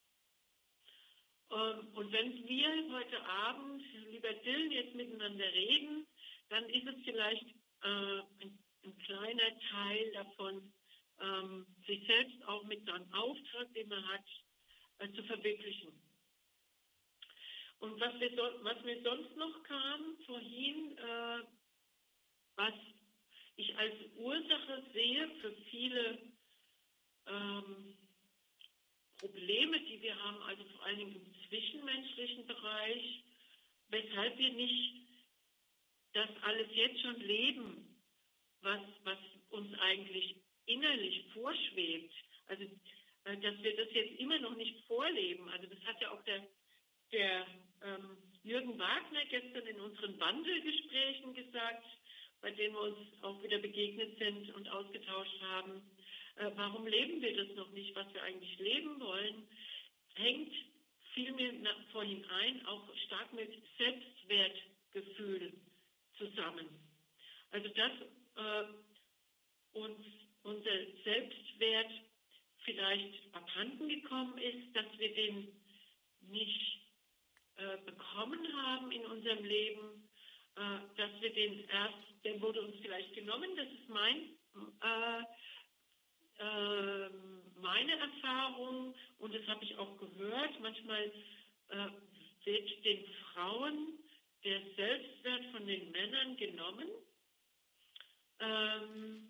Und wenn wir heute Abend, lieber Dylan, jetzt miteinander reden, dann ist es vielleicht äh, ein, ein kleiner Teil davon, ähm, sich selbst auch mit seinem Auftrag, den man hat, äh, zu verwirklichen. Und was, wir so, was mir sonst noch kam vorhin, äh, was ich als Ursache sehe für viele ähm, Probleme, die wir haben, also vor allen Dingen im zwischenmenschlichen Bereich, weshalb wir nicht das alles jetzt schon leben, was, was uns eigentlich innerlich vorschwebt. Also, äh, dass wir das jetzt immer noch nicht vorleben. Also das hat ja auch der, der ähm, Jürgen Wagner gestern in unseren Wandelgesprächen gesagt, bei denen wir uns auch wieder begegnet sind und ausgetauscht haben. Äh, warum leben wir das noch nicht, was wir eigentlich leben wollen? Hängt vielmehr vorhin ein, auch stark mit Selbstwertgefühl zusammen. Also dass äh, uns unser Selbstwert vielleicht abhanden gekommen ist, dass wir den nicht äh, bekommen haben in unserem Leben, äh, dass wir den erst, der wurde uns vielleicht genommen, das ist mein, äh, äh, meine Erfahrung und das habe ich auch gehört. Manchmal äh, wird den Frauen der Selbstwert von den Männern genommen. Ähm,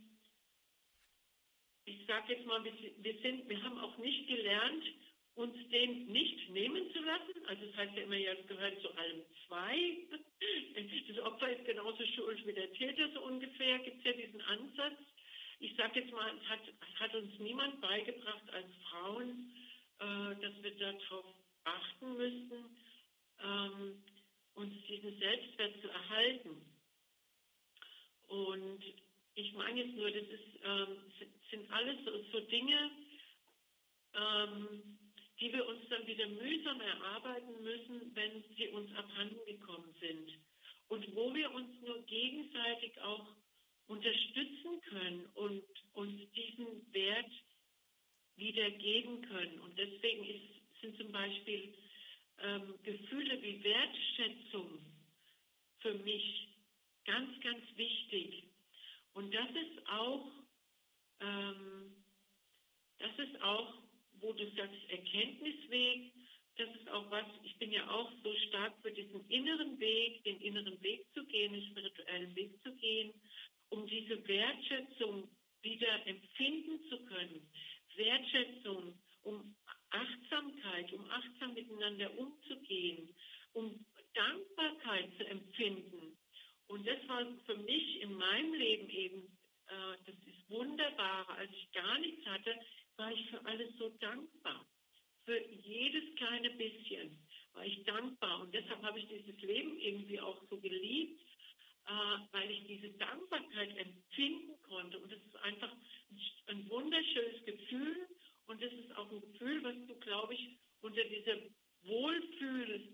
ich sage jetzt mal, wir, wir, sind, wir haben auch nicht gelernt, uns den nicht nehmen zu lassen. Also das heißt ja immer, ja, es gehört zu allem zwei. Das Opfer ist genauso schuld wie der Täter, so ungefähr, gibt es ja diesen Ansatz. Ich sage jetzt mal, es hat, es hat uns niemand beigebracht als Frauen, äh, dass wir darauf achten müssen, ähm, uns diesen Selbstwert zu erhalten. Und ich meine jetzt nur, das ist, ähm, sind alles so, so Dinge, ähm, die wir uns dann wieder mühsam erarbeiten müssen, wenn sie uns abhanden gekommen sind. Und wo wir uns nur gegenseitig auch unterstützen können und uns diesen Wert wieder geben können. Und deswegen ist, sind zum Beispiel ähm, Gefühle wie Wertschätzung für mich ganz, ganz wichtig. Und das ist auch, ähm, das ist auch, wo du sagst, Erkenntnisweg, das ist auch was, ich bin ja auch so stark für diesen inneren Weg, den inneren Weg zu gehen, den spirituellen Weg zu gehen, um diese Wertschätzung wieder empfinden zu können. Wertschätzung, um Achtsamkeit, um achtsam miteinander umzugehen, um Dankbarkeit zu empfinden. Und das war für mich in meinem Leben eben, äh, das ist Wunderbare. Als ich gar nichts hatte, war ich für alles so dankbar. Für jedes kleine bisschen war ich dankbar. Und deshalb habe ich dieses Leben irgendwie auch so geliebt, äh, weil ich diese Dankbarkeit empfinden konnte. Und das ist einfach ein wunderschönes Gefühl. Und das ist auch ein Gefühl, was du, glaube ich, unter dieser Wohlfühlstimme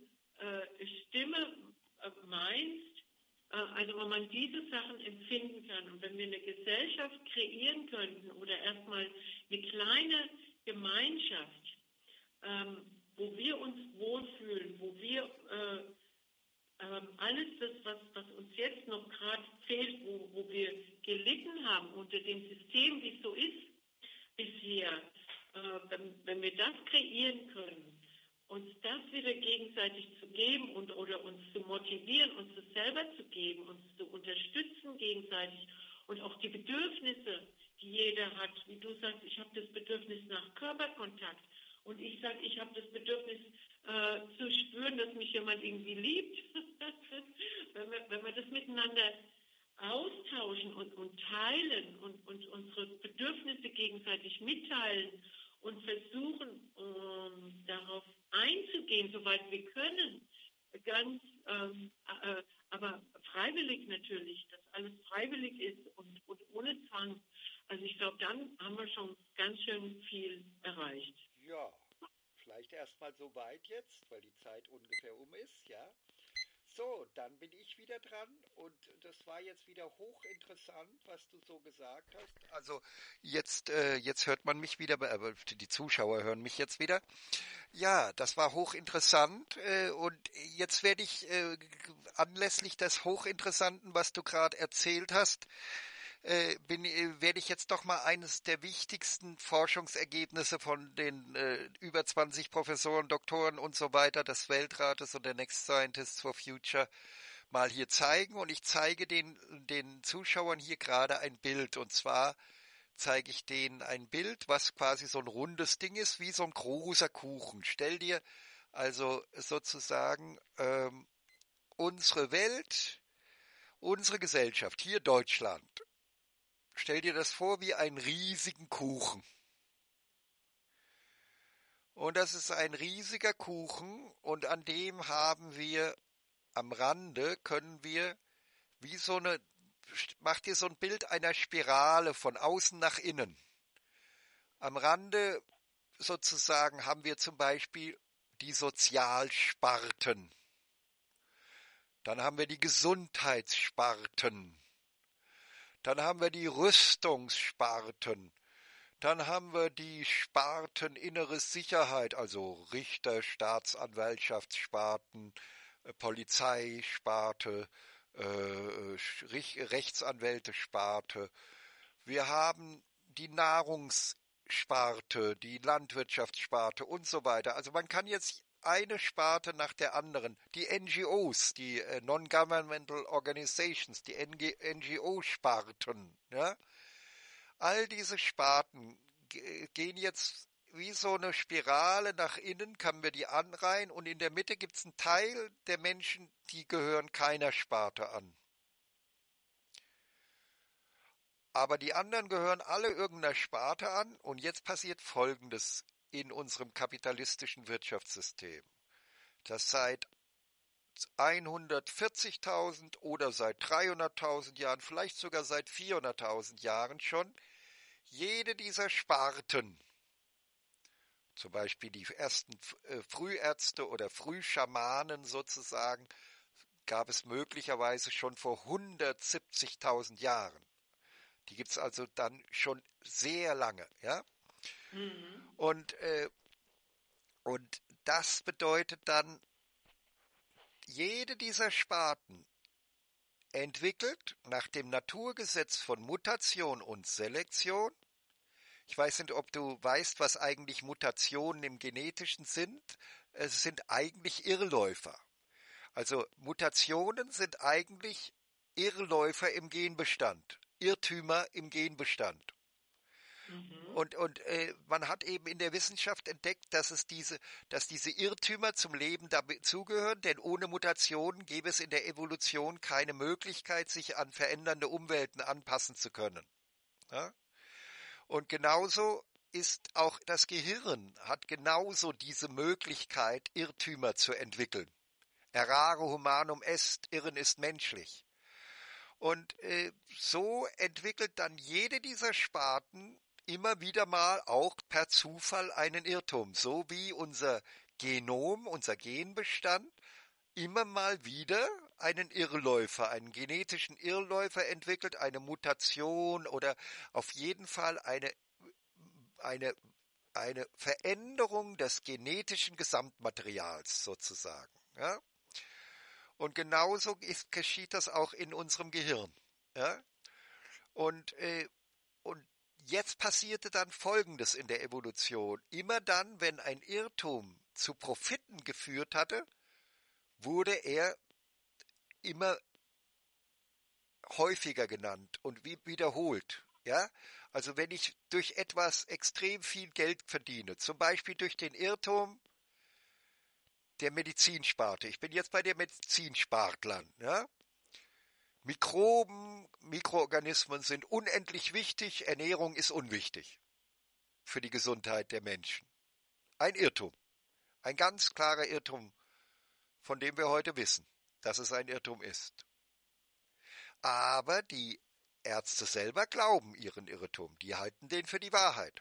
äh, meinst. Also wenn man diese Sachen empfinden kann und wenn wir eine Gesellschaft kreieren könnten oder erstmal eine kleine Gemeinschaft, ähm, wo wir uns wohlfühlen, wo wir äh, äh, alles das, was, was uns jetzt noch gerade fehlt, wo, wo wir gelitten haben unter dem System, wie es so ist bisher, äh, wenn, wenn wir das kreieren können, uns das wieder gegenseitig zu geben und oder uns zu motivieren, uns das selber zu geben, uns zu unterstützen gegenseitig und auch die Bedürfnisse, die jeder hat. Wie du sagst, ich habe das Bedürfnis nach Körperkontakt und ich sage, ich habe das Bedürfnis äh, zu spüren, dass mich jemand irgendwie liebt. wenn, wir, wenn wir das miteinander austauschen und, und teilen und, und unsere Bedürfnisse gegenseitig mitteilen und versuchen, ähm, darauf einzugehen, soweit wir können, ganz, ähm, äh, aber freiwillig natürlich, dass alles freiwillig ist und, und ohne Zwang. Also ich glaube, dann haben wir schon ganz schön viel erreicht. Ja, vielleicht erstmal so weit jetzt, weil die Zeit ungefähr um ist, ja. So, dann bin ich wieder dran und das war jetzt wieder hochinteressant, was du so gesagt hast. Also jetzt, äh, jetzt hört man mich wieder, aber die Zuschauer hören mich jetzt wieder. Ja, das war hochinteressant äh, und jetzt werde ich äh, anlässlich des Hochinteressanten, was du gerade erzählt hast, äh, bin, äh, werde ich jetzt doch mal eines der wichtigsten Forschungsergebnisse von den äh, über zwanzig Professoren, Doktoren und so weiter des Weltrates und der Next Scientists for Future mal hier zeigen. Und ich zeige den, den Zuschauern hier gerade ein Bild. Und zwar zeige ich denen ein Bild, was quasi so ein rundes Ding ist, wie so ein großer Kuchen. Stell dir also sozusagen ähm, unsere Welt, unsere Gesellschaft, hier Deutschland. Stell dir das vor wie einen riesigen Kuchen. Und das ist ein riesiger Kuchen und an dem haben wir am Rande, können wir wie so eine, mach dir so ein Bild einer Spirale von außen nach innen. Am Rande sozusagen haben wir zum Beispiel die Sozialsparten. Dann haben wir die Gesundheitssparten. Dann haben wir die Rüstungssparten. Dann haben wir die Sparten innere Sicherheit, also Richter, Staatsanwaltschaftssparten, äh, Polizeisparte, äh, Rechtsanwältesparte. Wir haben die Nahrungssparte, die Landwirtschaftssparte und so weiter. Also man kann jetzt eine Sparte nach der anderen, die N G Os, die äh, Non-Governmental Organizations, die N G O-Sparten, ja, all diese Sparten gehen jetzt wie so eine Spirale nach innen, kann wir die anreihen und in der Mitte gibt es einen Teil der Menschen, die gehören keiner Sparte an. Aber die anderen gehören alle irgendeiner Sparte an und jetzt passiert Folgendes in unserem kapitalistischen Wirtschaftssystem, das seit hundertvierzigtausend oder seit dreihunderttausend Jahren, vielleicht sogar seit vierhunderttausend Jahren schon, jede dieser Sparten, zum Beispiel die ersten Frühärzte oder Frühschamanen sozusagen, gab es möglicherweise schon vor hundertsiebzigtausend Jahren. Die gibt es also dann schon sehr lange, ja. Mhm. Und, äh, und das bedeutet dann, jede dieser Sparten entwickelt nach dem Naturgesetz von Mutation und Selektion. Ich weiß nicht, ob du weißt, was eigentlich Mutationen im Genetischen sind. Es sind eigentlich Irrläufer. Also Mutationen sind eigentlich Irrläufer im Genbestand, Irrtümer im Genbestand. Mhm. Und, und äh, man hat eben in der Wissenschaft entdeckt, dass es diese, dass diese Irrtümer zum Leben dazugehören, denn ohne Mutationen gäbe es in der Evolution keine Möglichkeit, sich an verändernde Umwelten anpassen zu können. Ja? Und genauso ist auch das Gehirn, hat genauso diese Möglichkeit, Irrtümer zu entwickeln. Errare humanum est, Irren ist menschlich. Und äh, so entwickelt dann jede dieser Sparten immer wieder mal auch per Zufall einen Irrtum, so wie unser Genom, unser Genbestand immer mal wieder einen Irrläufer, einen genetischen Irrläufer entwickelt, eine Mutation oder auf jeden Fall eine, eine, eine Veränderung des genetischen Gesamtmaterials sozusagen. Ja? Und genauso ist, geschieht das auch in unserem Gehirn. Ja? Und, äh, und jetzt passierte dann Folgendes in der Evolution. Immer dann, wenn ein Irrtum zu Profiten geführt hatte, wurde er immer häufiger genannt und wiederholt. Ja? Also wenn ich durch etwas extrem viel Geld verdiene, zum Beispiel durch den Irrtum der Medizinsparte. Ich bin jetzt bei den Medizinspartlern. Ja? Mikroben, Mikroorganismen sind unendlich wichtig, Ernährung ist unwichtig für die Gesundheit der Menschen. Ein Irrtum. Ein ganz klarer Irrtum, von dem wir heute wissen, dass es ein Irrtum ist. Aber die Ärzte selber glauben ihren Irrtum, die halten den für die Wahrheit.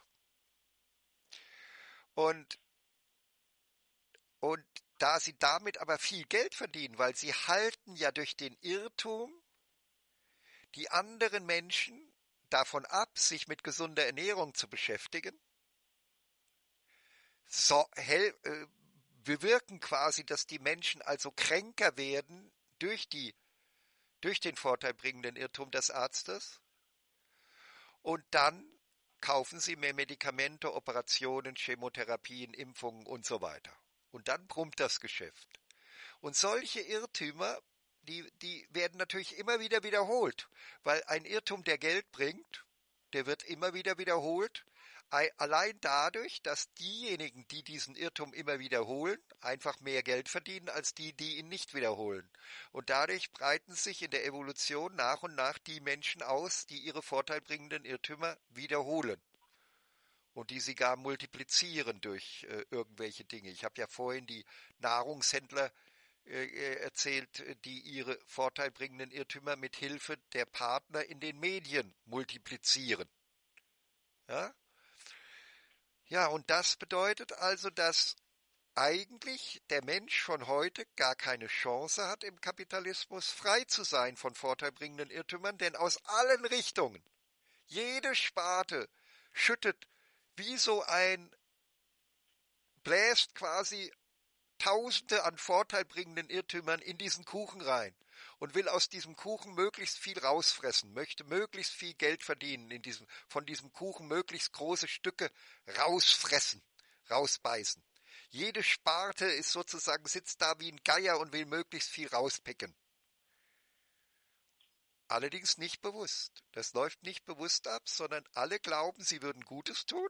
Und, und da sie damit aber viel Geld verdienen, weil sie halten ja durch den Irrtum die anderen Menschen davon ab, sich mit gesunder Ernährung zu beschäftigen, so, hell, äh, bewirken quasi, dass die Menschen also kränker werden durch, die, durch den vorteilbringenden Irrtum des Arztes. Und dann kaufen sie mehr Medikamente, Operationen, Chemotherapien, Impfungen und so weiter. Und dann brummt das Geschäft. Und solche Irrtümer, die, die werden natürlich immer wieder wiederholt, weil ein Irrtum, der Geld bringt, der wird immer wieder wiederholt, allein dadurch, dass diejenigen, die diesen Irrtum immer wiederholen, einfach mehr Geld verdienen als die, die ihn nicht wiederholen. Und dadurch breiten sich in der Evolution nach und nach die Menschen aus, die ihre vorteilbringenden Irrtümer wiederholen. Und die sie gar multiplizieren durch äh, irgendwelche Dinge. Ich habe ja vorhin die Nahrungshändler äh, erzählt, die ihre vorteilbringenden Irrtümer mit Hilfe der Partner in den Medien multiplizieren. Ja? Ja, und das bedeutet also, dass eigentlich der Mensch von heute gar keine Chance hat, im Kapitalismus frei zu sein von vorteilbringenden Irrtümern, denn aus allen Richtungen, jede Sparte schüttet wie so ein, bläst quasi Tausende an vorteilbringenden Irrtümern in diesen Kuchen rein und will aus diesem Kuchen möglichst viel rausfressen, möchte möglichst viel Geld verdienen, in diesem, von diesem Kuchen möglichst große Stücke rausfressen, rausbeißen. Jede Sparte ist sozusagen, sitzt da wie ein Geier und will möglichst viel rauspicken. Allerdings nicht bewusst. Das läuft nicht bewusst ab, sondern alle glauben, sie würden Gutes tun,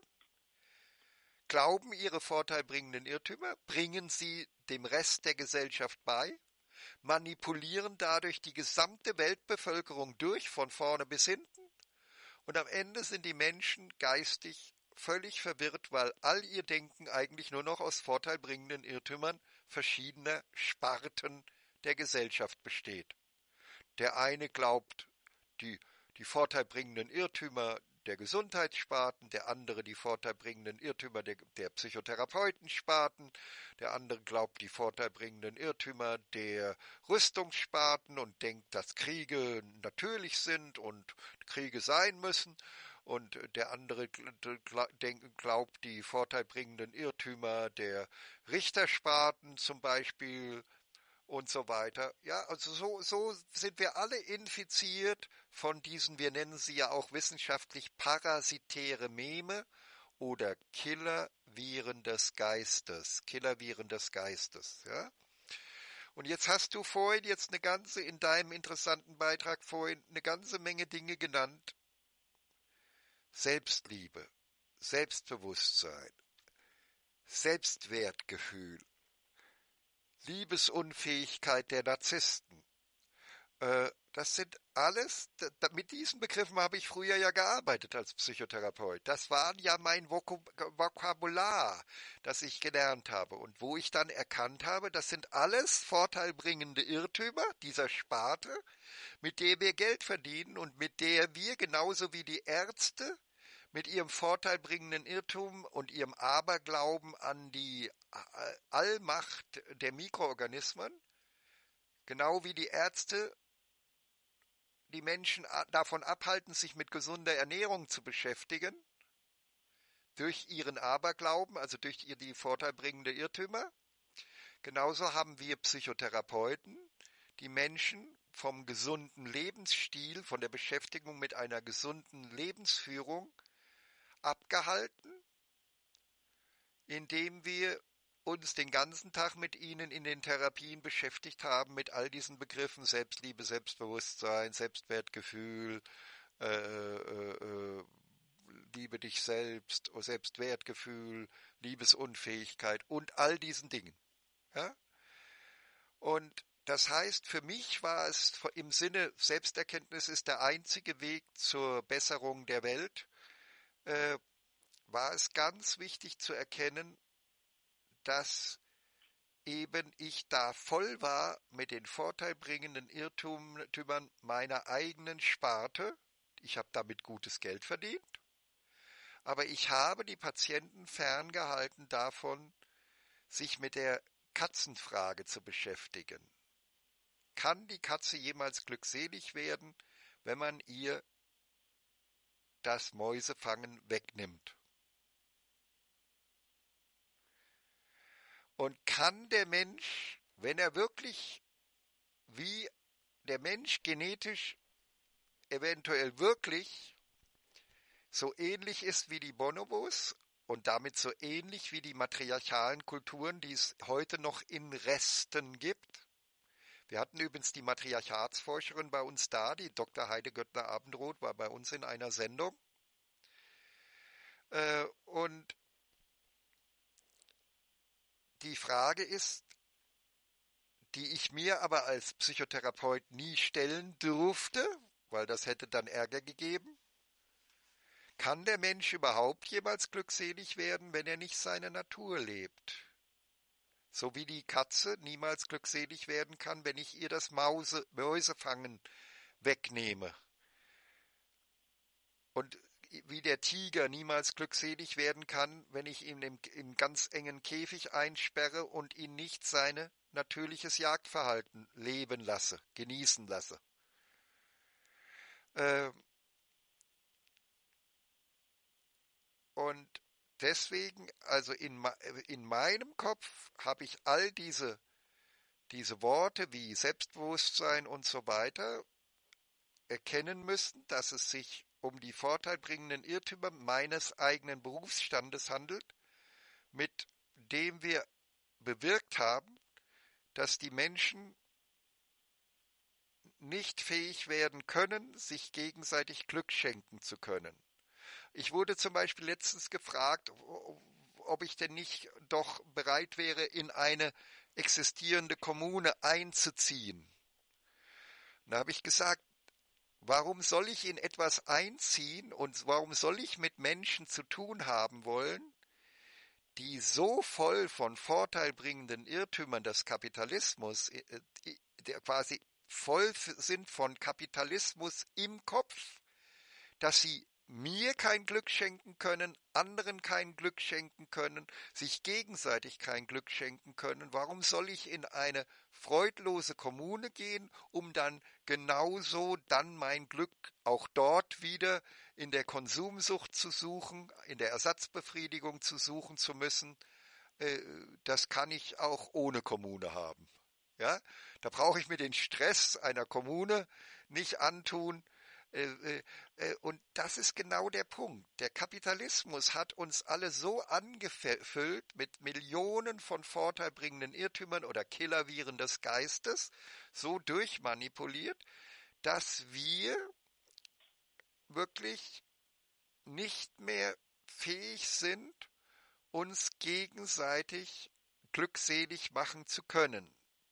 glauben ihre vorteilbringenden Irrtümer, bringen sie dem Rest der Gesellschaft bei, manipulieren dadurch die gesamte Weltbevölkerung durch, von vorne bis hinten, und am Ende sind die Menschen geistig völlig verwirrt, weil all ihr Denken eigentlich nur noch aus vorteilbringenden Irrtümern verschiedener Sparten der Gesellschaft besteht. Der eine glaubt, die, die vorteilbringenden Irrtümer der Gesundheitssparten, der andere die vorteilbringenden Irrtümer der, der Psychotherapeutensparten, der andere glaubt die vorteilbringenden Irrtümer der Rüstungssparten und denkt, dass Kriege natürlich sind und Kriege sein müssen, und der andere glaubt die vorteilbringenden Irrtümer der Richtersparten zum Beispiel und so weiter. Ja, also so, so sind wir alle infiziert von diesen, wir nennen sie ja auch wissenschaftlich parasitäre Meme oder Killerviren des Geistes, Killerviren des Geistes, ja. Und jetzt hast du vorhin jetzt eine ganze, in deinem interessanten Beitrag vorhin eine ganze Menge Dinge genannt. Selbstliebe, Selbstbewusstsein, Selbstwertgefühl, Liebesunfähigkeit der Narzissten. Äh, das sind alles, da, mit diesen Begriffen habe ich früher ja gearbeitet als Psychotherapeut. Das war ja mein Vokab- Vokabular, das ich gelernt habe und wo ich dann erkannt habe, das sind alles vorteilbringende Irrtümer dieser Sparte, mit der wir Geld verdienen und mit der wir genauso wie die Ärzte mit ihrem vorteilbringenden Irrtum und ihrem Aberglauben an die Allmacht der Mikroorganismen, genau wie die Ärzte die Menschen davon abhalten, sich mit gesunder Ernährung zu beschäftigen, durch ihren Aberglauben, also durch die vorteilbringende Irrtümer. Genauso haben wir Psychotherapeuten, die Menschen vom gesunden Lebensstil, von der Beschäftigung mit einer gesunden Lebensführung abgehalten, indem wir uns den ganzen Tag mit ihnen in den Therapien beschäftigt haben, mit all diesen Begriffen Selbstliebe, Selbstbewusstsein, Selbstwertgefühl, äh, äh, Liebe dich selbst, Selbstwertgefühl, Liebesunfähigkeit und all diesen Dingen. Ja? Und das heißt, für mich war es im Sinne, Selbsterkenntnis ist der einzige Weg zur Besserung der Welt, äh, war es ganz wichtig zu erkennen, dass eben ich da voll war mit den vorteilbringenden Irrtümern meiner eigenen Sparte. Ich habe damit gutes Geld verdient, aber ich habe die Patienten ferngehalten davon, sich mit der Katzenfrage zu beschäftigen. Kann die Katze jemals glückselig werden, wenn man ihr das Mäusefangen wegnimmt? Und kann der Mensch, wenn er wirklich wie der Mensch genetisch eventuell wirklich so ähnlich ist wie die Bonobos und damit so ähnlich wie die matriarchalen Kulturen, die es heute noch in Resten gibt. Wir hatten übrigens die Matriarchatsforscherin bei uns da, die Doktor Heide Göttner-Abendroth war bei uns in einer Sendung. Äh, und die Frage ist, die ich mir aber als Psychotherapeut nie stellen durfte, weil das hätte dann Ärger gegeben. Kann der Mensch überhaupt jemals glückselig werden, wenn er nicht seine Natur lebt? So wie die Katze niemals glückselig werden kann, wenn ich ihr das Mause, Mäusefangen wegnehme. Und wie der Tiger niemals glückselig werden kann, wenn ich ihn im, im ganz engen Käfig einsperre und ihn nicht sein natürliches Jagdverhalten leben lasse, genießen lasse. Äh, und deswegen, also in, in meinem Kopf habe ich all diese, diese Worte wie Selbstbewusstsein und so weiter erkennen müssen, dass es sich um die vorteilbringenden Irrtümer meines eigenen Berufsstandes handelt, mit dem wir bewirkt haben, dass die Menschen nicht fähig werden können, sich gegenseitig Glück schenken zu können. Ich wurde zum Beispiel letztens gefragt, ob ich denn nicht doch bereit wäre, in eine existierende Kommune einzuziehen. Da habe ich gesagt, warum soll ich in etwas einziehen und warum soll ich mit Menschen zu tun haben wollen, die so voll von vorteilbringenden Irrtümern des Kapitalismus, der quasi voll sind von Kapitalismus im Kopf, dass sie mir kein Glück schenken können, anderen kein Glück schenken können, sich gegenseitig kein Glück schenken können. Warum soll ich in eine freudlose Kommune gehen, um dann genauso dann mein Glück auch dort wieder in der Konsumsucht zu suchen, in der Ersatzbefriedigung zu suchen zu müssen? Das kann ich auch ohne Kommune haben. Ja? Da brauche ich mir den Stress einer Kommune nicht antun. Und das ist genau der Punkt. Der Kapitalismus hat uns alle so angefüllt mit Millionen von vorteilbringenden Irrtümern oder Killerviren des Geistes, so durchmanipuliert, dass wir wirklich nicht mehr fähig sind, uns gegenseitig glückselig machen zu können.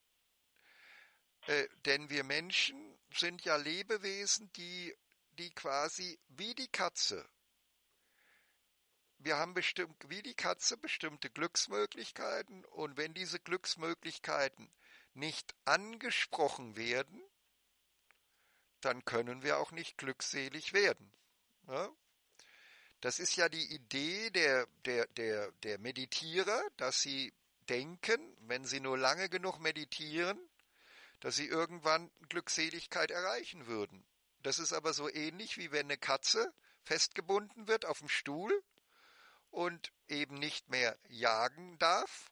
Äh, denn wir Menschen sind ja Lebewesen, die, die quasi wie die Katze, wir haben bestimmt, wie die Katze bestimmte Glücksmöglichkeiten und wenn diese Glücksmöglichkeiten nicht angesprochen werden, dann können wir auch nicht glückselig werden. Ja? Das ist ja die Idee der, der, der, der Meditierer, dass sie denken, wenn sie nur lange genug meditieren, dass sie irgendwann Glückseligkeit erreichen würden. Das ist aber so ähnlich, wie wenn eine Katze festgebunden wird auf dem Stuhl und eben nicht mehr jagen darf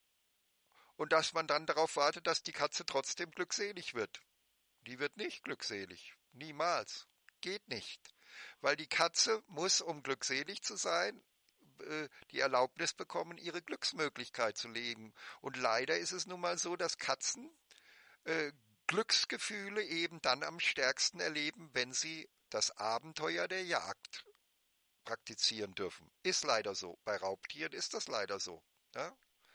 und dass man dann darauf wartet, dass die Katze trotzdem glückselig wird. Die wird nicht glückselig. Niemals. Geht nicht. Weil die Katze muss, um glückselig zu sein, die Erlaubnis bekommen, ihre Glücksmöglichkeit zu leben. Und leider ist es nun mal so, dass Katzen Äh, Glücksgefühle eben dann am stärksten erleben, wenn sie das Abenteuer der Jagd praktizieren dürfen. Ist leider so. Bei Raubtieren ist das leider so. Ja?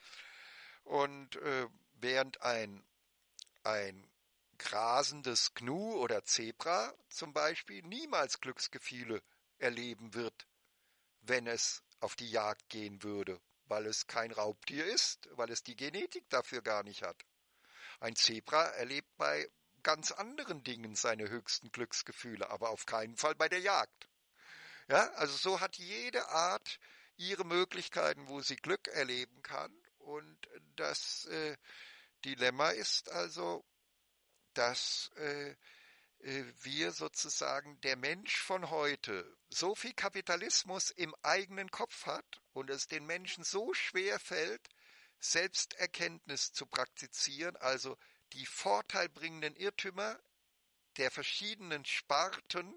Und äh, während ein, ein grasendes Gnu oder Zebra zum Beispiel niemals Glücksgefühle erleben wird, wenn es auf die Jagd gehen würde, weil es kein Raubtier ist, weil es die Genetik dafür gar nicht hat. Ein Zebra erlebt bei ganz anderen Dingen seine höchsten Glücksgefühle, aber auf keinen Fall bei der Jagd. Ja, also so hat jede Art ihre Möglichkeiten, wo sie Glück erleben kann. Und das äh, Dilemma ist also, dass äh, wir sozusagen, der Mensch von heute, so viel Kapitalismus im eigenen Kopf hat und es den Menschen so schwer fällt, Selbsterkenntnis zu praktizieren, also die vorteilbringenden Irrtümer der verschiedenen Sparten,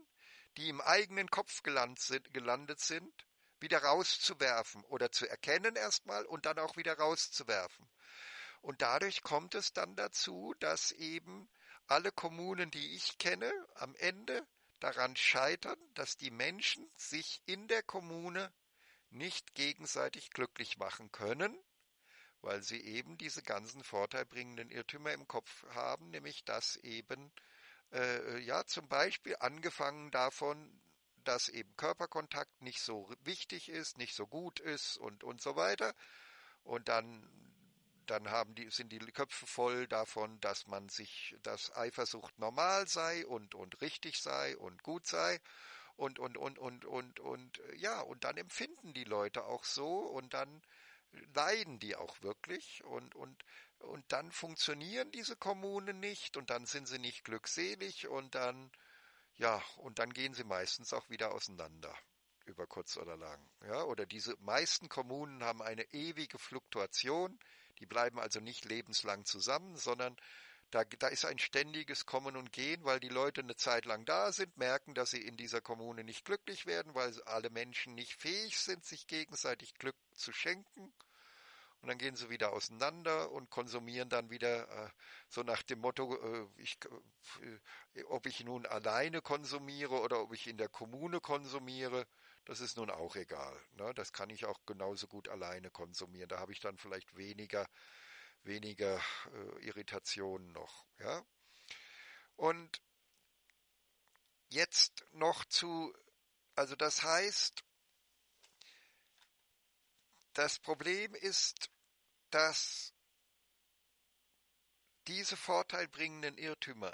die im eigenen Kopf gelandet sind, wieder rauszuwerfen oder zu erkennen erstmal und dann auch wieder rauszuwerfen. Und dadurch kommt es dann dazu, dass eben alle Kommunen, die ich kenne, am Ende daran scheitern, dass die Menschen sich in der Kommune nicht gegenseitig glücklich machen können, weil sie eben diese ganzen vorteilbringenden Irrtümer im Kopf haben, nämlich dass eben, äh, ja, zum Beispiel angefangen davon, dass eben Körperkontakt nicht so wichtig ist, nicht so gut ist und, und so weiter. Und dann, dann haben die, sind die Köpfe voll davon, dass man sich, dass Eifersucht normal sei und, und richtig sei und gut sei. Und, und, und, und, und, und, ja, und dann empfinden die Leute auch so und dann leiden die auch wirklich und, und, und dann funktionieren diese Kommunen nicht und dann sind sie nicht glückselig und dann, ja, und dann gehen sie meistens auch wieder auseinander, über kurz oder lang. Ja, oder diese meisten Kommunen haben eine ewige Fluktuation, die bleiben also nicht lebenslang zusammen, sondern da, da ist ein ständiges Kommen und Gehen, weil die Leute eine Zeit lang da sind, merken, dass sie in dieser Kommune nicht glücklich werden, weil alle Menschen nicht fähig sind, sich gegenseitig Glück zu schenken. Und dann gehen sie wieder auseinander und konsumieren dann wieder äh, so nach dem Motto, äh, ich, äh, ob ich nun alleine konsumiere oder ob ich in der Kommune konsumiere, das ist nun auch egal. Ne? Das kann ich auch genauso gut alleine konsumieren. Da habe ich dann vielleicht weniger, weniger äh, Irritationen noch. Ja? Und jetzt noch zu, also das heißt, das Problem ist, dass diese vorteilbringenden Irrtümer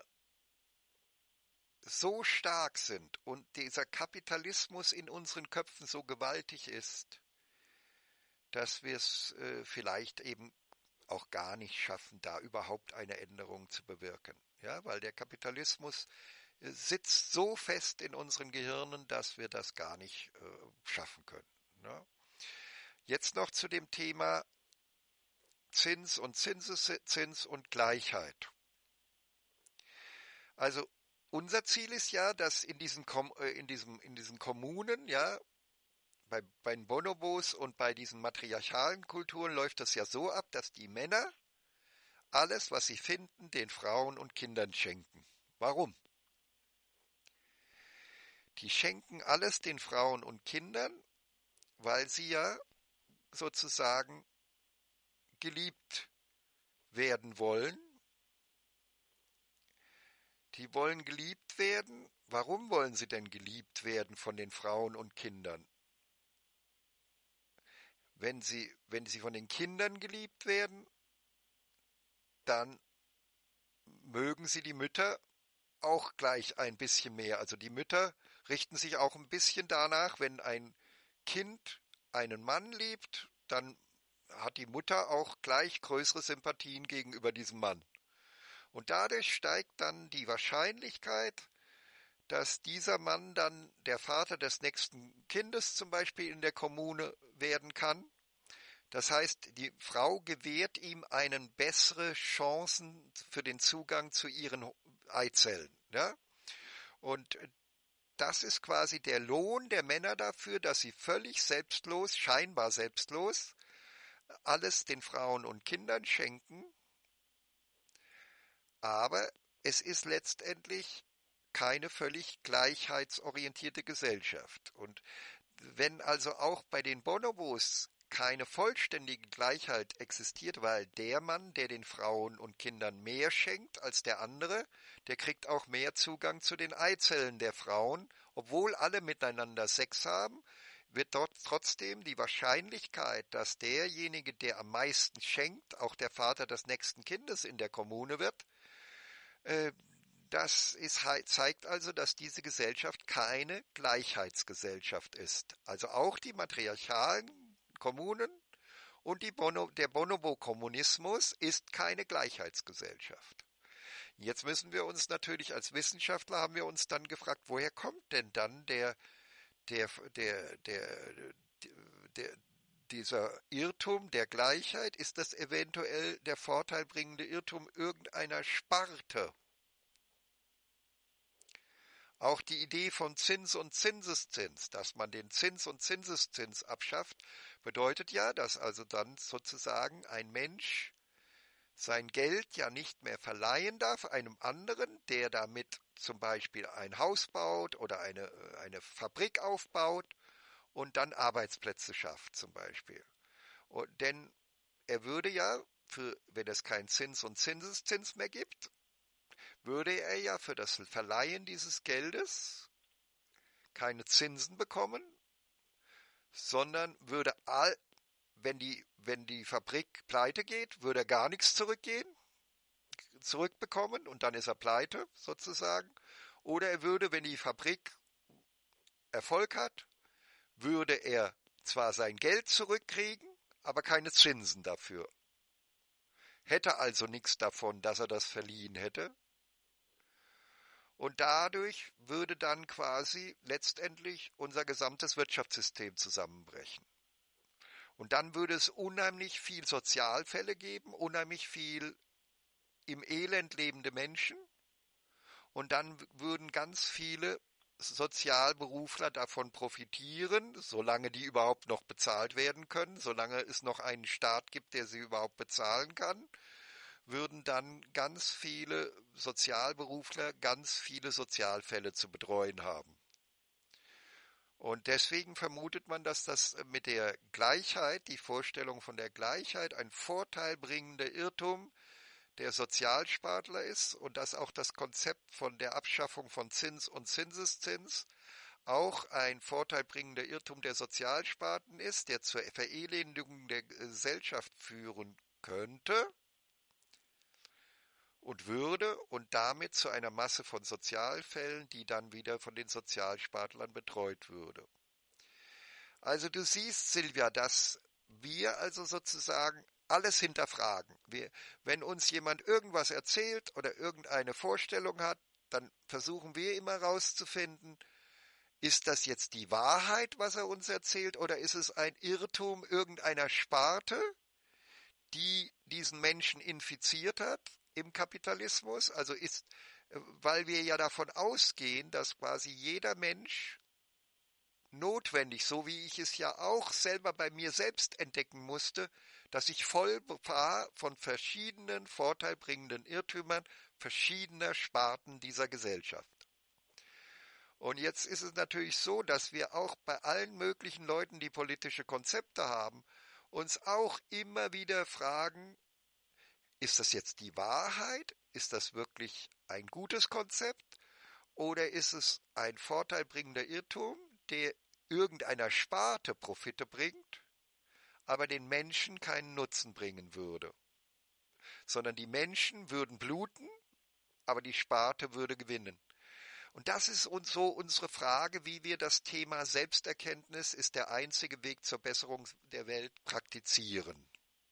so stark sind und dieser Kapitalismus in unseren Köpfen so gewaltig ist, dass wir es äh, vielleicht eben auch gar nicht schaffen, da überhaupt eine Änderung zu bewirken. Ja, weil der Kapitalismus äh, sitzt so fest in unseren Gehirnen, dass wir das gar nicht äh, schaffen können. Ne? Jetzt noch zu dem Thema Zins und Zinseszins und Gleichheit. Also unser Ziel ist ja, dass in diesen, Kom äh, in diesem, in diesen Kommunen, ja, bei, bei den Bonobos und bei diesen matriarchalen Kulturen läuft das ja so ab, dass die Männer alles, was sie finden, den Frauen und Kindern schenken. Warum? Die schenken alles den Frauen und Kindern, weil sie ja sozusagen geliebt werden wollen. Die wollen geliebt werden. Warum wollen sie denn geliebt werden von den Frauen und Kindern? Wenn sie, wenn sie von den Kindern geliebt werden, dann mögen sie die Mütter auch gleich ein bisschen mehr. Also die Mütter richten sich auch ein bisschen danach, wenn ein Kind einen Mann liebt, dann hat die Mutter auch gleich größere Sympathien gegenüber diesem Mann. Und dadurch steigt dann die Wahrscheinlichkeit, dass dieser Mann dann der Vater des nächsten Kindes zum Beispiel in der Kommune werden kann. Das heißt, die Frau gewährt ihm einen bessere Chancen für den Zugang zu ihren Eizellen. Ja? Und das ist quasi der Lohn der Männer dafür, dass sie völlig selbstlos, scheinbar selbstlos, alles den Frauen und Kindern schenken. Aber es ist letztendlich keine völlig gleichheitsorientierte Gesellschaft. Und wenn also auch bei den Bonobos keine vollständige Gleichheit existiert, weil der Mann, der den Frauen und Kindern mehr schenkt als der andere, der kriegt auch mehr Zugang zu den Eizellen der Frauen, obwohl alle miteinander Sex haben, wird dort trotzdem die Wahrscheinlichkeit, dass derjenige, der am meisten schenkt, auch der Vater des nächsten Kindes in der Kommune wird. äh, Das ist, zeigt also, dass diese Gesellschaft keine Gleichheitsgesellschaft ist. Also auch die matriarchalen Kommunen und die Bono, der Bonobo-Kommunismus ist keine Gleichheitsgesellschaft. Jetzt müssen wir uns natürlich als Wissenschaftler, haben wir uns dann gefragt, woher kommt denn dann der, der, der, der, der, dieser Irrtum der Gleichheit? Ist das eventuell der vorteilbringende Irrtum irgendeiner Sparte? Auch die Idee von Zins und Zinseszins, dass man den Zins und Zinseszins abschafft, bedeutet ja, dass also dann sozusagen ein Mensch sein Geld ja nicht mehr verleihen darf einem anderen, der damit zum Beispiel ein Haus baut oder eine, eine Fabrik aufbaut und dann Arbeitsplätze schafft zum Beispiel. Und, denn er würde ja, für, wenn es keinen Zins und Zinseszins mehr gibt, würde er ja für das Verleihen dieses Geldes keine Zinsen bekommen, sondern würde all, wenn die, wenn die Fabrik pleite geht, würde er gar nichts zurückgehen, zurückbekommen und dann ist er pleite sozusagen. Oder er würde, wenn die Fabrik Erfolg hat, würde er zwar sein Geld zurückkriegen, aber keine Zinsen dafür. Hätte also nichts davon, dass er das verliehen hätte. Und dadurch würde dann quasi letztendlich unser gesamtes Wirtschaftssystem zusammenbrechen. Und dann würde es unheimlich viel Sozialfälle geben, unheimlich viel im Elend lebende Menschen. Und dann würden ganz viele Sozialberufler davon profitieren, solange die überhaupt noch bezahlt werden können, solange es noch einen Staat gibt, der sie überhaupt bezahlen kann, würden dann ganz viele Sozialberufler ganz viele Sozialfälle zu betreuen haben. Und deswegen vermutet man, dass das mit der Gleichheit, die Vorstellung von der Gleichheit, ein vorteilbringender Irrtum der Sozialspartler ist und dass auch das Konzept von der Abschaffung von Zins und Zinseszins auch ein vorteilbringender Irrtum der Sozialsparten ist, der zur Verelendung der Gesellschaft führen könnte und würde und damit zu einer Masse von Sozialfällen, die dann wieder von den Sozialspartlern betreut würde. Also du siehst, Silvia, dass wir also sozusagen alles hinterfragen. Wir, wenn uns jemand irgendwas erzählt oder irgendeine Vorstellung hat, dann versuchen wir immer herauszufinden, ist das jetzt die Wahrheit, was er uns erzählt, oder ist es ein Irrtum irgendeiner Sparte, die diesen Menschen infiziert hat im Kapitalismus? Also ist, weil wir ja davon ausgehen, dass quasi jeder Mensch notwendig, so wie ich es ja auch selber bei mir selbst entdecken musste, dass ich voll war von verschiedenen vorteilbringenden Irrtümern verschiedener Sparten dieser Gesellschaft. Und jetzt ist es natürlich so, dass wir auch bei allen möglichen Leuten, die politische Konzepte haben, uns auch immer wieder fragen, ist das jetzt die Wahrheit? Ist das wirklich ein gutes Konzept? Oder ist es ein vorteilbringender Irrtum, der irgendeiner Sparte Profite bringt, aber den Menschen keinen Nutzen bringen würde? Sondern die Menschen würden bluten, aber die Sparte würde gewinnen. Und das ist uns so unsere Frage, wie wir das Thema Selbsterkenntnis ist der einzige Weg zur Besserung der Welt praktizieren.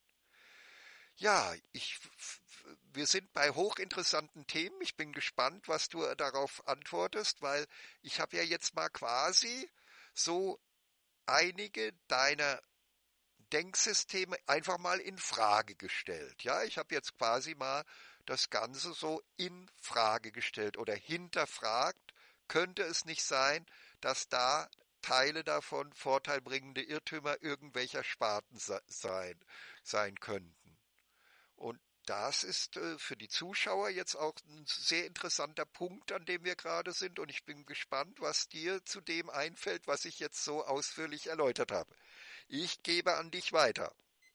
Ja, ich, wir sind bei hochinteressanten Themen. Ich bin gespannt, was du darauf antwortest, weil ich habe ja jetzt mal quasi so einige deiner Denksysteme einfach mal in Frage gestellt. Ja, ich habe jetzt quasi mal das Ganze so in Frage gestellt oder hinterfragt. Könnte es nicht sein, dass da Teile davon vorteilbringende Irrtümer irgendwelcher Sparten sein, sein könnten? Und das ist äh, für die Zuschauer jetzt auch ein sehr interessanter Punkt, an dem wir gerade sind. Und ich bin gespannt, was dir zu dem einfällt, was ich jetzt so ausführlich erläutert habe. Ich gebe an dich weiter.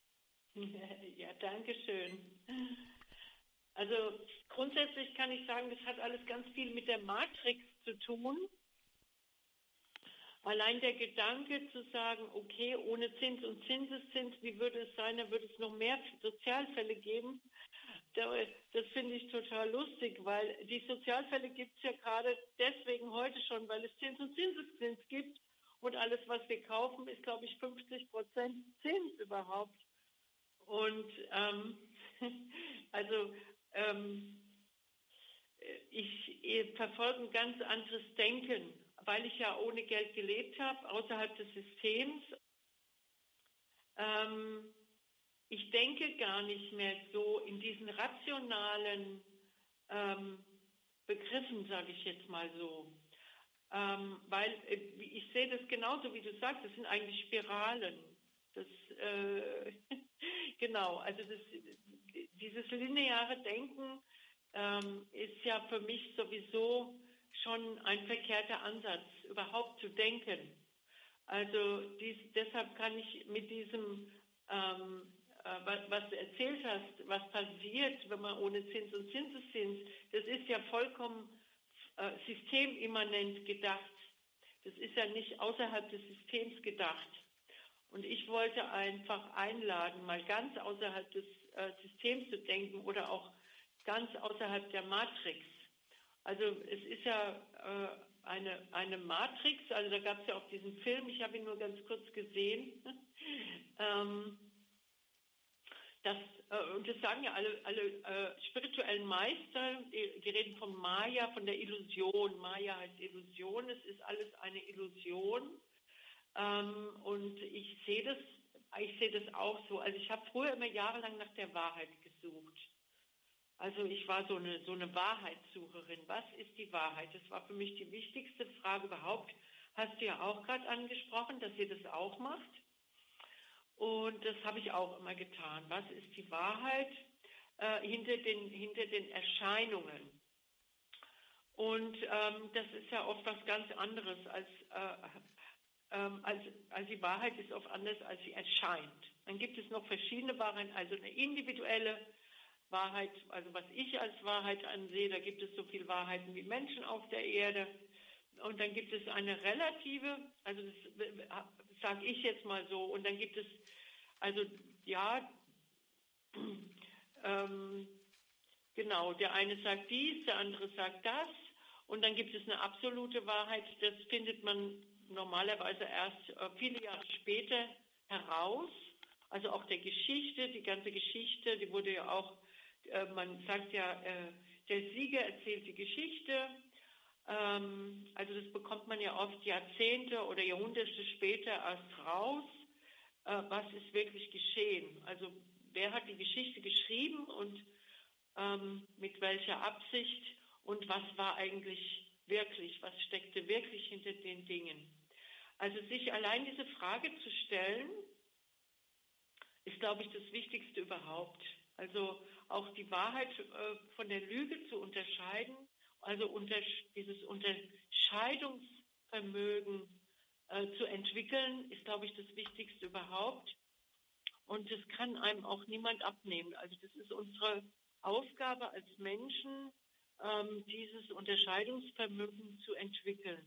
Ja, danke schön. Also grundsätzlich kann ich sagen, das hat alles ganz viel mit der Matrix zu tun. Allein der Gedanke zu sagen, okay, ohne Zins und Zinseszins, wie würde es sein, da würde es noch mehr Sozialfälle geben. Das finde ich total lustig, weil die Sozialfälle gibt es ja gerade deswegen heute schon, weil es Zins und Zinseszins gibt. Und alles, was wir kaufen, ist, glaube ich, fünfzig Prozent Zins überhaupt. Und ähm, also ähm, ich, ich verfolge ein ganz anderes Denken, weil ich ja ohne Geld gelebt habe, außerhalb des Systems. Ähm, ich denke gar nicht mehr so in diesen rationalen ähm, Begriffen, sage ich jetzt mal so. Ähm, weil äh, ich sehe das genauso, wie du sagst, das sind eigentlich Spiralen. Das, äh, genau, also das, dieses lineare Denken ähm, ist ja für mich sowieso schon ein verkehrter Ansatz, überhaupt zu denken. Also dies, deshalb kann ich mit diesem, ähm, äh, was, was du erzählt hast, was passiert, wenn man ohne Zins und Zinseszins, das ist ja vollkommen äh, systemimmanent gedacht. Das ist ja nicht außerhalb des Systems gedacht. Und ich wollte einfach einladen, mal ganz außerhalb des äh, Systems zu denken oder auch ganz außerhalb der Matrix. Also es ist ja äh, eine, eine Matrix, also da gab es ja auch diesen Film, ich habe ihn nur ganz kurz gesehen. ähm, das, äh, und das sagen ja alle, alle äh, spirituellen Meister, die, die reden von Maya, von der Illusion. Maya heißt Illusion, es ist alles eine Illusion. Ähm, und ich sehe das, ich sehe das auch so. Also ich habe früher immer jahrelang nach der Wahrheit gesucht. Also ich war so eine, so eine Wahrheitssucherin. Was ist die Wahrheit? Das war für mich die wichtigste Frage überhaupt. Hast du ja auch gerade angesprochen, dass ihr das auch macht. Und das habe ich auch immer getan. Was ist die Wahrheit äh, hinter den, hinter den Erscheinungen? Und ähm, das ist ja oft was ganz anderes als, äh, ähm, als, als die Wahrheit ist oft anders, als sie erscheint. Dann gibt es noch verschiedene Wahrheiten, also eine individuelle Wahrheit, also was ich als Wahrheit ansehe, da gibt es so viele Wahrheiten wie Menschen auf der Erde. Und dann gibt es eine relative, also das sage ich jetzt mal so, und dann gibt es, also ja, ähm, genau, der eine sagt dies, der andere sagt das, und dann gibt es eine absolute Wahrheit, das findet man normalerweise erst äh, viele Jahre später heraus, also auch der Geschichte, die ganze Geschichte, die wurde ja auch, äh, man sagt ja, äh, der Sieger erzählt die Geschichte, ähm, also das bekommt man ja oft Jahrzehnte oder Jahrhunderte später erst raus, äh, was ist wirklich geschehen, also wer hat die Geschichte geschrieben und ähm, mit welcher Absicht und was war eigentlich wirklich, was steckte wirklich hinter den Dingen. Also sich allein diese Frage zu stellen, ist, glaube ich, das Wichtigste überhaupt. Also auch die Wahrheit äh, von der Lüge zu unterscheiden, also unter, dieses Unterscheidungsvermögen äh, zu entwickeln, ist, glaube ich, das Wichtigste überhaupt. Und das kann einem auch niemand abnehmen. Also das ist unsere Aufgabe als Menschen, ähm, dieses Unterscheidungsvermögen zu entwickeln.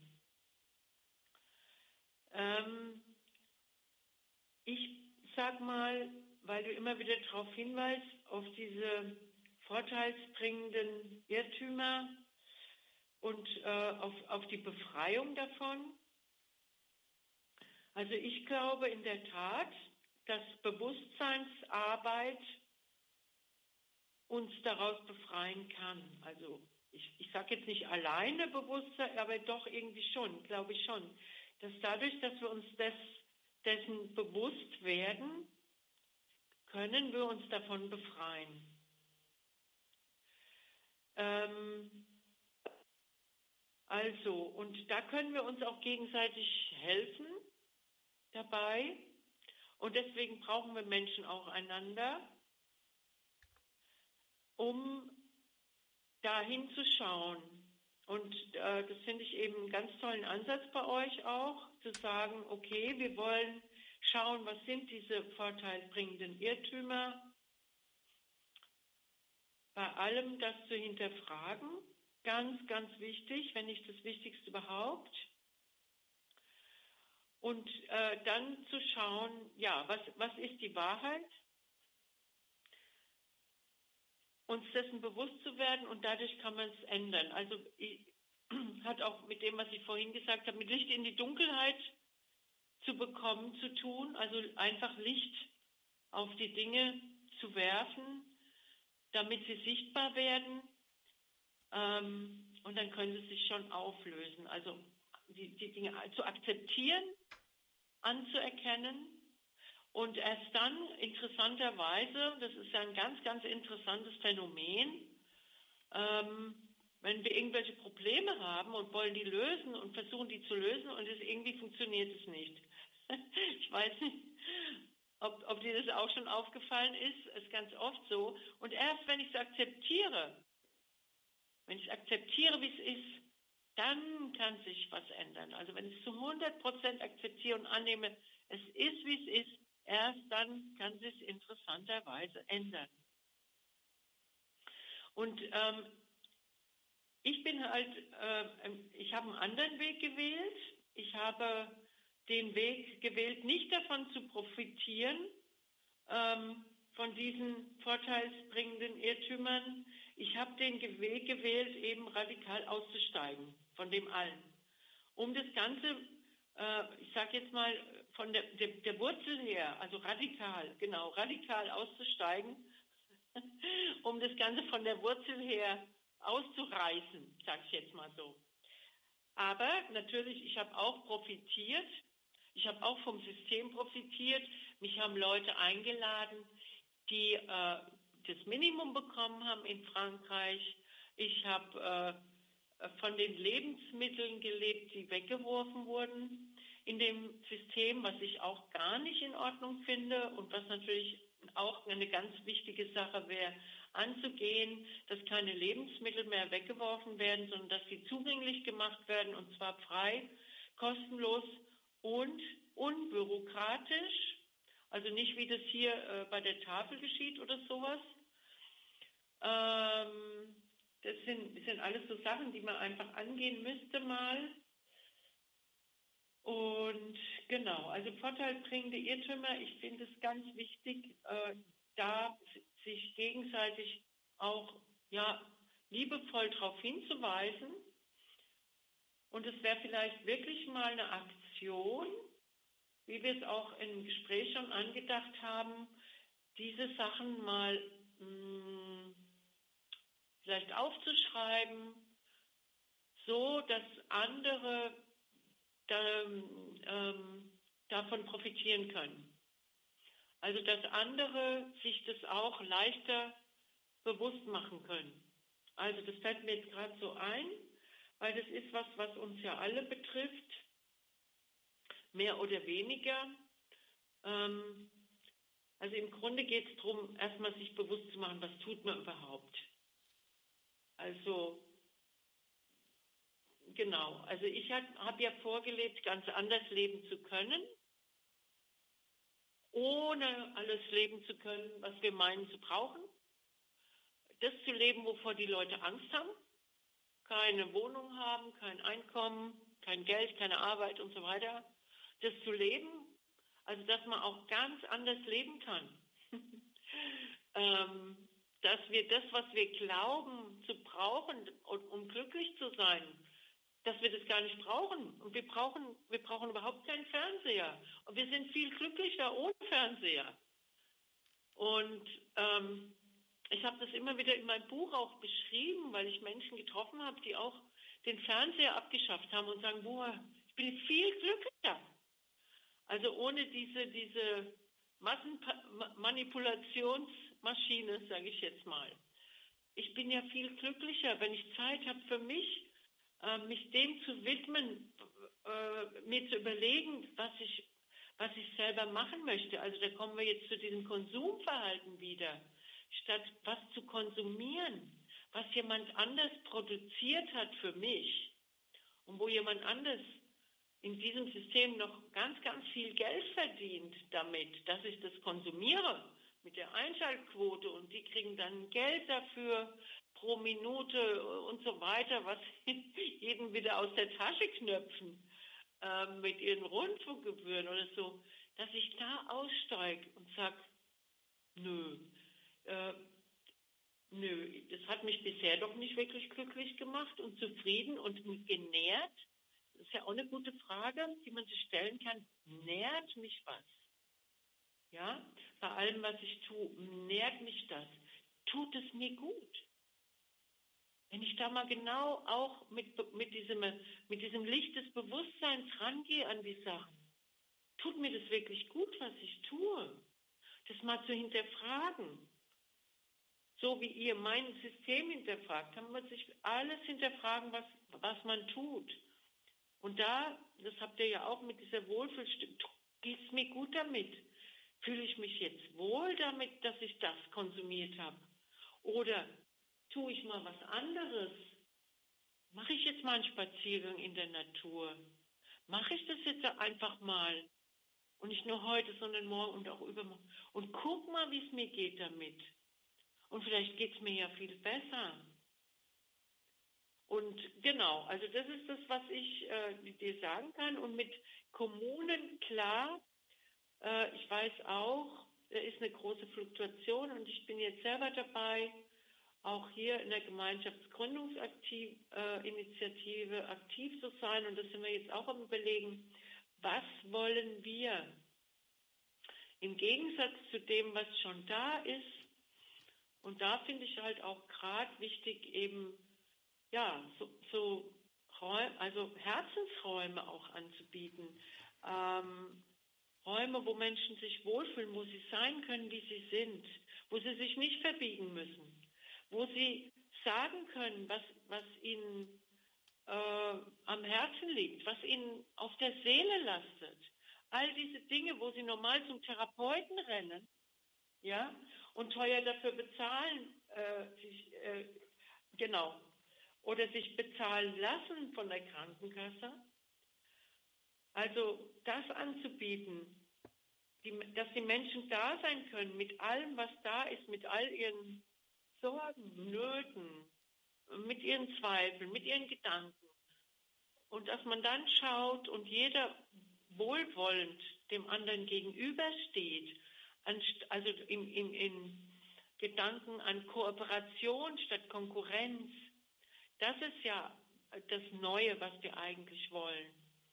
Ähm, ich sag mal, weil du immer wieder darauf hinweist, auf diese vorteilsbringenden Irrtümer und äh, auf, auf die Befreiung davon. Also ich glaube in der Tat, dass Bewusstseinsarbeit uns daraus befreien kann. Also ich, ich sage jetzt nicht alleine Bewusstsein, aber doch irgendwie schon, glaube ich schon, dass dadurch, dass wir uns des, dessen bewusst werden, können wir uns davon befreien. Ähm, also, und da können wir uns auch gegenseitig helfen dabei. Und deswegen brauchen wir Menschen auch einander, um dahin zu schauen. Und äh, das finde ich eben einen ganz tollen Ansatz bei euch auch, zu sagen, okay, wir wollen schauen, was sind diese vorteilbringenden Irrtümer, bei allem das zu hinterfragen, ganz, ganz wichtig, wenn nicht das Wichtigste überhaupt. Und äh, dann zu schauen, ja, was, was ist die Wahrheit? Uns dessen bewusst zu werden und dadurch kann man es ändern. Also ich, hat auch mit dem, was ich vorhin gesagt habe, mit Licht in die Dunkelheit zu bekommen, zu tun, also einfach Licht auf die Dinge zu werfen, damit sie sichtbar werden, ähm, und dann können sie sich schon auflösen. Also die, die Dinge zu akzeptieren, anzuerkennen und erst dann interessanterweise, das ist ja ein ganz, ganz interessantes Phänomen, ähm, wenn wir irgendwelche Probleme haben und wollen die lösen und versuchen die zu lösen und es irgendwie funktioniert es nicht. Ich weiß nicht, ob, ob dir das auch schon aufgefallen ist, ist ganz oft so. Und erst wenn ich es akzeptiere, wenn ich akzeptiere, wie es ist, dann kann sich was ändern. Also wenn ich es zu hundert Prozent akzeptiere und annehme, es ist, wie es ist, erst dann kann sich interessanterweise ändern. Und ähm, ich bin halt, äh, ich habe einen anderen Weg gewählt. Ich habe den Weg gewählt, nicht davon zu profitieren, ähm, von diesen vorteilsbringenden Irrtümern. Ich habe den Weg gewählt, eben radikal auszusteigen von dem allen. Um das Ganze, äh, ich sage jetzt mal, von der, der, der Wurzel her, also radikal, genau, radikal auszusteigen, um das Ganze von der Wurzel her auszureißen, sage ich jetzt mal so. Aber natürlich, ich habe auch profitiert. Ich habe auch vom System profitiert. Mich haben Leute eingeladen, die äh, das Minimum bekommen haben in Frankreich. Ich habe äh, von den Lebensmitteln gelebt, die weggeworfen wurden in dem System, was ich auch gar nicht in Ordnung finde und was natürlich auch eine ganz wichtige Sache wäre, anzugehen, dass keine Lebensmittel mehr weggeworfen werden, sondern dass sie zugänglich gemacht werden, und zwar frei, kostenlos und unbürokratisch. Also nicht, wie das hier äh, bei der Tafel geschieht oder sowas. Ähm, das sind, das sind alles so Sachen, die man einfach angehen müsste mal. Und genau, also vorteilbringende Irrtümer, ich finde es ganz wichtig, äh, da sich gegenseitig auch ja, liebevoll darauf hinzuweisen. Und es wäre vielleicht wirklich mal eine Aktion, wie wir es auch im Gespräch schon angedacht haben, diese Sachen mal mh, vielleicht aufzuschreiben, so dass andere da, ähm, davon profitieren können. Also dass andere sich das auch leichter bewusst machen können. Also das fällt mir jetzt gerade so ein, weil das ist was, was uns ja alle betrifft, mehr oder weniger. Ähm, also im Grunde geht es darum, erstmal sich bewusst zu machen, was tut man überhaupt. Also genau, also ich habe ja vorgelebt, ganz anders leben zu können, ohne alles leben zu können, was wir meinen zu brauchen. Das zu leben, wovor die Leute Angst haben, keine Wohnung haben, kein Einkommen, kein Geld, keine Arbeit und so weiter. Das zu leben, also dass man auch ganz anders leben kann. ähm, dass wir das, was wir glauben zu brauchen, um glücklich zu sein, dass wir das gar nicht brauchen. Und wir brauchen, wir brauchen überhaupt keinen Fernseher. Und wir sind viel glücklicher ohne Fernseher. Und ähm, ich habe das immer wieder in meinem Buch auch beschrieben, weil ich Menschen getroffen habe, die auch den Fernseher abgeschafft haben und sagen, boah, ich bin viel glücklicher. Also ohne diese, diese Massenmanipulationsmaschine, sage ich jetzt mal. Ich bin ja viel glücklicher, wenn ich Zeit habe für mich, äh, mich dem zu widmen, äh, mir zu überlegen, was ich, was ich selber machen möchte. Also da kommen wir jetzt zu diesem Konsumverhalten wieder. Statt was zu konsumieren, was jemand anders produziert hat für mich und wo jemand anders in diesem System noch ganz, ganz viel Geld verdient damit, dass ich das konsumiere mit der Einschaltquote und die kriegen dann Geld dafür pro Minute und so weiter, was jeden wieder aus der Tasche knöpfen äh, mit ihren Rundfunkgebühren oder so, dass ich da aussteige und sage, nö, äh, nö, das hat mich bisher doch nicht wirklich glücklich gemacht und zufrieden und genährt. Das ist ja auch eine gute Frage, die man sich stellen kann. Nährt mich was? Ja, bei allem, was ich tue, nährt mich das? Tut es mir gut? Wenn ich da mal genau auch mit, mit, diesem, mit diesem Licht des Bewusstseins rangehe an die Sachen, tut mir das wirklich gut, was ich tue? Das mal zu hinterfragen. so wie ihr mein System hinterfragt, kann man sich alles hinterfragen, was, was man tut. Und da, das habt ihr ja auch mit dieser Wohlfühlstimme, geht es mir gut damit? Fühle ich mich jetzt wohl damit, dass ich das konsumiert habe? Oder tue ich mal was anderes? Mache ich jetzt mal einen Spaziergang in der Natur? Mache ich das jetzt einfach mal? Und nicht nur heute, sondern morgen und auch übermorgen. Und guck mal, wie es mir geht damit. Und vielleicht geht es mir ja viel besser. Und genau, also das ist das, was ich äh, dir sagen kann. Und mit Kommunen, klar, äh, ich weiß auch, da ist eine große Fluktuation und ich bin jetzt selber dabei, auch hier in der Gemeinschaftsgründungsinitiative äh, aktiv zu sein. Und das sind wir jetzt auch am Überlegen, was wollen wir im Gegensatz zu dem, was schon da ist. Und da finde ich halt auch gerade wichtig, eben ja so, so Räume, also Herzensräume auch anzubieten. Ähm, Räume, wo Menschen sich wohlfühlen, wo sie sein können, wie sie sind, wo sie sich nicht verbiegen müssen, wo sie sagen können, was, was ihnen äh, am Herzen liegt, was ihnen auf der Seele lastet. All diese Dinge, wo sie normal zum Therapeuten rennen, ja, und teuer dafür bezahlen, äh, sich, äh, genau, oder sich bezahlen lassen von der Krankenkasse. Also das anzubieten, die, dass die Menschen da sein können mit allem, was da ist, mit all ihren Sorgen, Nöten, mit ihren Zweifeln, mit ihren Gedanken. Und dass man dann schaut und jeder wohlwollend dem anderen gegenübersteht, also im, im, in Gedanken an Kooperation statt Konkurrenz. Das ist ja das Neue, was wir eigentlich wollen.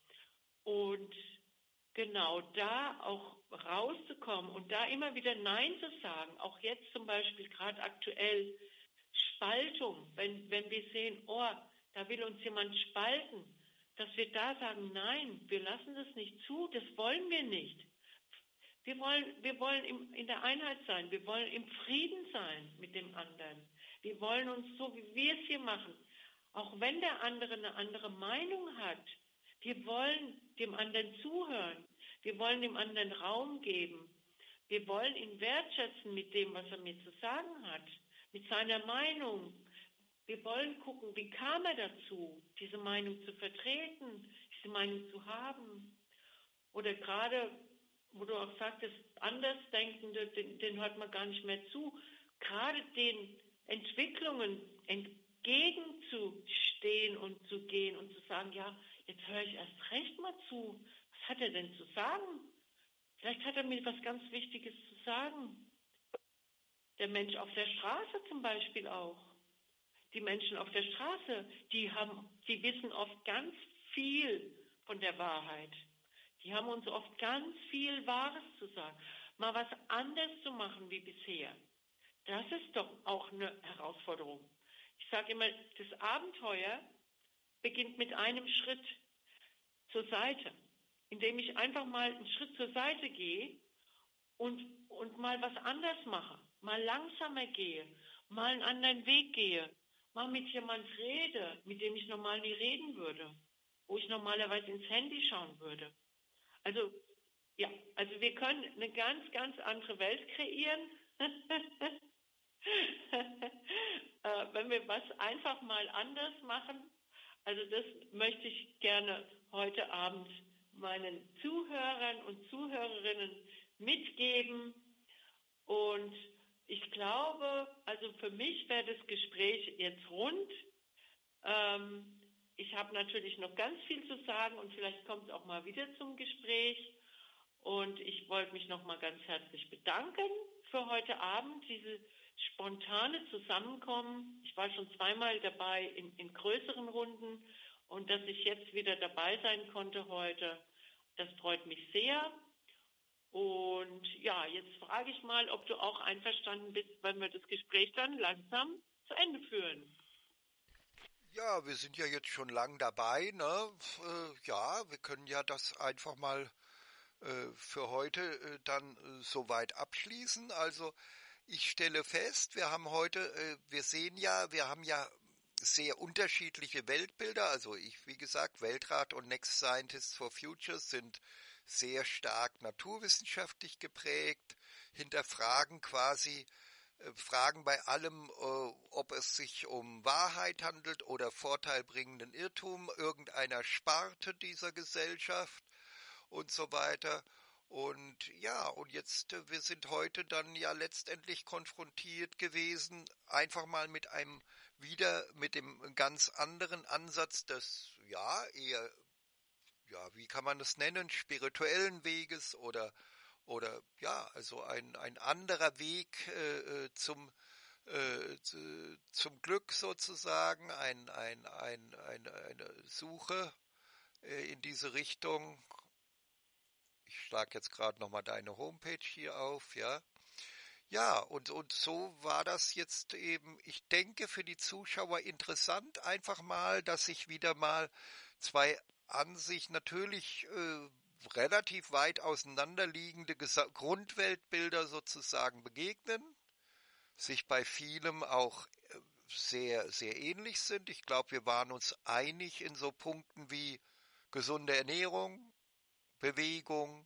Und genau da auch rauszukommen und da immer wieder Nein zu sagen, auch jetzt zum Beispiel gerade aktuell Spaltung, wenn, wenn wir sehen, oh, da will uns jemand spalten, dass wir da sagen, nein, wir lassen das nicht zu, das wollen wir nicht. Wir wollen, wir wollen im, in der Einheit sein, wir wollen im Frieden sein mit dem anderen. Wir wollen uns so, wie wir es hier machen, auch wenn der andere eine andere Meinung hat, wir wollen dem anderen zuhören, wir wollen dem anderen Raum geben, wir wollen ihn wertschätzen mit dem, was er mir zu sagen hat, mit seiner Meinung. Wir wollen gucken, wie kam er dazu, diese Meinung zu vertreten, diese Meinung zu haben. Oder gerade, wo du auch sagtest, Andersdenkende, den, den hört man gar nicht mehr zu. Gerade den Entwicklungen entgegenzustehen und zu gehen und zu sagen, ja, jetzt höre ich erst recht mal zu. Was hat er denn zu sagen? Vielleicht hat er mir was ganz Wichtiges zu sagen. Der Mensch auf der Straße zum Beispiel auch. Die Menschen auf der Straße, die haben, die wissen oft ganz viel von der Wahrheit. Die haben uns oft ganz viel Wahres zu sagen. Mal was anderes zu machen wie bisher. Das ist doch auch eine Herausforderung. Ich sage immer, das Abenteuer beginnt mit einem Schritt zur Seite, indem ich einfach mal einen Schritt zur Seite gehe und, und mal was anderes mache, mal langsamer gehe, mal einen anderen Weg gehe, mal mit jemand rede, mit dem ich normal nie reden würde, wo ich normalerweise ins Handy schauen würde. Also, ja, also wir können eine ganz, ganz andere Welt kreieren, äh, wenn wir was einfach mal anders machen. Also das möchte ich gerne heute Abend meinen Zuhörern und Zuhörerinnen mitgeben. Und ich glaube, also für mich wäre das Gespräch jetzt rund. Ähm, ich habe natürlich noch ganz viel zu sagen und vielleicht kommt es auch mal wieder zum Gespräch. Und ich wollte mich noch mal ganz herzlich bedanken für heute Abend, diese spontane Zusammenkommen. Ich war schon zweimal dabei in, in größeren Runden und dass ich jetzt wieder dabei sein konnte heute, das freut mich sehr. Und ja, jetzt frage ich mal, ob du auch einverstanden bist, wenn wir das Gespräch dann langsam zu Ende führen. Ja, wir sind ja jetzt schon lang dabei, ne? Äh, ja, wir können ja das einfach mal äh, für heute äh, dann äh, soweit abschließen. Also Ich stelle fest, wir haben heute, äh, wir sehen ja, wir haben ja sehr unterschiedliche Weltbilder. Also ich, wie gesagt, Weltrat und Next Scientists for Futures sind sehr stark naturwissenschaftlich geprägt, hinterfragen quasi, äh, fragen bei allem, äh, ob es sich um Wahrheit handelt oder vorteilbringenden Irrtum irgendeiner Sparte dieser Gesellschaft und so weiter. Und ja, und jetzt, äh, wir sind heute dann ja letztendlich konfrontiert gewesen, einfach mal mit einem, wieder mit dem ganz anderen Ansatz des, ja, eher, ja, wie kann man das nennen, spirituellen Weges oder, oder ja, also ein, ein anderer Weg äh, äh, zum, äh, zu, zum Glück sozusagen, ein, ein, ein, ein, eine Suche äh, in diese Richtung. Ich schlage jetzt gerade nochmal deine Homepage hier auf, ja. Ja, und, und so war das jetzt eben, ich denke, für die Zuschauer interessant, einfach mal, dass sich wieder mal zwei an sich natürlich äh, relativ weit auseinanderliegende Gesa- Grundweltbilder sozusagen begegnen, sich bei vielem auch äh, sehr, sehr ähnlich sind. Ich glaube, wir waren uns einig in so Punkten wie gesunde Ernährung, Bewegung,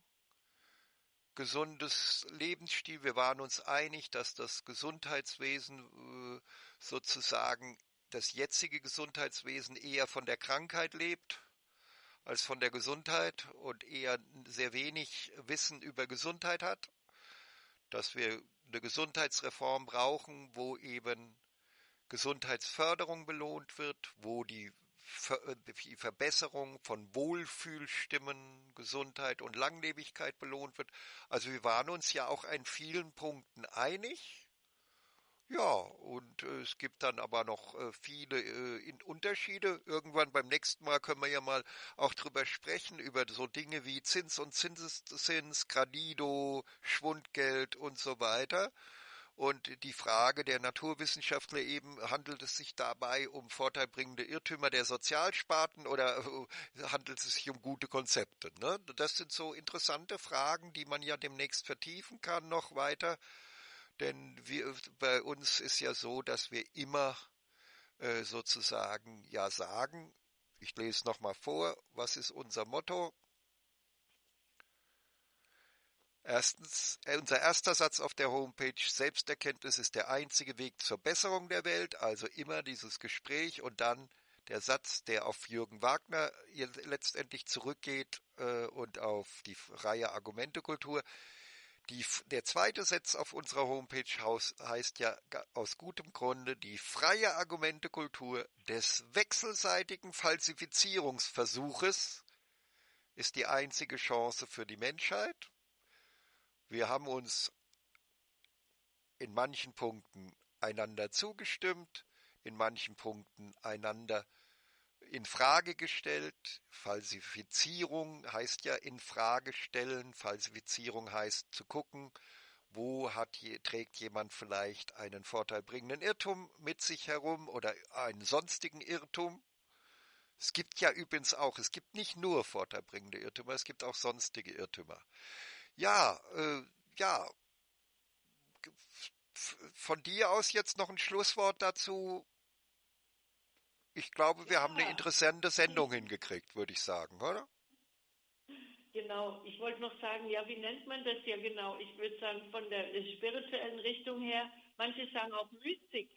gesundes Lebensstil. Wir waren uns einig, dass das Gesundheitswesen äh, sozusagen, das jetzige Gesundheitswesen eher von der Krankheit lebt als von der Gesundheit und eher sehr wenig Wissen über Gesundheit hat, dass wir eine Gesundheitsreform brauchen, wo eben Gesundheitsförderung belohnt wird, wo die die Verbesserung von Wohlfühlstimmen, Gesundheit und Langlebigkeit belohnt wird. Also wir waren uns ja auch in vielen Punkten einig. Ja, und äh, es gibt dann aber noch äh, viele äh, in Unterschiede. Irgendwann beim nächsten Mal können wir ja mal auch drüber sprechen, über so Dinge wie Zins und Zinseszins, Gradido, Schwundgeld und so weiter. Und die Frage der Naturwissenschaftler eben, handelt es sich dabei um vorteilbringende Irrtümer der Sozialsparten oder äh, handelt es sich um gute Konzepte? Ne? Das sind so interessante Fragen, die man ja demnächst vertiefen kann noch weiter. Denn wir, bei uns ist ja so, dass wir immer äh, sozusagen ja sagen, ich lese nochmal vor, was ist unser Motto? Erstens, äh, unser erster Satz auf der Homepage, Selbsterkenntnis ist der einzige Weg zur Besserung der Welt, also immer dieses Gespräch und dann der Satz, der auf Jürgen Wagner letztendlich zurückgeht äh, und auf die freie Argumentekultur. Die, der zweite Satz auf unserer Homepage heißt ja aus gutem Grunde, die freie Argumentekultur des wechselseitigen Falsifizierungsversuches ist die einzige Chance für die Menschheit. Wir haben uns in manchen Punkten einander zugestimmt, in manchen Punkten einander in Frage gestellt. Falsifizierung heißt ja in Frage stellen. Falsifizierung heißt zu gucken, wo hat, trägt jemand vielleicht einen vorteilbringenden Irrtum mit sich herum oder einen sonstigen Irrtum. Es gibt ja übrigens auch, es gibt nicht nur vorteilbringende Irrtümer, es gibt auch sonstige Irrtümer. Ja, äh, ja, von dir aus jetzt noch ein Schlusswort dazu. Ich glaube, wir haben eine Ja, interessante Sendung hingekriegt, würde ich sagen, oder? genau. Ich wollte noch sagen, ja, wie nennt man das ja genau? Ich würde sagen, von der spirituellen Richtung her, manche sagen auch Mystik.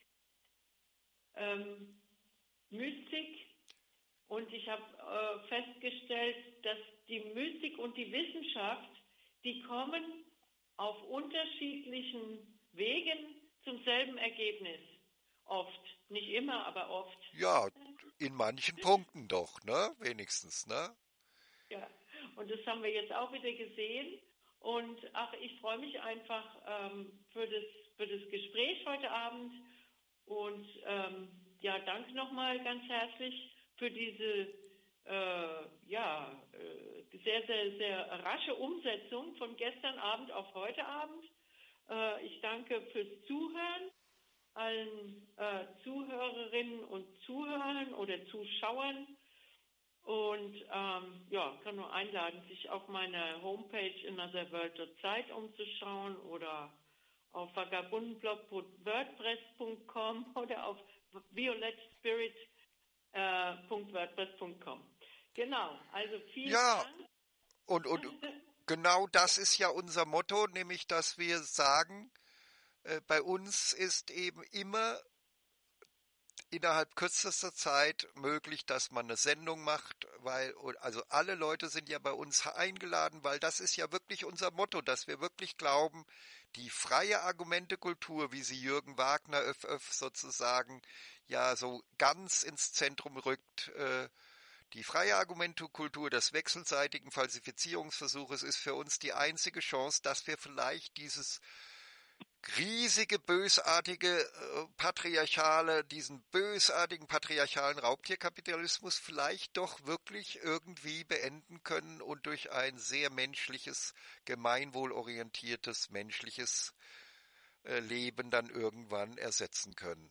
Ähm, Mystik. Und ich habe äh, festgestellt, dass die Mystik und die Wissenschaft, die kommen auf unterschiedlichen Wegen zum selben Ergebnis. Oft. Nicht immer, aber oft. Ja, in manchen Punkten doch, ne? Wenigstens, ne? Ja, und das haben wir jetzt auch wieder gesehen. Und ach, ich freue mich einfach ähm, für, das, für das Gespräch heute Abend. Und ähm, ja, danke nochmal ganz herzlich für diese äh, ja, äh, sehr, sehr, sehr rasche Umsetzung von gestern Abend auf heute Abend. Äh, ich danke fürs Zuhören, allen äh, Zuhörerinnen und Zuhörern oder Zuschauern. Und ähm, ja, kann nur einladen, sich auf meiner Homepage Another World Zeit umzuschauen oder auf vagabundenblog punkt wordpress punkt com oder auf violetspirit punkt wordpress punkt com. Genau, also vielen Ja, Dank. und, und genau das ist ja unser Motto, nämlich dass wir sagen, äh, bei uns ist eben immer innerhalb kürzester Zeit möglich, dass man eine Sendung macht, weil, also alle Leute sind ja bei uns eingeladen, weil das ist ja wirklich unser Motto, dass wir wirklich glauben, die freie Argumentekultur, wie sie Jürgen Wagner öff, öff sozusagen ja so ganz ins Zentrum rückt, äh, die freie Argumentekultur des wechselseitigen Falsifizierungsversuches ist für uns die einzige Chance, dass wir vielleicht dieses riesige, bösartige, äh, patriarchale, diesen bösartigen patriarchalen Raubtierkapitalismus vielleicht doch wirklich irgendwie beenden können und durch ein sehr menschliches, gemeinwohlorientiertes, menschliches äh, Leben dann irgendwann ersetzen können.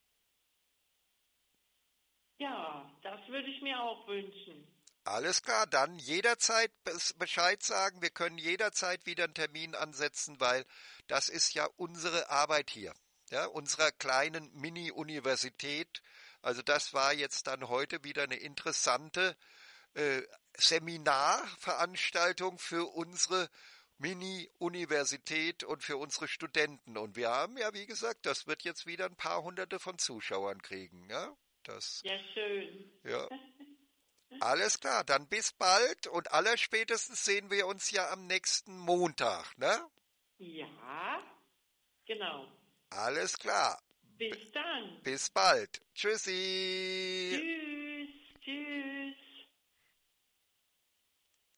Ja, das würde ich mir auch wünschen. Alles klar, dann jederzeit Bescheid sagen. Wir können jederzeit wieder einen Termin ansetzen, weil das ist ja unsere Arbeit hier, ja, unserer kleinen Mini-Universität. Also das war jetzt dann heute wieder eine interessante äh, Seminarveranstaltung für unsere Mini-Universität und für unsere Studenten. Und wir haben ja, wie gesagt, das wird jetzt wieder ein paar Hunderte von Zuschauern kriegen, ja. Das, ja, schön. Ja. Alles klar, dann bis bald und allerspätestens sehen wir uns ja am nächsten Montag, ne? Ja, genau. Alles klar. Bis dann. Bis bald. Tschüssi.